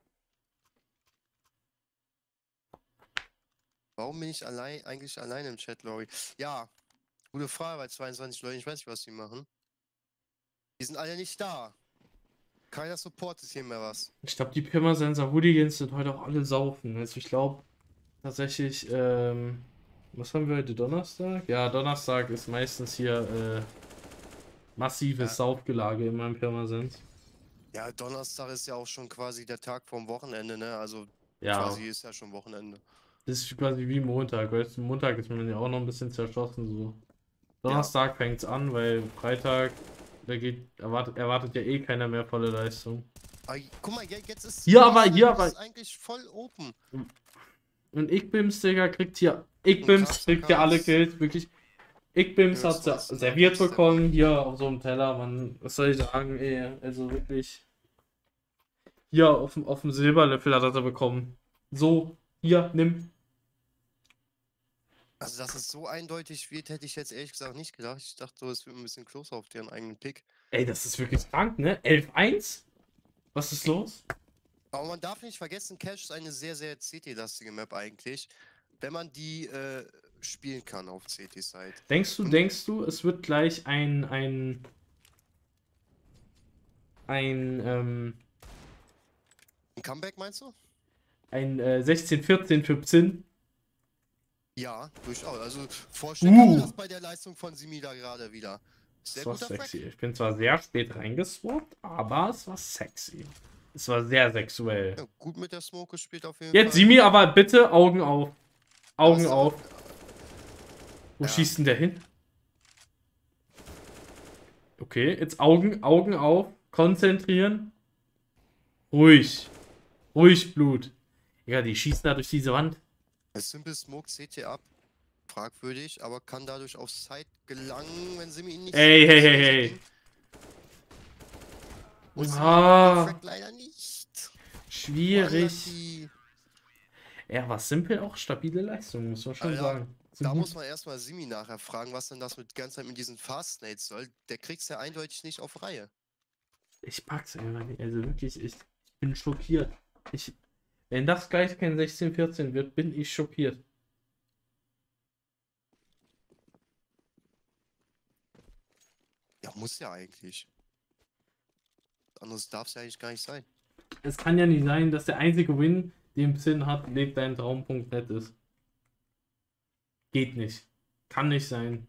Warum bin ich eigentlich allein im Chat, Lori? Ja, gute Frage bei 22 Leuten. Ich weiß nicht, was die machen. Die sind alle nicht da. Keiner supportet hier mehr was. Ich glaube, die Pirmasensor Hooligans sind heute auch alle saufen. Also ich glaube tatsächlich, was haben wir heute? Donnerstag? Ja, Donnerstag ist meistens hier massives Ja. Saufgelage in meinem Pirmasens. Ja, Donnerstag ist ja auch schon quasi der Tag vom Wochenende, ne? Also Ja, quasi ist ja schon Wochenende. das ist quasi wie Montag. Weißt du, Montag ist man ja auch noch ein bisschen zerschossen. So. Donnerstag fängt's an, weil Freitag, erwartet ja eh keiner mehr volle Leistung. Aber guck mal, jetzt ist Hier aber, ist eigentlich voll open. Und Ickbims, Digga, kriegt hier. Ickbims kriegt ja alle Kills, wirklich. Ickbims Ja, hat das ist serviert ein bekommen, hier auf so einem Teller, man. Was soll ich sagen, ey? Also wirklich. Hier auf dem Silberlöffel hat er bekommen. So, hier, nimm. Also, dass es so eindeutig wird, hätte ich jetzt ehrlich gesagt nicht gedacht. Ich dachte so, es wird ein bisschen closer auf deren eigenen Pick. Ey, das ist wirklich krank, ne? 11-1? Was ist los? Aber man darf nicht vergessen, Cash ist eine sehr, sehr CT-lastige Map eigentlich. Wenn man die spielen kann auf CT-Side. Denkst du, es wird gleich ein Ein Comeback meinst du? 16-14 für Psin? Ja, durchaus. Also vorstellen kann man das bei der Leistung von Simila gerade wieder. Sehr Das war guter sexy. Frag. Ich bin zwar sehr spät reingeswappt, aber es war sexy. Es war sehr sexuell. Ja, gut mit der Smoke gespielt auf jeden Jetzt Fall. Simi, aber bitte Augen auf. Augen Das- auf. Wo Ja. schießt denn der hin? Okay, jetzt Augen auf. Konzentrieren. Ruhig. Ruhig, Blut. Ja, die schießen da durch diese Wand. Simple Smoke CT ab. Fragwürdig, aber kann dadurch auf Side gelangen, wenn Simi ihn nicht Ey, sieht. hey, Das hey, ist hey. das Ding. Und Simi Ah. fragt leider nicht. Schwierig. Unlucky. Er war simpel auch stabile Leistung, muss man schon Alter, sagen. Da muss man erstmal Simi nachher fragen, was denn das mit ganz mit diesen Fast Nades soll. Der kriegt's ja eindeutig nicht auf Reihe. Ich pack's einfach nicht. Also wirklich, ich bin schockiert. Wenn das gleich kein 16-14 wird, bin ich schockiert. Ja, muss ja eigentlich. Anderes darf es ja eigentlich gar nicht sein. Es kann ja nicht sein, dass der einzige Win, den Sinn hat, lebt dein Traum.net ist. Geht nicht. Kann nicht sein.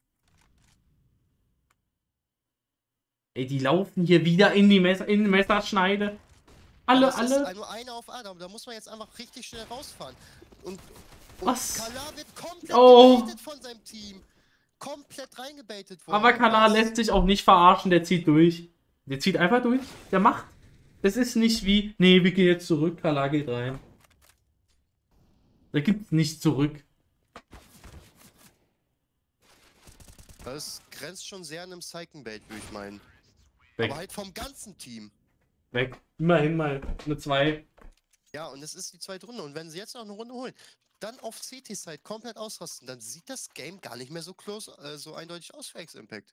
Ey, die laufen hier wieder in die Messerschneide. Aber es ist Alle. nur einer auf Adam. Da muss man jetzt einfach richtig schnell rausfahren. Und Was? Kala wird komplett Oh. gebaitet von seinem Team. Komplett reingebaitet worden. Aber Kala lässt sich auch nicht verarschen, der zieht durch. Der zieht einfach durch. Der macht. Das ist nicht wie, nee, wir gehen jetzt zurück, Kala geht rein. Da gibt's nicht zurück. Das grenzt schon sehr an einem Psychen-Bait, würde ich meinen. Weg. Aber halt vom ganzen Team. Weg. Immerhin mal eine 2. Ja, und es ist die zweite Runde. Und wenn sie jetzt noch eine Runde holen, dann auf CT-Side komplett ausrasten, dann sieht das Game gar nicht mehr so close, so eindeutig aus für X-Impact.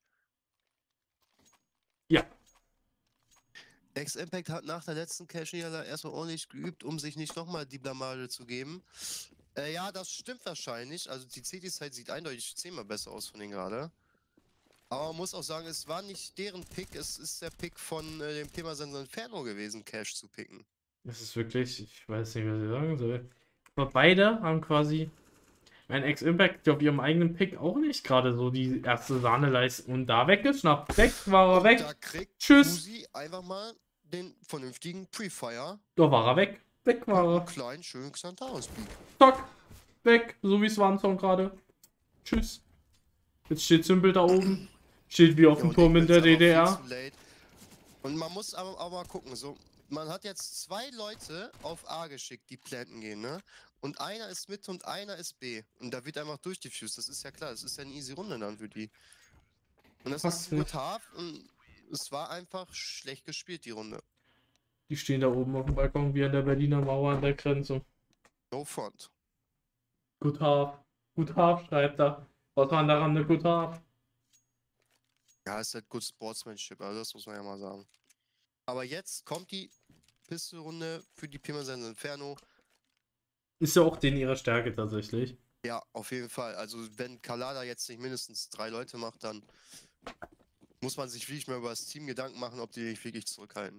Ja. X-Impact hat nach der letzten Cash-Niederlage erstmal ordentlich geübt, um sich nicht nochmal die Blamage zu geben. Ja, das stimmt wahrscheinlich. Also die CT-Side sieht eindeutig 10-mal besser aus von denen gerade. Aber man muss auch sagen, es war nicht deren Pick, es ist der Pick von dem Pirmasens Inferno gewesen, Cash zu picken. Das ist wirklich, ich weiß nicht, was ich sagen soll. Aber beide haben quasi, mein Ex-Impact auf ihrem eigenen Pick auch nicht gerade so die erste Sahneleistung. Und da weggeschnappt. Weg war er Und weg. da kriegt Tschüss. Uzi einfach mal den vernünftigen Pre-Fire. Da war er weg. Weg war Einen er. kleinen, schönen Xantaros-Peak. Zack. Weg. So wie es war gerade. Tschüss. Jetzt steht Simpel da oben. Steht wie auf dem Turm in der DDR. Und man muss aber mal gucken, so, man hat jetzt 2 Leute auf A geschickt, die planten gehen, ne? Und einer ist Mitte und einer ist B. Und da wird einfach durchdiffused, das ist ja klar, das ist ja eine easy Runde dann für die. Und das ist Fuck. gut hart und es war einfach schlecht gespielt, die Runde. Die stehen da oben auf dem Balkon wie an der Berliner Mauer an der Grenze. No front. Gut Half. Gut Half schreibt er. Was war daran eine Good Half? Ja, ist halt gut Sportsmanship, also das muss man ja mal sagen. Aber jetzt kommt die Pistolrunde für die Pirmasens Inferno. Ist ja auch denen ihre Stärke tatsächlich. Ja, auf jeden Fall. Also wenn Kalada jetzt nicht mindestens 3 Leute macht, dann muss man sich wirklich mal über das Team Gedanken machen, ob die sich wirklich zurückhalten.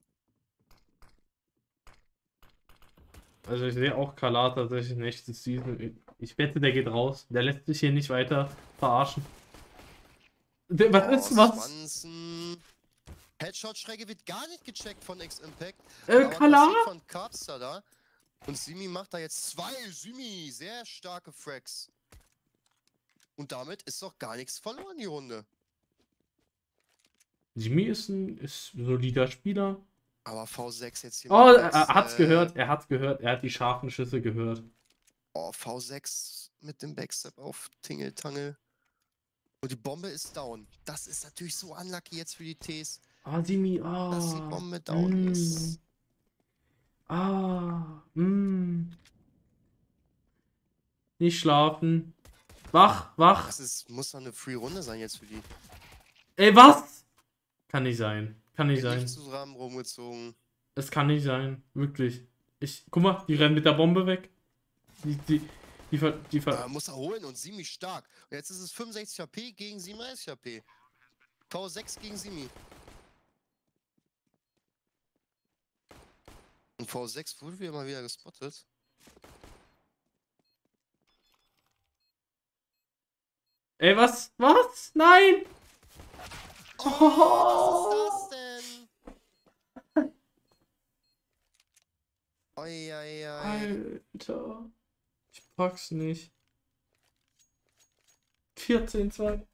Also ich sehe auch Kalar tatsächlich nächstes Season. Ich wette, der geht raus. Der lässt sich hier nicht weiter verarschen. Was ist was? Swanson. Headshot-Schräge wird gar nicht gecheckt von X-Impact. Aber Kala? passiert von Carpster da. Und Simi macht da jetzt 2. Simi, sehr starke Frags. Und damit ist doch gar nichts verloren, die Runde. Jimmy ist ein solider Spieler. Aber V6 jetzt hier. Oh, mit er hat's gehört, er hat's gehört, er hat die scharfen Schüsse gehört. Oh, V6 mit dem Backstep auf Tingeltangel. Und die Bombe ist down. Das ist natürlich so unlucky jetzt für die Ts, Ah, Jimmy, dass die Bombe down ist. Nicht schlafen. Wach. Muss doch eine Free-Runde sein jetzt für die. Ey, was? Kann nicht sein. Kann nicht sein. Nicht zusammen rumgezogen. Es kann nicht sein. Wirklich. Guck mal, die rennen mit der Bombe weg. Muss er holen und Simi stark. Und jetzt ist es 65 HP gegen 37 HP. V6 gegen Simi. Und V6 wurde wieder mal wieder gespottet. Ey, was? Was? Nein! Was ist das denn? Oi. Alter. Ich pack's nicht. 14-2.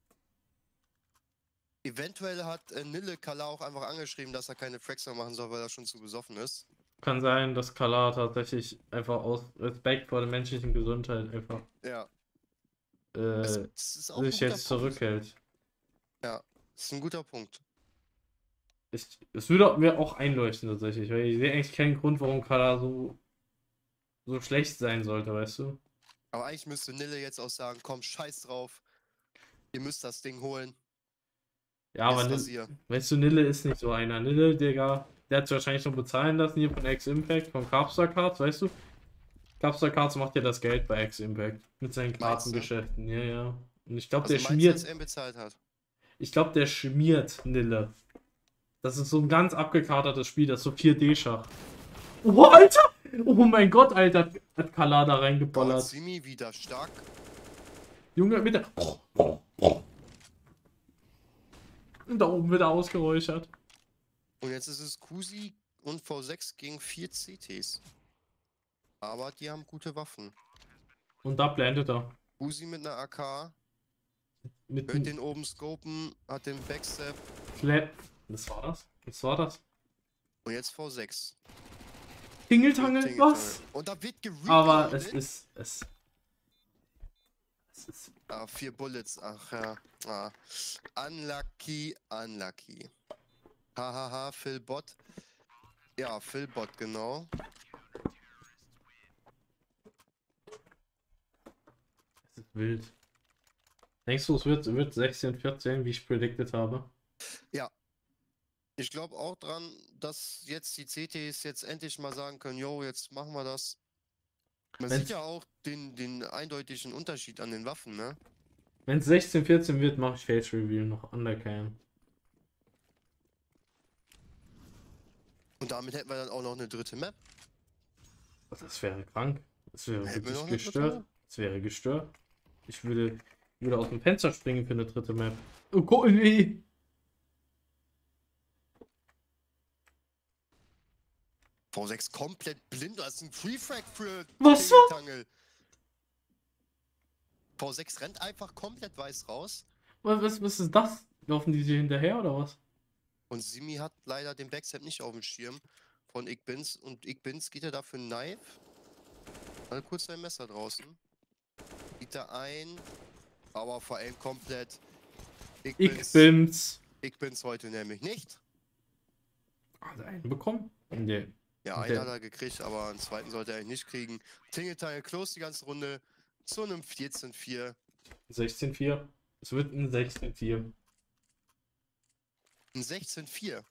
Eventuell hat Nille Kala auch einfach angeschrieben, dass er keine Fracks mehr machen soll, weil er schon zu besoffen ist. Kann sein, dass Kala tatsächlich einfach aus Respekt vor der menschlichen Gesundheit einfach Ja. Das ist auch ein sich guter jetzt Punkt. zurückhält. Ja, das ist ein guter Punkt. Es würde mir auch einleuchten tatsächlich, weil ich sehe eigentlich keinen Grund, warum Kala so schlecht sein sollte, weißt du? Aber eigentlich müsste Nille jetzt auch sagen, komm, scheiß drauf. Ihr müsst das Ding holen. Ja, aber Ist Rasier. weißt du, Nille ist nicht so einer. Nille, Digga, der hat sich wahrscheinlich schon bezahlen lassen hier von X-Impact, von Carpstar Cards, weißt du? Carpstar Cards macht ja das Geld bei X-Impact mit seinen Meinst du? Kartengeschäften. Ja. Und ich glaube, Also der meinst du, schmiert. dass er ihn bezahlt hat? Ich glaube, der schmiert Nille. Das ist so ein ganz abgekatertes Spiel, das ist so 4D-Schach. Oh, Alter! Oh mein Gott, Alter, hat Kala da Gott, reingeballert. Simi wieder stark. Junge, mit der. Und da oben wird er ausgeräuchert. Und jetzt ist es Kusi und V6 gegen 4 CTs. Aber die haben gute Waffen. Und da blendet er. Kusi mit einer AK, Mit hört dem den oben scopen, hat den Backstep Flat. Das war das? Was war das? und jetzt V6. Tingeltangel? Tingeltangel. Was? Und da wird Aber es gereloadet. ist. Ah, 4 Bullets, ach ja. Ah. Unlucky. Hahaha, Phil Bot. Ja, Phil Bot, genau. Es ist wild. Denkst du, es wird 16-14, wie ich predicted habe? Ich glaube auch dran, dass jetzt die CTs jetzt endlich mal sagen können, yo, jetzt machen wir das. Man Wenn's- sieht ja auch den eindeutigen Unterschied an den Waffen, ne? Wenn es 16-14 wird, mache ich Face Reveal noch Undercam. Und damit hätten wir dann auch noch eine dritte Map. Das wäre krank. Das wäre Hätten wir wirklich noch eine gestört. dritte? Das wäre gestört. Ich würde aus dem Fenster springen für eine dritte Map. Oh Gott, nee. V6 komplett blind, das ist ein Free Frag für Was war? Tingeltangel. V6 rennt einfach komplett weiß raus. Was ist das? Laufen die sich hinterher oder was? Und Simi hat leider den Backstep nicht auf dem Schirm von Igbins. Und Igbins geht er da für ein Knife. Mal kurz sein Messer draußen. Geht er ein. Aber vor allem komplett. Igbins. Igbins heute nämlich nicht. Hat er einen bekommen? Nee. Ja, Okay. einen hat er gekriegt, aber einen zweiten sollte er eigentlich nicht kriegen. Tingeltangel close die ganze Runde zu einem 14-4. 16-4. Es wird ein 16-4. Ein 16-4.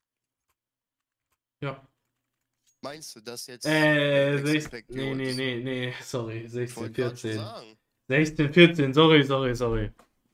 Ja. Meinst du, dass jetzt... 16. Expect Nee, Yours? nee. Sorry. Ich wollte gerade schon 16-14. sagen. 16-14. Sorry.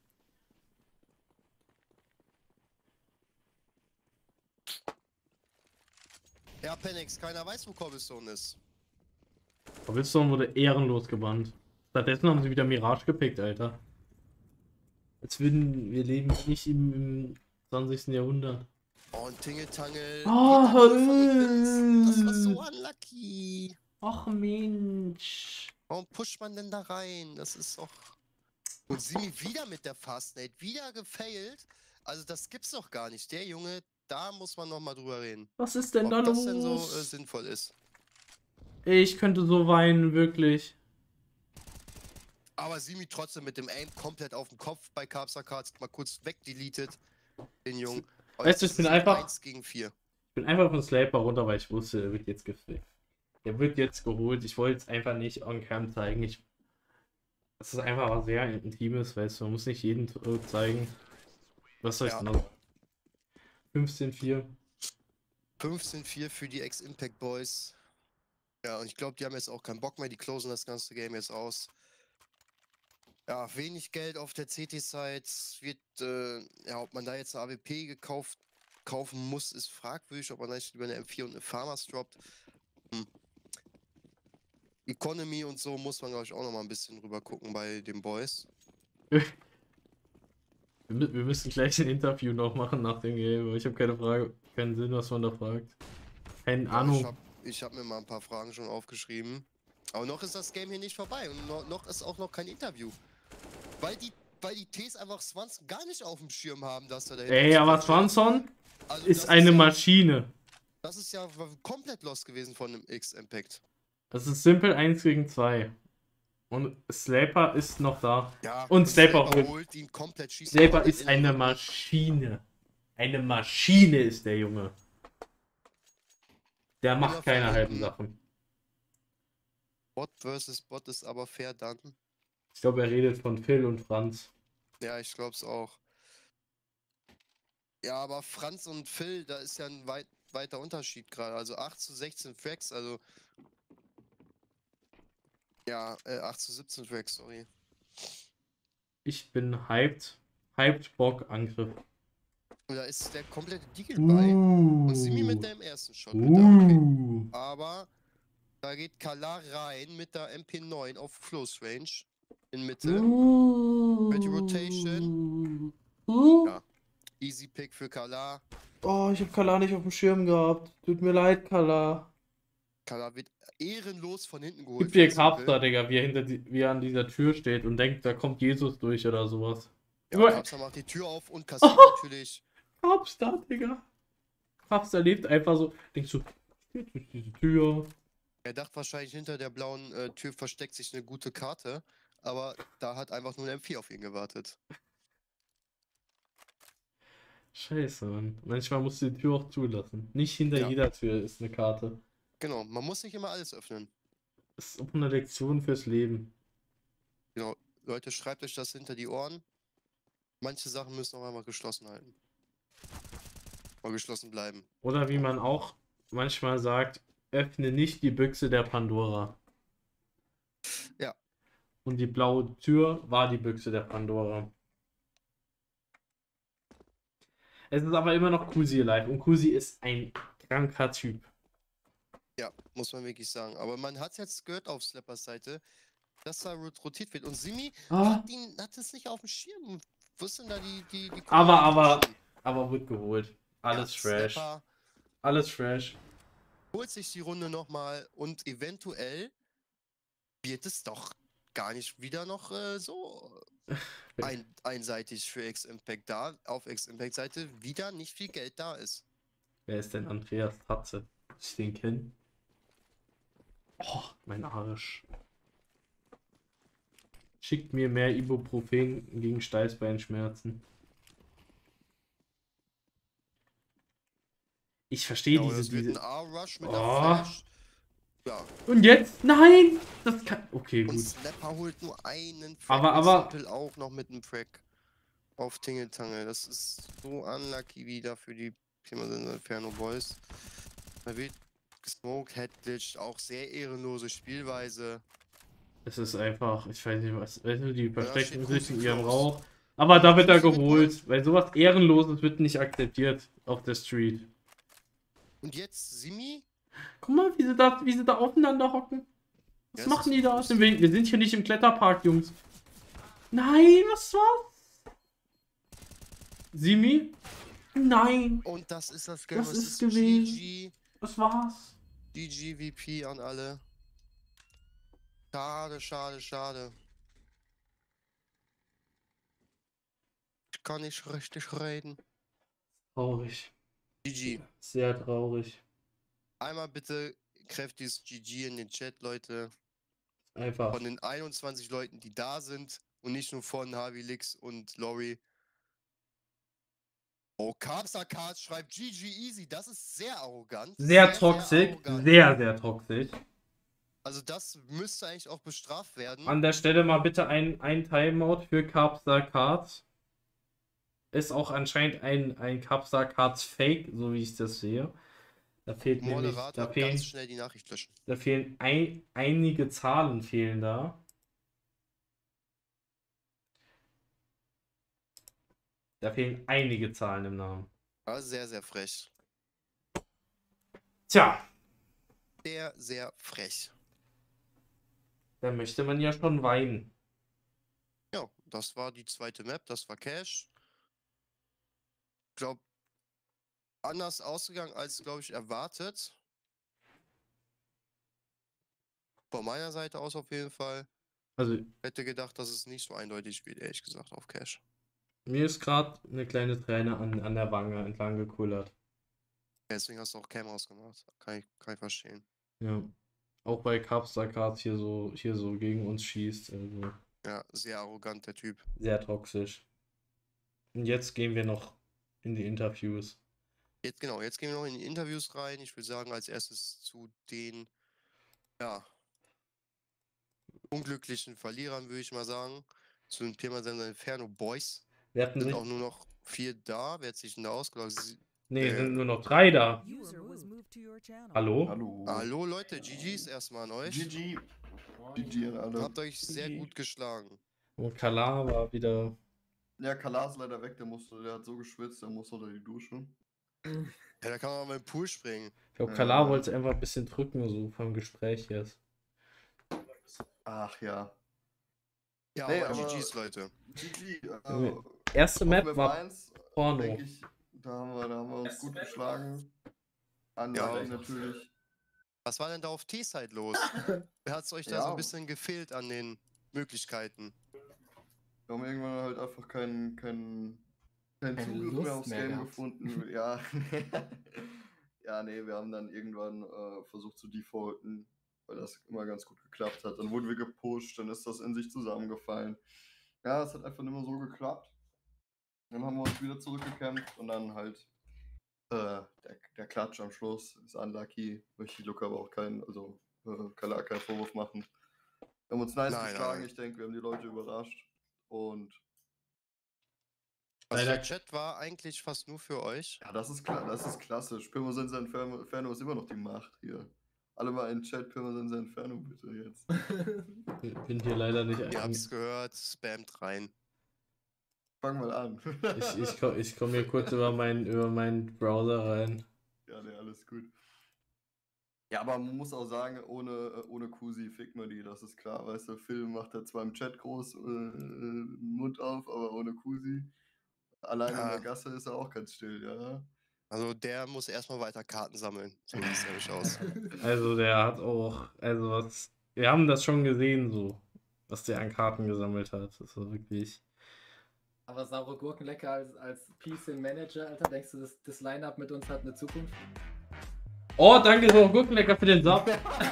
Ja, Penix, keiner weiß, wo Cobblestone ist. Cobblestone wurde ehrenlos gebannt. Stattdessen haben sie wieder Mirage gepickt, Alter. Als würden wir leben nicht im 20. Jahrhundert. Oh, und Tingeltangel. Oh, geht dann von Events. Das war so unlucky. ach Mensch. Warum pusht man denn da rein? Das ist doch... Und Simi wieder mit der Fastnate. Wieder gefailt. Also das gibt's doch gar nicht. Der Junge, da muss man noch mal drüber reden. Was ist denn da Ob das los? denn so sinnvoll ist. Ich könnte so weinen, wirklich. Aber Simi trotzdem mit dem Aim komplett auf den Kopf bei Carbs Cards mal kurz wegdeletet. Den Jungen. Aber Weißt du, jetzt ich bin ist es einfach- 1 gegen 4. Ich bin einfach von Slaper runter, weil ich wusste, der wird jetzt gefickt. Der wird jetzt geholt. Ich wollte es einfach nicht on cam zeigen. Das ist einfach was sehr Intimes, weißt du. Man muss nicht jeden zeigen. Was soll ich Ja. denn noch? 15-4. 15-4 für die Ex-Impact Boys. Ja, und ich glaube, die haben jetzt auch keinen Bock mehr. Die closen das ganze Game jetzt aus. Ja, wenig Geld auf der CT-Side. Wird, ja, ob man da jetzt eine AWP kaufen muss, ist fragwürdig. Ob man da nicht über eine M4 und eine Farmers droppt. Economy und so muss man, glaube ich, auch noch mal ein bisschen rüber gucken bei den Boys. Wir müssen gleich ein Interview noch machen nach dem Game. Aber ich habe keine Frage, keinen Sinn, was man da fragt. Keine Ja, Ahnung. ich hab mir mal ein paar Fragen schon aufgeschrieben. Aber noch ist das Game hier nicht vorbei und noch ist auch noch kein Interview. Weil die Ts einfach Swanson gar nicht auf dem Schirm haben, dass er da Ey, aber Swanson also ist das eine ja, Maschine. Das ist ja komplett lost gewesen von dem X-Impact. Das ist simpel 1 gegen 2. Und Slaper ist noch da. Ja, Und Slaper holt ihn komplett, schießt ihn Slaper komplett ist in den eine Rücken. Maschine. Eine Maschine ist der Junge. Der macht Oder keine von halben hinten. Sachen. Bot versus Bot ist aber fair dann. Ich glaube, er redet von Phil und Franz. Ja, ich glaub's auch. Ja, aber Franz und Phil, da ist ja ein weiter Unterschied gerade. Also 8 zu 16 Fracks, also. Ja, 8 zu 17 Fracks, sorry. Ich bin hyped. Hyped Bock Angriff. Und da ist der komplette Deagle bei. Und Simi mit dem ersten Shot. Mit der OP. Aber da geht Kala rein mit der MP9 auf Close Range. In Mitte. Mit die Rotation. Ja. Easy Pick für Kala. Oh, ich habe Kala nicht auf dem Schirm gehabt. Tut mir leid, Kala. Kala wird ehrenlos von hinten geholt. Gibt dir von Kapster, Simple. Digga, wie er an dieser Tür steht und denkt, da kommt Jesus durch oder sowas. Ja, Kapster macht die Tür auf und kassiert natürlich. Kapster, Digga. Kapster lebt einfach so. Denkst du, jetzt ist diese Tür. Er dachte wahrscheinlich, hinter der blauen Tür versteckt sich eine gute Karte. Aber da hat einfach nur ein M4 auf ihn gewartet. Scheiße, Mann. Manchmal musst du die Tür auch zulassen. Nicht hinter Ja. jeder Tür ist eine Karte. Genau, man muss nicht immer alles öffnen. Das ist auch eine Lektion fürs Leben. Genau, Leute, schreibt euch das hinter die Ohren. Manche Sachen müssen auch einmal geschlossen halten. Oder geschlossen bleiben. Oder wie man auch manchmal sagt, öffne nicht die Büchse der Pandora. Ja. Und die blaue Tür war die Büchse der Pandora. Es ist aber immer noch Kusi alive. Und Kusi ist ein kranker Typ. Ja, muss man wirklich sagen. Aber man hat jetzt gehört auf Slappers Seite, dass da rotiert wird. Und Simi Ah, hat es nicht auf dem Schirm. Wo ist denn da die Aber- Communication? aber wird geholt. Alles Ja, fresh. Slapper Alles fresh. holt sich die Runde nochmal und eventuell wird es doch gar nicht wieder noch so einseitig für X-Impact da. Auf X-Impact-Seite wieder nicht viel Geld da ist. Wer ist denn Andreas Tatze? Ich den kenne. Oh, mein Arsch. Schickt mir mehr Ibuprofen gegen Steißbeinschmerzen. Ich verstehe Ja, das wird diese. ein R-Rush mit Oh. der Flash. Ja, Und jetzt? Nein! Das kann. Okay, und gut. Slapper holt nur einen Frag. Aber- und Simple auch noch mit einem Frag auf Tingeltangel. Das ist so unlucky wieder für die Inferno Boys. Da wird gesmoked, headglitched, auch sehr ehrenlose Spielweise. Es ist einfach, ich weiß nicht was. Weißt du, die verstecken steht sich in Kusi ihrem close. Rauch. Aber da wird er Kusi mit geholt. Weil sowas Ehrenloses wird nicht akzeptiert auf der Street. Und jetzt Simi? Guck mal, wie sie da aufeinander hocken. Was Ja, es machen ist die da? lustig. Wir sind hier nicht im Kletterpark, Jungs. Nein, was war's? Simi? Nein, Und das ist das Game. das Es ist gewesen. GG. Das war's. GG VP an alle. Schade, schade, schade. Ich kann nicht richtig reden. Traurig. GG. Sehr traurig. Einmal bitte kräftiges GG in den Chat, Leute. Einfach. Von den 21 Leuten, die da sind. Und nicht nur von Harvey Lix und Lori. Oh, Cards schreibt GG Easy. Das ist sehr arrogant. Sehr toxisch. arrogant. Sehr, sehr toxisch. Also das müsste eigentlich auch bestraft werden. An der Stelle mal bitte ein Timeout für Capstar Cards. Ist auch anscheinend ein Capstar Cards Fake, so wie ich das sehe. Da fehlt nämlich, Moderator, da fehlen, ganz schnell die Nachricht löschen. da fehlen einige Zahlen fehlen da. Da fehlen einige Zahlen im Namen. Ja, sehr, sehr frech. Tja, Sehr, sehr frech. da möchte man ja schon weinen. Ja, das war die zweite Map, das war Cash. Ich glaube, anders ausgegangen als, glaube ich, erwartet. Von meiner Seite aus auf jeden Fall. Also Hätte gedacht, dass es nicht so eindeutig wird, ehrlich gesagt, auf Cash. mir ist gerade eine kleine Träne an der Wange entlang gekullert. Deswegen hast du auch Cam ausgemacht. Kann ich verstehen. Ja. Auch weil Capstar Cards hier so gegen uns schießt. Also Ja, sehr arrogant, der Typ. sehr toxisch. Und jetzt gehen wir noch in die Interviews. Jetzt gehen wir noch in die Interviews rein. Ich würde sagen, als erstes zu den, ja, unglücklichen Verlierern, würde ich mal sagen. Zu den Pirmasens Inferno Boys. Wir hatten Sind sich. auch nur noch 4 da. Wer hat sich denn da ausgelockt? Nee, sind nur noch 3 da. User was moved to your channel. Hallo? Hallo. Hallo Leute, GG's erstmal an euch. GG. GG an alle. Habt euch sehr gut geschlagen. Und Kala war wieder. Ja, Kalar ist leider weg, der hat so geschwitzt, der muss unter die Dusche. Ja, da kann man mal im Pool springen. Ich glaube, Kala wollte einfach ein bisschen drücken, so vom Gespräch jetzt. Ach ja. Ja, Nee, aber aber- GG's, Leute. GG. Erste Map Map war 1, Porno. denke ich, da haben wir uns gut geschlagen. Ja. Anlage natürlich. Was war denn da auf T-Side los? Wer hat's euch da Ja. so ein bisschen gefehlt an den Möglichkeiten? Wir haben irgendwann halt einfach keinen Keine Zugriff Lust mehr aufs mehr Game gehabt. gefunden. Ja. Ja, nee, wir haben dann irgendwann versucht zu defaulten, weil das immer ganz gut geklappt hat. Dann wurden wir gepusht, dann ist das in sich zusammengefallen. Ja, es hat einfach nicht mehr so geklappt. Dann haben wir uns wieder zurückgekämpft und dann halt der Klatsch am Schluss ist unlucky. Möchte ich Luca aber auch keinen Vorwurf machen. Wir haben uns nice Nein, geschlagen, nein. ich denke, wir haben die Leute überrascht. Und Also Leider- der Chat war eigentlich fast nur für euch. ja, das ist klar, das ist klassisch. Pirmasens Inferno ist immer noch die Macht hier. Alle mal in den Chat Pirmasens Inferno bitte jetzt. Ich bin hier leider nicht Ihr habt's gehört, spammt rein. Fang mal an. Ich komme hier kurz über meinen Browser rein. Ja, nee, alles gut. Ja, aber man muss auch sagen, ohne Kusi fickt man die, das ist klar. Weißt du, Phil macht da zwar im Chat groß Mund auf, aber ohne Kusi. Allein in Ja. der Gasse ist er auch ganz still, ja. Also der muss erstmal weiter Karten sammeln. So sieht es nämlich aus. Also der hat auch, also was, wir haben das schon gesehen so, was der an Karten gesammelt hat. Das war wirklich. Aber saure Gurkenlecker als PC-Manager, Alter, denkst du, das Line-Up mit uns hat eine Zukunft? Oh, danke so Gurkenlecker für den Saft.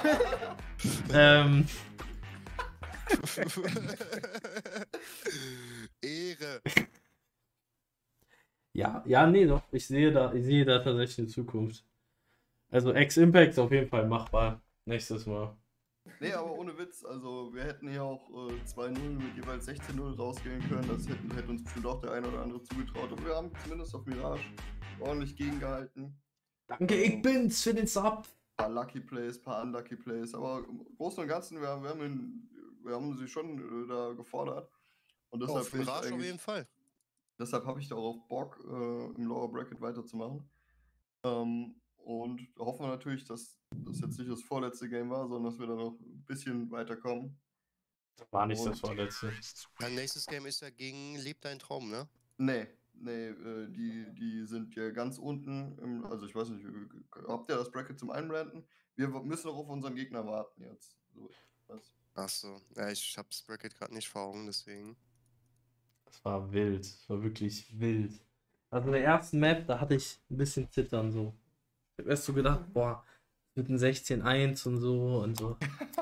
Ehre. Ja, nee, doch. Ich sehe da tatsächlich eine Zukunft. Also X-Impact ist auf jeden Fall machbar. Nächstes Mal. Nee, aber ohne Witz, also wir hätten hier auch 2-0 mit jeweils 16-0 rausgehen können. Das hätte uns bestimmt auch der eine oder andere zugetraut. Aber wir haben zumindest auf Mirage ordentlich gegengehalten. Danke, ich bin's für den Sub. Paar Lucky Plays, paar Unlucky Plays, aber im Großen und Ganzen, wir haben sie schon da gefordert. Und deshalb Auf bin ich Mirage auf eigentlich- jeden Fall. Deshalb habe ich da auch Bock, im Lower Bracket weiterzumachen. Und da hoffen wir natürlich, dass das jetzt nicht das vorletzte Game war, sondern dass wir da noch ein bisschen weiterkommen. War nicht das Und- vorletzte. Mein nächstes Game ist ja gegen Leb dein Traum, ne? Nee, Nee, die sind ja ganz unten, also ich weiß nicht, habt ihr das Bracket zum Einblenden? Wir müssen noch auf unseren Gegner warten jetzt. So, was? Achso, ja, ich hab's Bracket gerade nicht vor Augen, deswegen. Das war wild. Das war wirklich wild. Also in der ersten Map, da hatte ich ein bisschen Zittern so. Ich hab erst so gedacht, boah, mit ein 16-1 und so und so.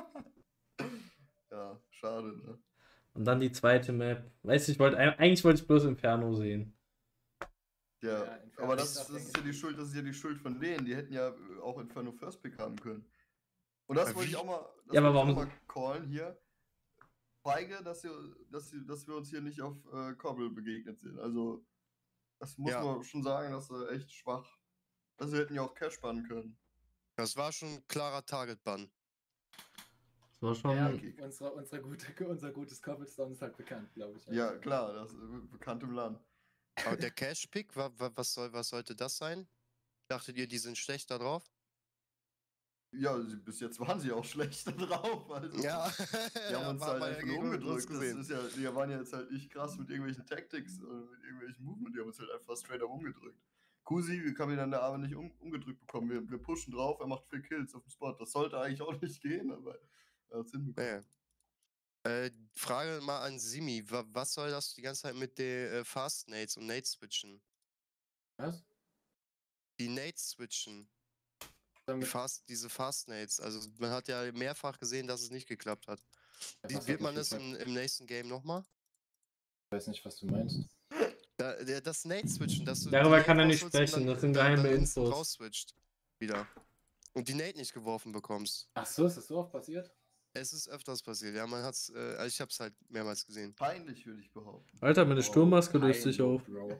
Ja, schade, ne? Und dann die zweite Map. Weißt du, eigentlich wollte ich bloß Inferno sehen. Ja, Ja, Inferno aber ist das auch ist ja die Schuld, das ist ja die Schuld von denen. Die hätten ja auch Inferno First Pick haben können. Und das wollte ich auch mal, Ja, aber wollte ich warum- auch mal callen hier. Feige, dass wir uns hier nicht auf Kobbel begegnet sind. Also, das muss Ja. man schon sagen, das ist echt schwach. Also, wir hätten ja auch Cash bannen können. Das war schon ein klarer Target-Ban. Das war schon. Ja, Okay. unser gutes Cobblestone ist halt bekannt, glaube ich. Ja, klar, das ist bekannt im Land. Aber der Cash-Pick, was sollte das sein? Dachtet ihr, die sind schlecht da drauf? Ja, bis jetzt waren sie auch schlechter drauf. Also, Ja, die haben uns halt einfach nur umgedrückt. gesehen. Die waren ja jetzt halt nicht krass mit irgendwelchen Tactics oder mit irgendwelchen Movement, die haben uns halt einfach straight up umgedrückt. Kusi, wir haben ihn an der Arme nicht umgedrückt bekommen. Wir pushen drauf, er macht 4 Kills auf dem Spot. Das sollte eigentlich auch nicht gehen, aber er hat es hinbekommen. Frage mal an Simi. Was soll das die ganze Zeit mit den Fast Nades und Nades switchen? Was? Die Nades switchen. Damit, Diese Fast Nades. Also man hat ja mehrfach gesehen, dass es nicht geklappt hat. was hat Wird nicht man das geklappt? im nächsten Game nochmal? Ich weiß nicht, was du meinst. Das Nade switchen, dass du Darüber die kann er Nade nicht rausholst und sprechen, dann- das sind dann geheime instant Infos. rausswitcht. Wieder. Und die Nade nicht geworfen bekommst. Ach so, ist das so oft passiert? Es ist öfters passiert, ja, man hat's, also ich hab's halt mehrmals gesehen. Peinlich, würde ich behaupten. Alter, meine Sturmmaske Oh, löst sich kein auf. Bro.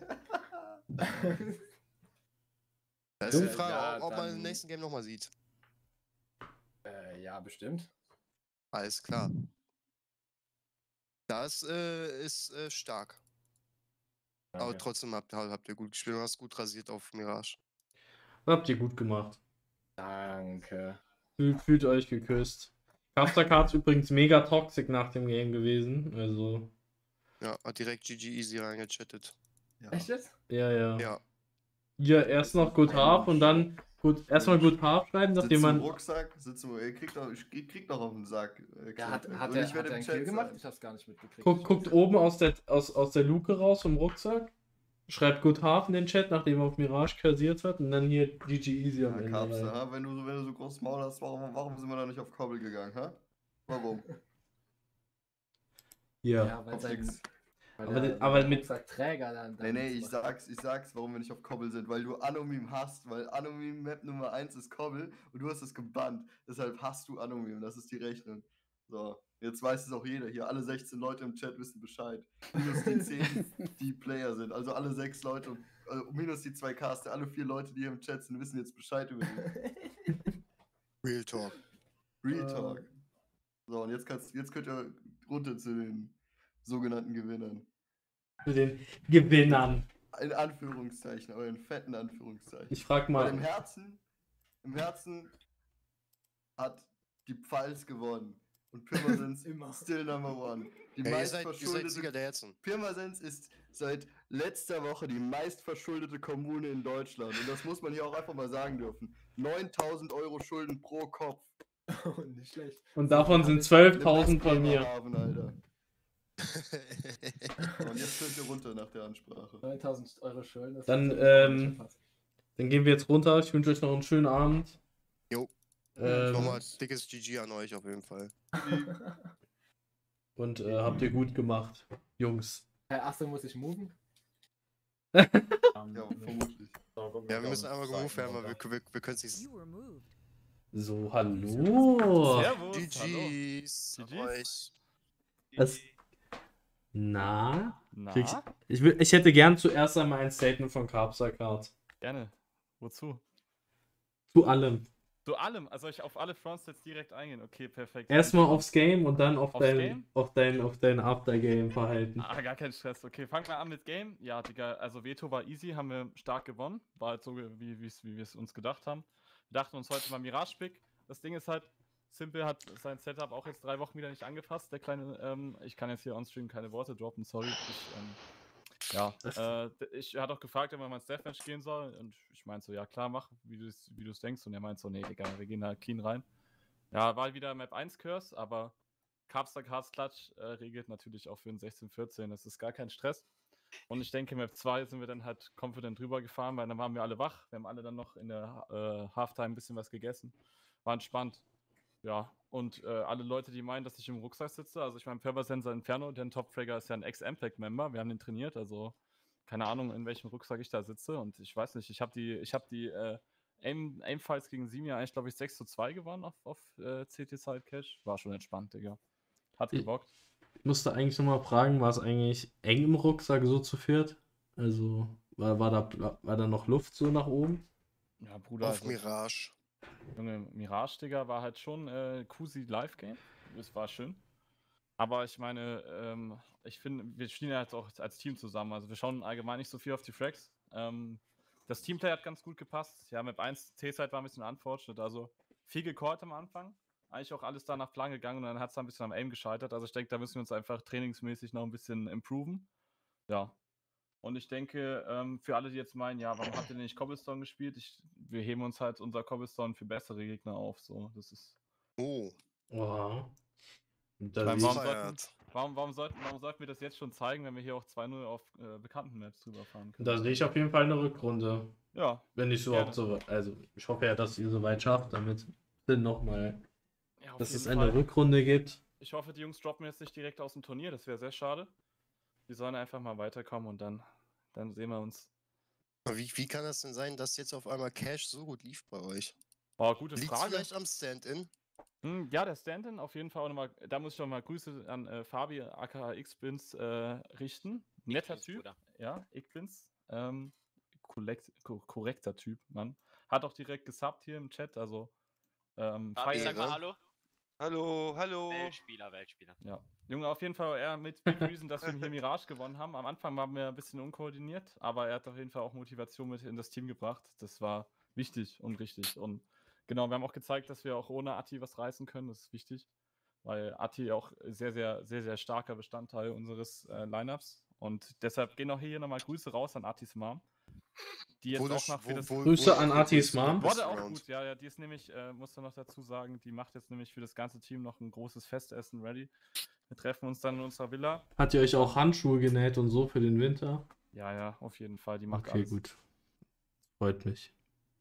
Da ist die Ja, Frage, ja, ob man im dann- nächsten Game nochmal sieht. Ja, bestimmt. Alles klar. Das ist stark. Aber Danke. trotzdem habt ihr gut gespielt. Du hast gut rasiert auf Mirage. Habt ihr gut gemacht. Danke. Fühlt euch geküsst. Kapstercard ist übrigens mega toxic nach dem Game gewesen. Also, Ja, hat direkt GG Easy reingechattet. Ja. Echt jetzt? ja. Ja. Hier erst noch Good Half und dann erstmal Good Half schreiben, Sitzt nachdem im man. Rucksack, ich krieg doch auf den Sack. Ja, hat Und er ich werde einen im Kill Chat gemacht? sein. Ich hab's gar nicht mitgekriegt. Guckt oben aus der Luke raus vom Rucksack. Schreibt Good Half in den Chat, nachdem er auf Mirage kassiert hat. Und dann hier GG Easy am Ja, Ende. Kapse, rein. ha? Wenn du so großes Maul hast, warum sind wir da nicht auf Kobbel gegangen, ha? Warum? Ja. Ja, weil Auf sein. nix. Aber mit- Träger dann. Nee, ich sag's, warum wir nicht auf Kobbel sind, weil du Anomim hast, weil Anomim Map Nummer 1 ist Kobbel und du hast es gebannt. Deshalb hast du Anomim, das ist die Rechnung. So, jetzt weiß es auch jeder hier. Alle 16 Leute im Chat wissen Bescheid. Minus die 10, die Player sind. Also alle 6 Leute, minus die 2 Caster, alle 4 Leute, die hier im Chat sind, wissen jetzt Bescheid über die. Real Talk. Real Talk. So, und jetzt könnt ihr runter zu den sogenannten Gewinnern. Zu den Gewinnern. In Anführungszeichen, aber in fetten Anführungszeichen. Ich frag Weil im mal. Herzen hat die Pfalz gewonnen. Und Pirmasens Immer. still number one. Die Ja, ihr seid Sieger meistverschuldete. der Herzen. Pirmasens ist seit letzter Woche die meistverschuldete Kommune in Deutschland. Und das muss man hier auch einfach mal sagen dürfen. 9.000 Euro Schulden pro Kopf. Nicht schlecht. Und davon sind Eine 12.000 von mir. Bremerhaven, Alter. Und jetzt könnt ihr runter nach der Ansprache. 9.000 Euro Schulden. das Dann, ist schon fast. Dann gehen wir jetzt runter. Ich wünsche euch noch einen schönen Abend. Jo. Ähm, Nochmal dickes GG an euch auf jeden Fall. und habt ihr gut gemacht, Jungs. Achso, muss ich moven? Ja, vermutlich. Ja, wir müssen einmal gemoved werden, weil wir können es nicht. You were moved. So, hallo. Servus. GG's an GG's. euch. Das, na? Na, Kriegst- Ich hätte gern zuerst einmal ein Statement von Kapstercard. gerne. Wozu? Zu allem. Zu allem, also ich auf alle Fronts jetzt direkt eingehen. Okay, perfekt. Erstmal aufs Game und dann auf Aufs dein, Game? auf dein Aftergame-Verhalten. Ah, gar kein Stress. Okay, fangen wir an mit Game. Ja, Digga, also Veto war easy, haben wir stark gewonnen. War halt so, wie wir es uns gedacht haben. Wir dachten uns heute mal Mirage-Pick. Das Ding ist halt, Simple hat sein Setup auch jetzt 3 Wochen wieder nicht angefasst. Der kleine, ich kann jetzt hier on-stream keine Worte droppen, sorry. Ja, Das- er hat auch gefragt, ob man ins Deathmatch gehen soll. Und ich meinte so, ja klar, mach, wie du es denkst. Und er meint so, nee, Digga, wir gehen da clean rein. Ja, war wieder Map 1 Curse, aber Capstar Cards Clutch regelt natürlich auch für den 16-14. Das ist gar kein Stress. Und ich denke, Map 2 sind wir dann halt confident drüber gefahren, weil dann waren wir alle wach. Wir haben alle dann noch in der Halftime ein bisschen was gegessen. War entspannt. Ja, und alle Leute, die meinen, dass ich im Rucksack sitze, also ich meine, Fervor-Sensor Inferno, der Top-Fragger ist ja ein Ex-Ampeg-Member, wir haben den trainiert, also keine Ahnung, in welchem Rucksack ich da sitze und ich weiß nicht, ich habe die Aim-Fights gegen Simia eigentlich, glaube ich, 6:2 gewonnen auf CT Side Cash. War schon entspannt, Digga. Hat Ich- gebockt. Ich musste eigentlich nochmal fragen, war es eigentlich eng im Rucksack so zu viert? Also war da noch Luft so nach oben? Ja, Bruder, Auf also, Mirage. Junge, Mirage, Digga, war halt schon Kusi Live-Game. Es war schön. Aber ich meine, ich finde, wir spielen ja halt auch als Team zusammen. Also wir schauen allgemein nicht so viel auf die Frags. Das Teamplay hat ganz gut gepasst. Ja, Map 1 T-Side war ein bisschen unfortunate. Also viel gecallt am Anfang. Eigentlich auch alles da nach Plan gegangen und dann hat es da ein bisschen am Aim gescheitert. Also ich denke, da müssen wir uns einfach trainingsmäßig noch ein bisschen improven. Ja. Und ich denke, für alle, die jetzt meinen, ja, warum habt ihr denn nicht Cobblestone gespielt? Wir heben uns halt unser Cobblestone für bessere Gegner auf. So, das ist. Oh, Oha. Und da Beim siehst- feiert. Warum sollten wir das jetzt schon zeigen, wenn wir hier auch 2-0 auf bekannten Maps drüber fahren können? da sehe ich auf jeden Fall eine Rückrunde. Ja. Wenn ich so Gerne. überhaupt so. Also ich hoffe ja, dass ihr so weit schafft, damit dann nochmal, Ja, auf dass es jeden eine Fall. Rückrunde gibt. Ich hoffe, die Jungs droppen jetzt nicht direkt aus dem Turnier, das wäre sehr schade. Die sollen einfach mal weiterkommen und dann sehen wir uns. Aber wie kann das denn sein, dass jetzt auf einmal Cash so gut lief bei euch? Boah, gute Liegt Frage. vielleicht am Stand-In? Ja, der Stand-In auf jeden Fall auch nochmal, da muss ich auch mal Grüße an Fabi aka X-Bins richten. Netter X-Bins, Typ. Bruder. Ja, X-Bins. Korrekter Typ, Mann. Hat auch direkt gesubbt hier im Chat, also Fabi, feier sag mal Ehre. Hallo. Hallo, hallo. Weltspieler. Ja, Junge, auf jeden Fall er mit Big Reason, dass wir hier Mirage gewonnen haben. Am Anfang waren wir ein bisschen unkoordiniert, aber er hat auf jeden Fall auch Motivation mit in das Team gebracht. Das war wichtig und richtig. Und genau, wir haben auch gezeigt, dass wir auch ohne Atti was reißen können. Das ist wichtig, weil Atti auch sehr, sehr, sehr, sehr starker Bestandteil unseres Lineups. Und deshalb gehen auch hier nochmal Grüße raus an Attis Mom. Die jetzt auch nach für das Grüße an Atis Mom. Wurde auch gut, ja, die ist nämlich, muss man noch dazu sagen, die macht jetzt nämlich für das ganze Team noch ein großes Festessen ready. Wir treffen uns dann in unserer Villa. Hat ihr euch auch Handschuhe genäht und so für den Winter? Ja, auf jeden Fall, die macht Okay, alles. gut. Freut mich.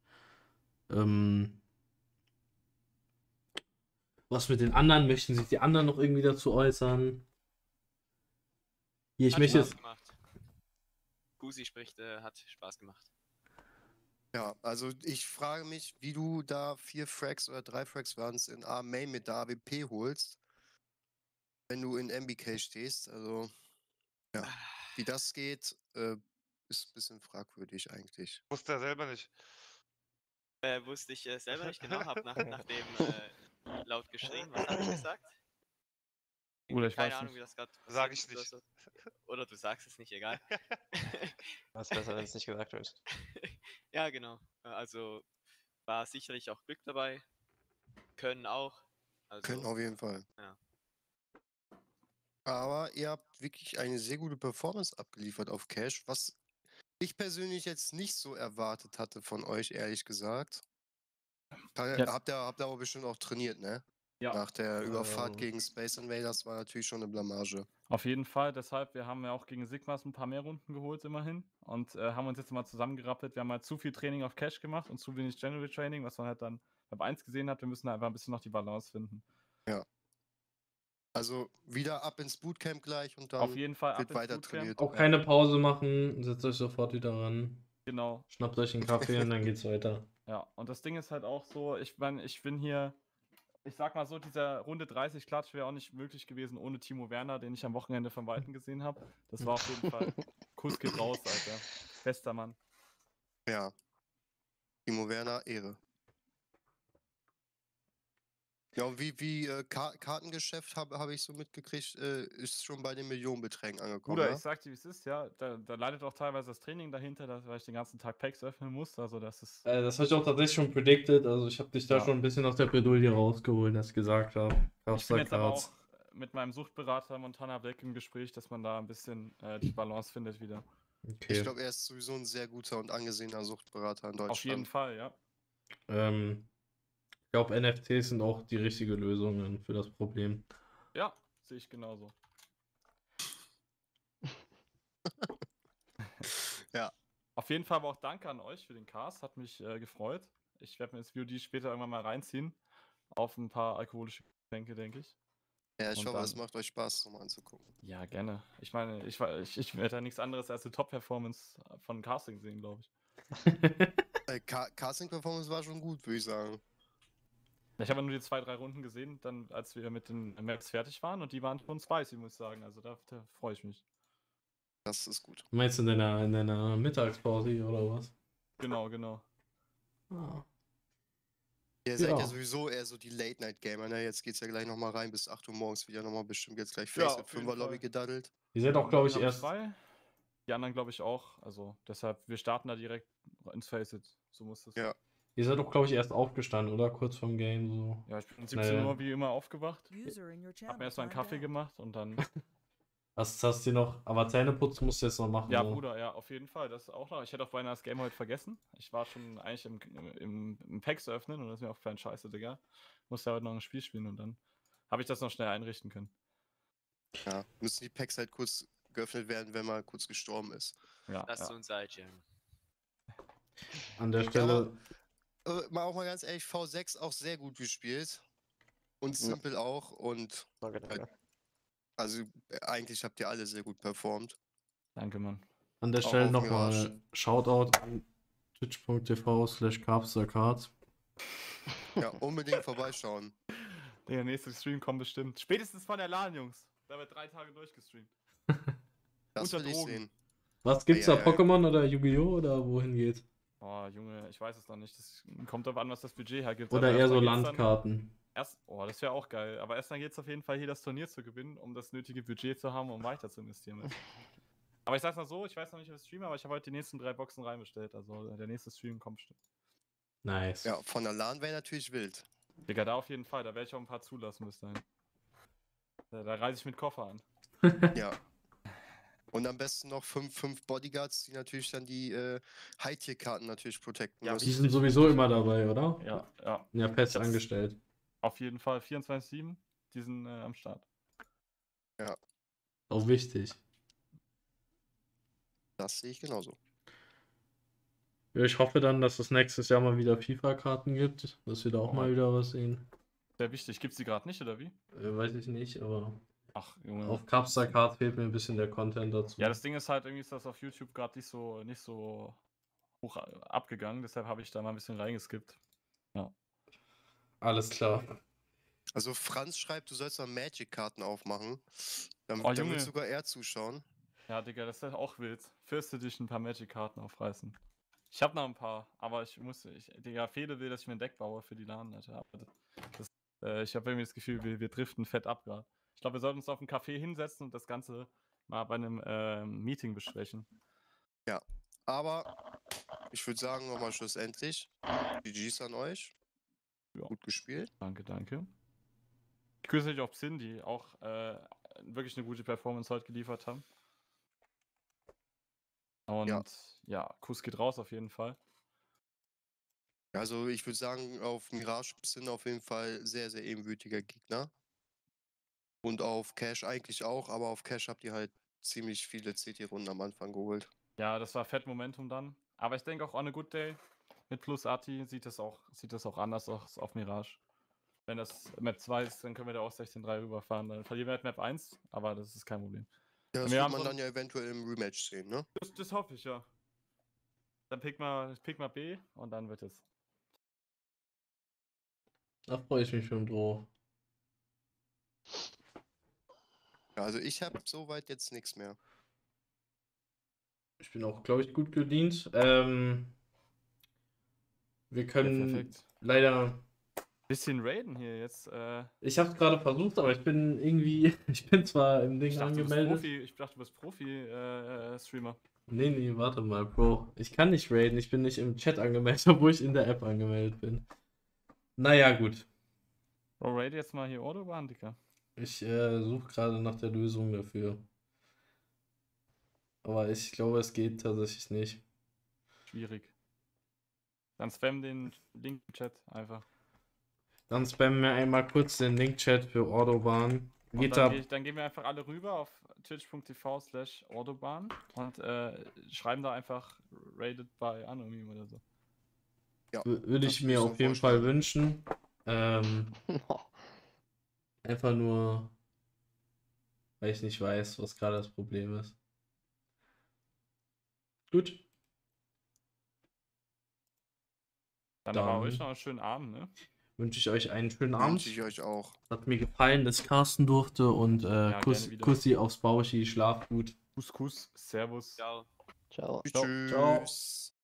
Was mit den anderen? Möchten sich die anderen noch irgendwie dazu äußern? Hier, ich Hat möchte Spaß jetzt. gemacht. Gusi spricht, hat Spaß gemacht. Ja, also ich frage mich, wie du da 4 Frags oder 3 Frags waren es in A-Main mit der AWP holst, wenn du in MBK stehst. Also, ja, wie das geht, ist ein bisschen fragwürdig eigentlich. Wusste er selber nicht. Wusste ich selber nicht genau, hab nach dem laut geschrien. Was habe ich gesagt? Bruder, ich Keine weiß Ahnung, nicht. wie das gerade Sag ich passiert ist nicht. oder so. Oder du sagst es nicht, egal. Das ist besser, wenn es nicht gesagt wird. Ja, genau. Also war sicherlich auch Glück dabei. Können auch. Also, Können auf jeden Fall. Ja. Aber ihr habt wirklich eine sehr gute Performance abgeliefert auf Cash, was ich persönlich jetzt nicht so erwartet hatte von euch, ehrlich gesagt. Ja. Habt ihr aber bestimmt auch trainiert, ne? Ja. Nach der Überfahrt Ähm. gegen Space Invaders war natürlich schon eine Blamage. Auf jeden Fall, deshalb, wir haben ja auch gegen Sigmas ein paar mehr Runden geholt, immerhin. Und haben uns jetzt mal zusammengerappelt. Wir haben halt zu viel Training auf Cash gemacht und zu wenig General Training, was man halt dann beim 1 gesehen hat. Wir müssen da einfach ein bisschen noch die Balance finden. Also wieder ab ins Bootcamp gleich und dann Auf jeden Fall ab wird ins weiter Bootcamp. trainiert. Auch keine Pause machen, setzt euch sofort wieder ran. Genau. Schnappt euch einen Kaffee und dann geht's weiter. Ja, und das Ding ist halt auch so, ich meine, ich bin hier, ich sag mal so, dieser Runde 30 Klatsch wäre auch nicht möglich gewesen ohne Timo Werner, den ich am Wochenende von Weitem gesehen habe. Das war auf jeden Fall, Kuss geht raus, Alter. Bester Mann. Ja. Timo Werner, Ehre. Ja, und wie Kartengeschäft habe ich so mitgekriegt, ist schon bei den Millionenbeträgen angekommen. Bruder, ja? ich sag dir, wie es ist, ja, da leidet auch teilweise das Training dahinter, weil ich den ganzen Tag Packs öffnen muss, also das ist, Das habe ich auch tatsächlich schon predicted. Also ich habe dich da Ja. schon ein bisschen aus der Bredouille rausgeholt, dass ich gesagt habe. ich bin jetzt aber auch mit meinem Suchtberater Montana Black im Gespräch, dass man da ein bisschen die Balance findet wieder. Ich Okay. glaube, er ist sowieso ein sehr guter und angesehener Suchtberater in Deutschland. Auf jeden Fall, ja. Ich glaube, NFTs sind auch die richtige Lösung dann für das Problem. Ja, sehe ich genauso. Ja. Auf jeden Fall aber auch danke an euch für den Cast, hat mich gefreut. Ich werde mir das VOD später irgendwann mal reinziehen. Auf ein paar alkoholische Getränke, denke ich. Ja, ich Und hoffe, dann- es macht euch Spaß, nochmal anzugucken. Ja, gerne. Ich meine, ich werde da nichts anderes als eine Top-Performance von Casting sehen, glaube ich. Casting-Performance war schon gut, würde ich sagen. Ich habe nur die 2, 3 Runden gesehen, dann als wir mit den Maps fertig waren und die waren schon spicy, muss ich sagen. Also da freue ich mich. Das ist gut. Meinst du in deiner Mittagspause oder was? Genau, genau. Ah. Ihr seid ja Ja. sowieso eher so die Late-Night-Gamer, ne? Jetzt geht's ja gleich nochmal rein, bis 8 Uhr morgens wieder nochmal bestimmt jetzt gleich Ja, Face auf jeden 5er-Lobby Fall. gedaddelt. Ihr seid auch, glaube ich, Den hab erst. frei. Die anderen, glaube ich, auch. Also deshalb, wir starten da direkt ins Faceit. So muss das. Ja. Ihr seid doch, glaube ich, erst aufgestanden, oder? Kurz vorm Game so. Ja, ich bin um 17 Uhr wie immer aufgewacht. User in your Hab channel mir erstmal einen timed Kaffee out. gemacht und dann. Was hast du noch? Aber Zähneputzen musst du jetzt noch machen. Ja, oder? Bruder, ja, auf jeden Fall. Das auch noch. Ich hätte auch beinahe das Game heute vergessen. Ich war schon eigentlich im Packs öffnen und das ist mir aufgefallen, scheiße, Digga. Musste ja heute noch ein Spiel spielen und dann habe ich das noch schnell einrichten können. Ja. Müssen die Packs halt kurz geöffnet werden, wenn man kurz gestorben ist. Ja, Das ist ja. unser IGM. An der Stelle. Auch mal ganz ehrlich, V6 auch sehr gut gespielt. Und Simple auch. Und Danke, danke. also eigentlich habt ihr alle sehr gut performt. Danke, Mann. An der Auch Stelle auf nochmal Mirage. Shoutout an twitch.tv/carpstercards. Ja, unbedingt vorbeischauen. Der nächste Stream kommt bestimmt. Spätestens von der LAN, Jungs. Da wird 3 Tage durchgestreamt. Das Unter will ich Drogen. sehen. Was gibt's da? Ja. Pokémon oder Yu-Gi-Oh! Oder wohin geht's? Oh, Junge, ich weiß es noch nicht. Das kommt darauf an, was das Budget hergibt. Oder Aber eher so erstmal geht's Landkarten? Oh, das wäre auch geil. Aber erstmal geht es auf jeden Fall hier das Turnier zu gewinnen, um das nötige Budget zu haben, um weiter zu investieren. Aber ich sag's mal so, ich weiß noch nicht, ob ich streame, aber ich habe heute die nächsten 3 Boxen reinbestellt. Also der nächste Stream kommt bestimmt. Nice. Ja, von der LAN wäre natürlich wild. Digga, da auf jeden Fall. Da werde ich auch ein paar zulassen bis dahin. Da reise ich mit Koffer an. Ja. Und am besten noch 5 Bodyguards, die natürlich dann die High-Tier-Karten natürlich protecten Ja, müssen. Die sind sowieso immer dabei, oder? Ja, ja. Ja, fest Das- angestellt. Auf jeden Fall 24/7. Die sind am Start. Auch wichtig. Das sehe ich genauso. Ja, ich hoffe dann, dass es nächstes Jahr mal wieder FIFA-Karten gibt, dass wir da auch Oh. mal wieder was sehen. Sehr wichtig. Gibt's die gerade nicht, oder wie? Weiß ich nicht, aber Ach, Junge. auf Capstar Card fehlt mir ein bisschen der Content dazu. Ja, das Ding ist halt, irgendwie ist das auf YouTube gerade nicht so hoch abgegangen, deshalb habe ich da mal ein bisschen reingeskippt. Alles klar. Also Franz schreibt, du sollst mal Magic-Karten aufmachen. Dann, Oh, dann Junge. wird sogar er zuschauen. Ja, Digga, das ist auch wild. First Edition ein paar Magic-Karten aufreißen. Ich habe noch ein paar, aber Digga, Fede will, dass ich mir ein Deck baue für die LAN, Alter. Aber ich habe irgendwie das Gefühl, wir driften fett ab gerade. Ich glaube, wir sollten uns auf einen Café hinsetzen und das Ganze mal bei einem Meeting besprechen. Aber ich würde sagen, nochmal schlussendlich, GG's an euch. Ja. Gut gespielt. Danke, danke. Ich grüße euch auch Psin, die auch wirklich eine gute Performance heute geliefert haben. Und ja, Kuss geht raus auf jeden Fall. Also ich würde sagen, auf Mirage sind auf jeden Fall sehr, sehr ebenbürtiger Gegner. Und auf Cash eigentlich auch, aber auf Cash habt ihr halt ziemlich viele CT-Runden am Anfang geholt. Ja, das war fett Momentum dann. Aber ich denke auch on a good day mit Plus Arti sieht das auch anders aus auf Mirage. Wenn das Map 2 ist, dann können wir da auch 16-3 rüberfahren. Dann verlieren wir halt Map 1, aber das ist kein Problem. Ja, das Wir wird haben man so- dann ja eventuell im Rematch sehen, ne? Das hoffe ich, ja. Dann pick mal B und dann wird es. Da freue ich mich schon drauf. Ja, also ich habe soweit jetzt nichts mehr. Ich bin auch, glaube ich, gut gedient. Wir können perfekt. leider. Bisschen raiden hier jetzt. Ich habe es gerade versucht, aber ich bin irgendwie. Ich bin zwar im Ding Ich dachte, angemeldet. ich dachte, du bist Profi-Streamer. Nee, warte mal, Bro. Ich kann nicht raiden. Ich bin nicht im Chat angemeldet, obwohl ich in der App angemeldet bin. Naja, gut. Bro, raid jetzt mal hier Autobahn, Dicker. Ich suche gerade nach der Lösung dafür. aber ich glaube, es geht tatsächlich nicht. Schwierig. Dann spam den Link im Chat einfach. Dann spammen wir einmal kurz den Link-Chat für Autobahn. Und Geht dann, da. dann gehen wir einfach alle rüber auf twitch.tv/Autobahn und schreiben da einfach rated by Anonym oder so. Ja, Würde das ich würde mir ich so auf jeden Fall vorschlagen. wünschen. Einfach nur, weil ich nicht weiß, was gerade das Problem ist. Gut. Dann aber Dann- euch noch einen schönen Abend, ne? Wünsche ich euch einen schönen Wünsche Abend. ich euch auch. Hat mir gefallen, dass Carsten durfte und gerne wieder. Kussi aufs Bauschi, schlaf gut. Kuss, Servus. Ciao. Ciao. Tschüss. Ciao. Tschüss.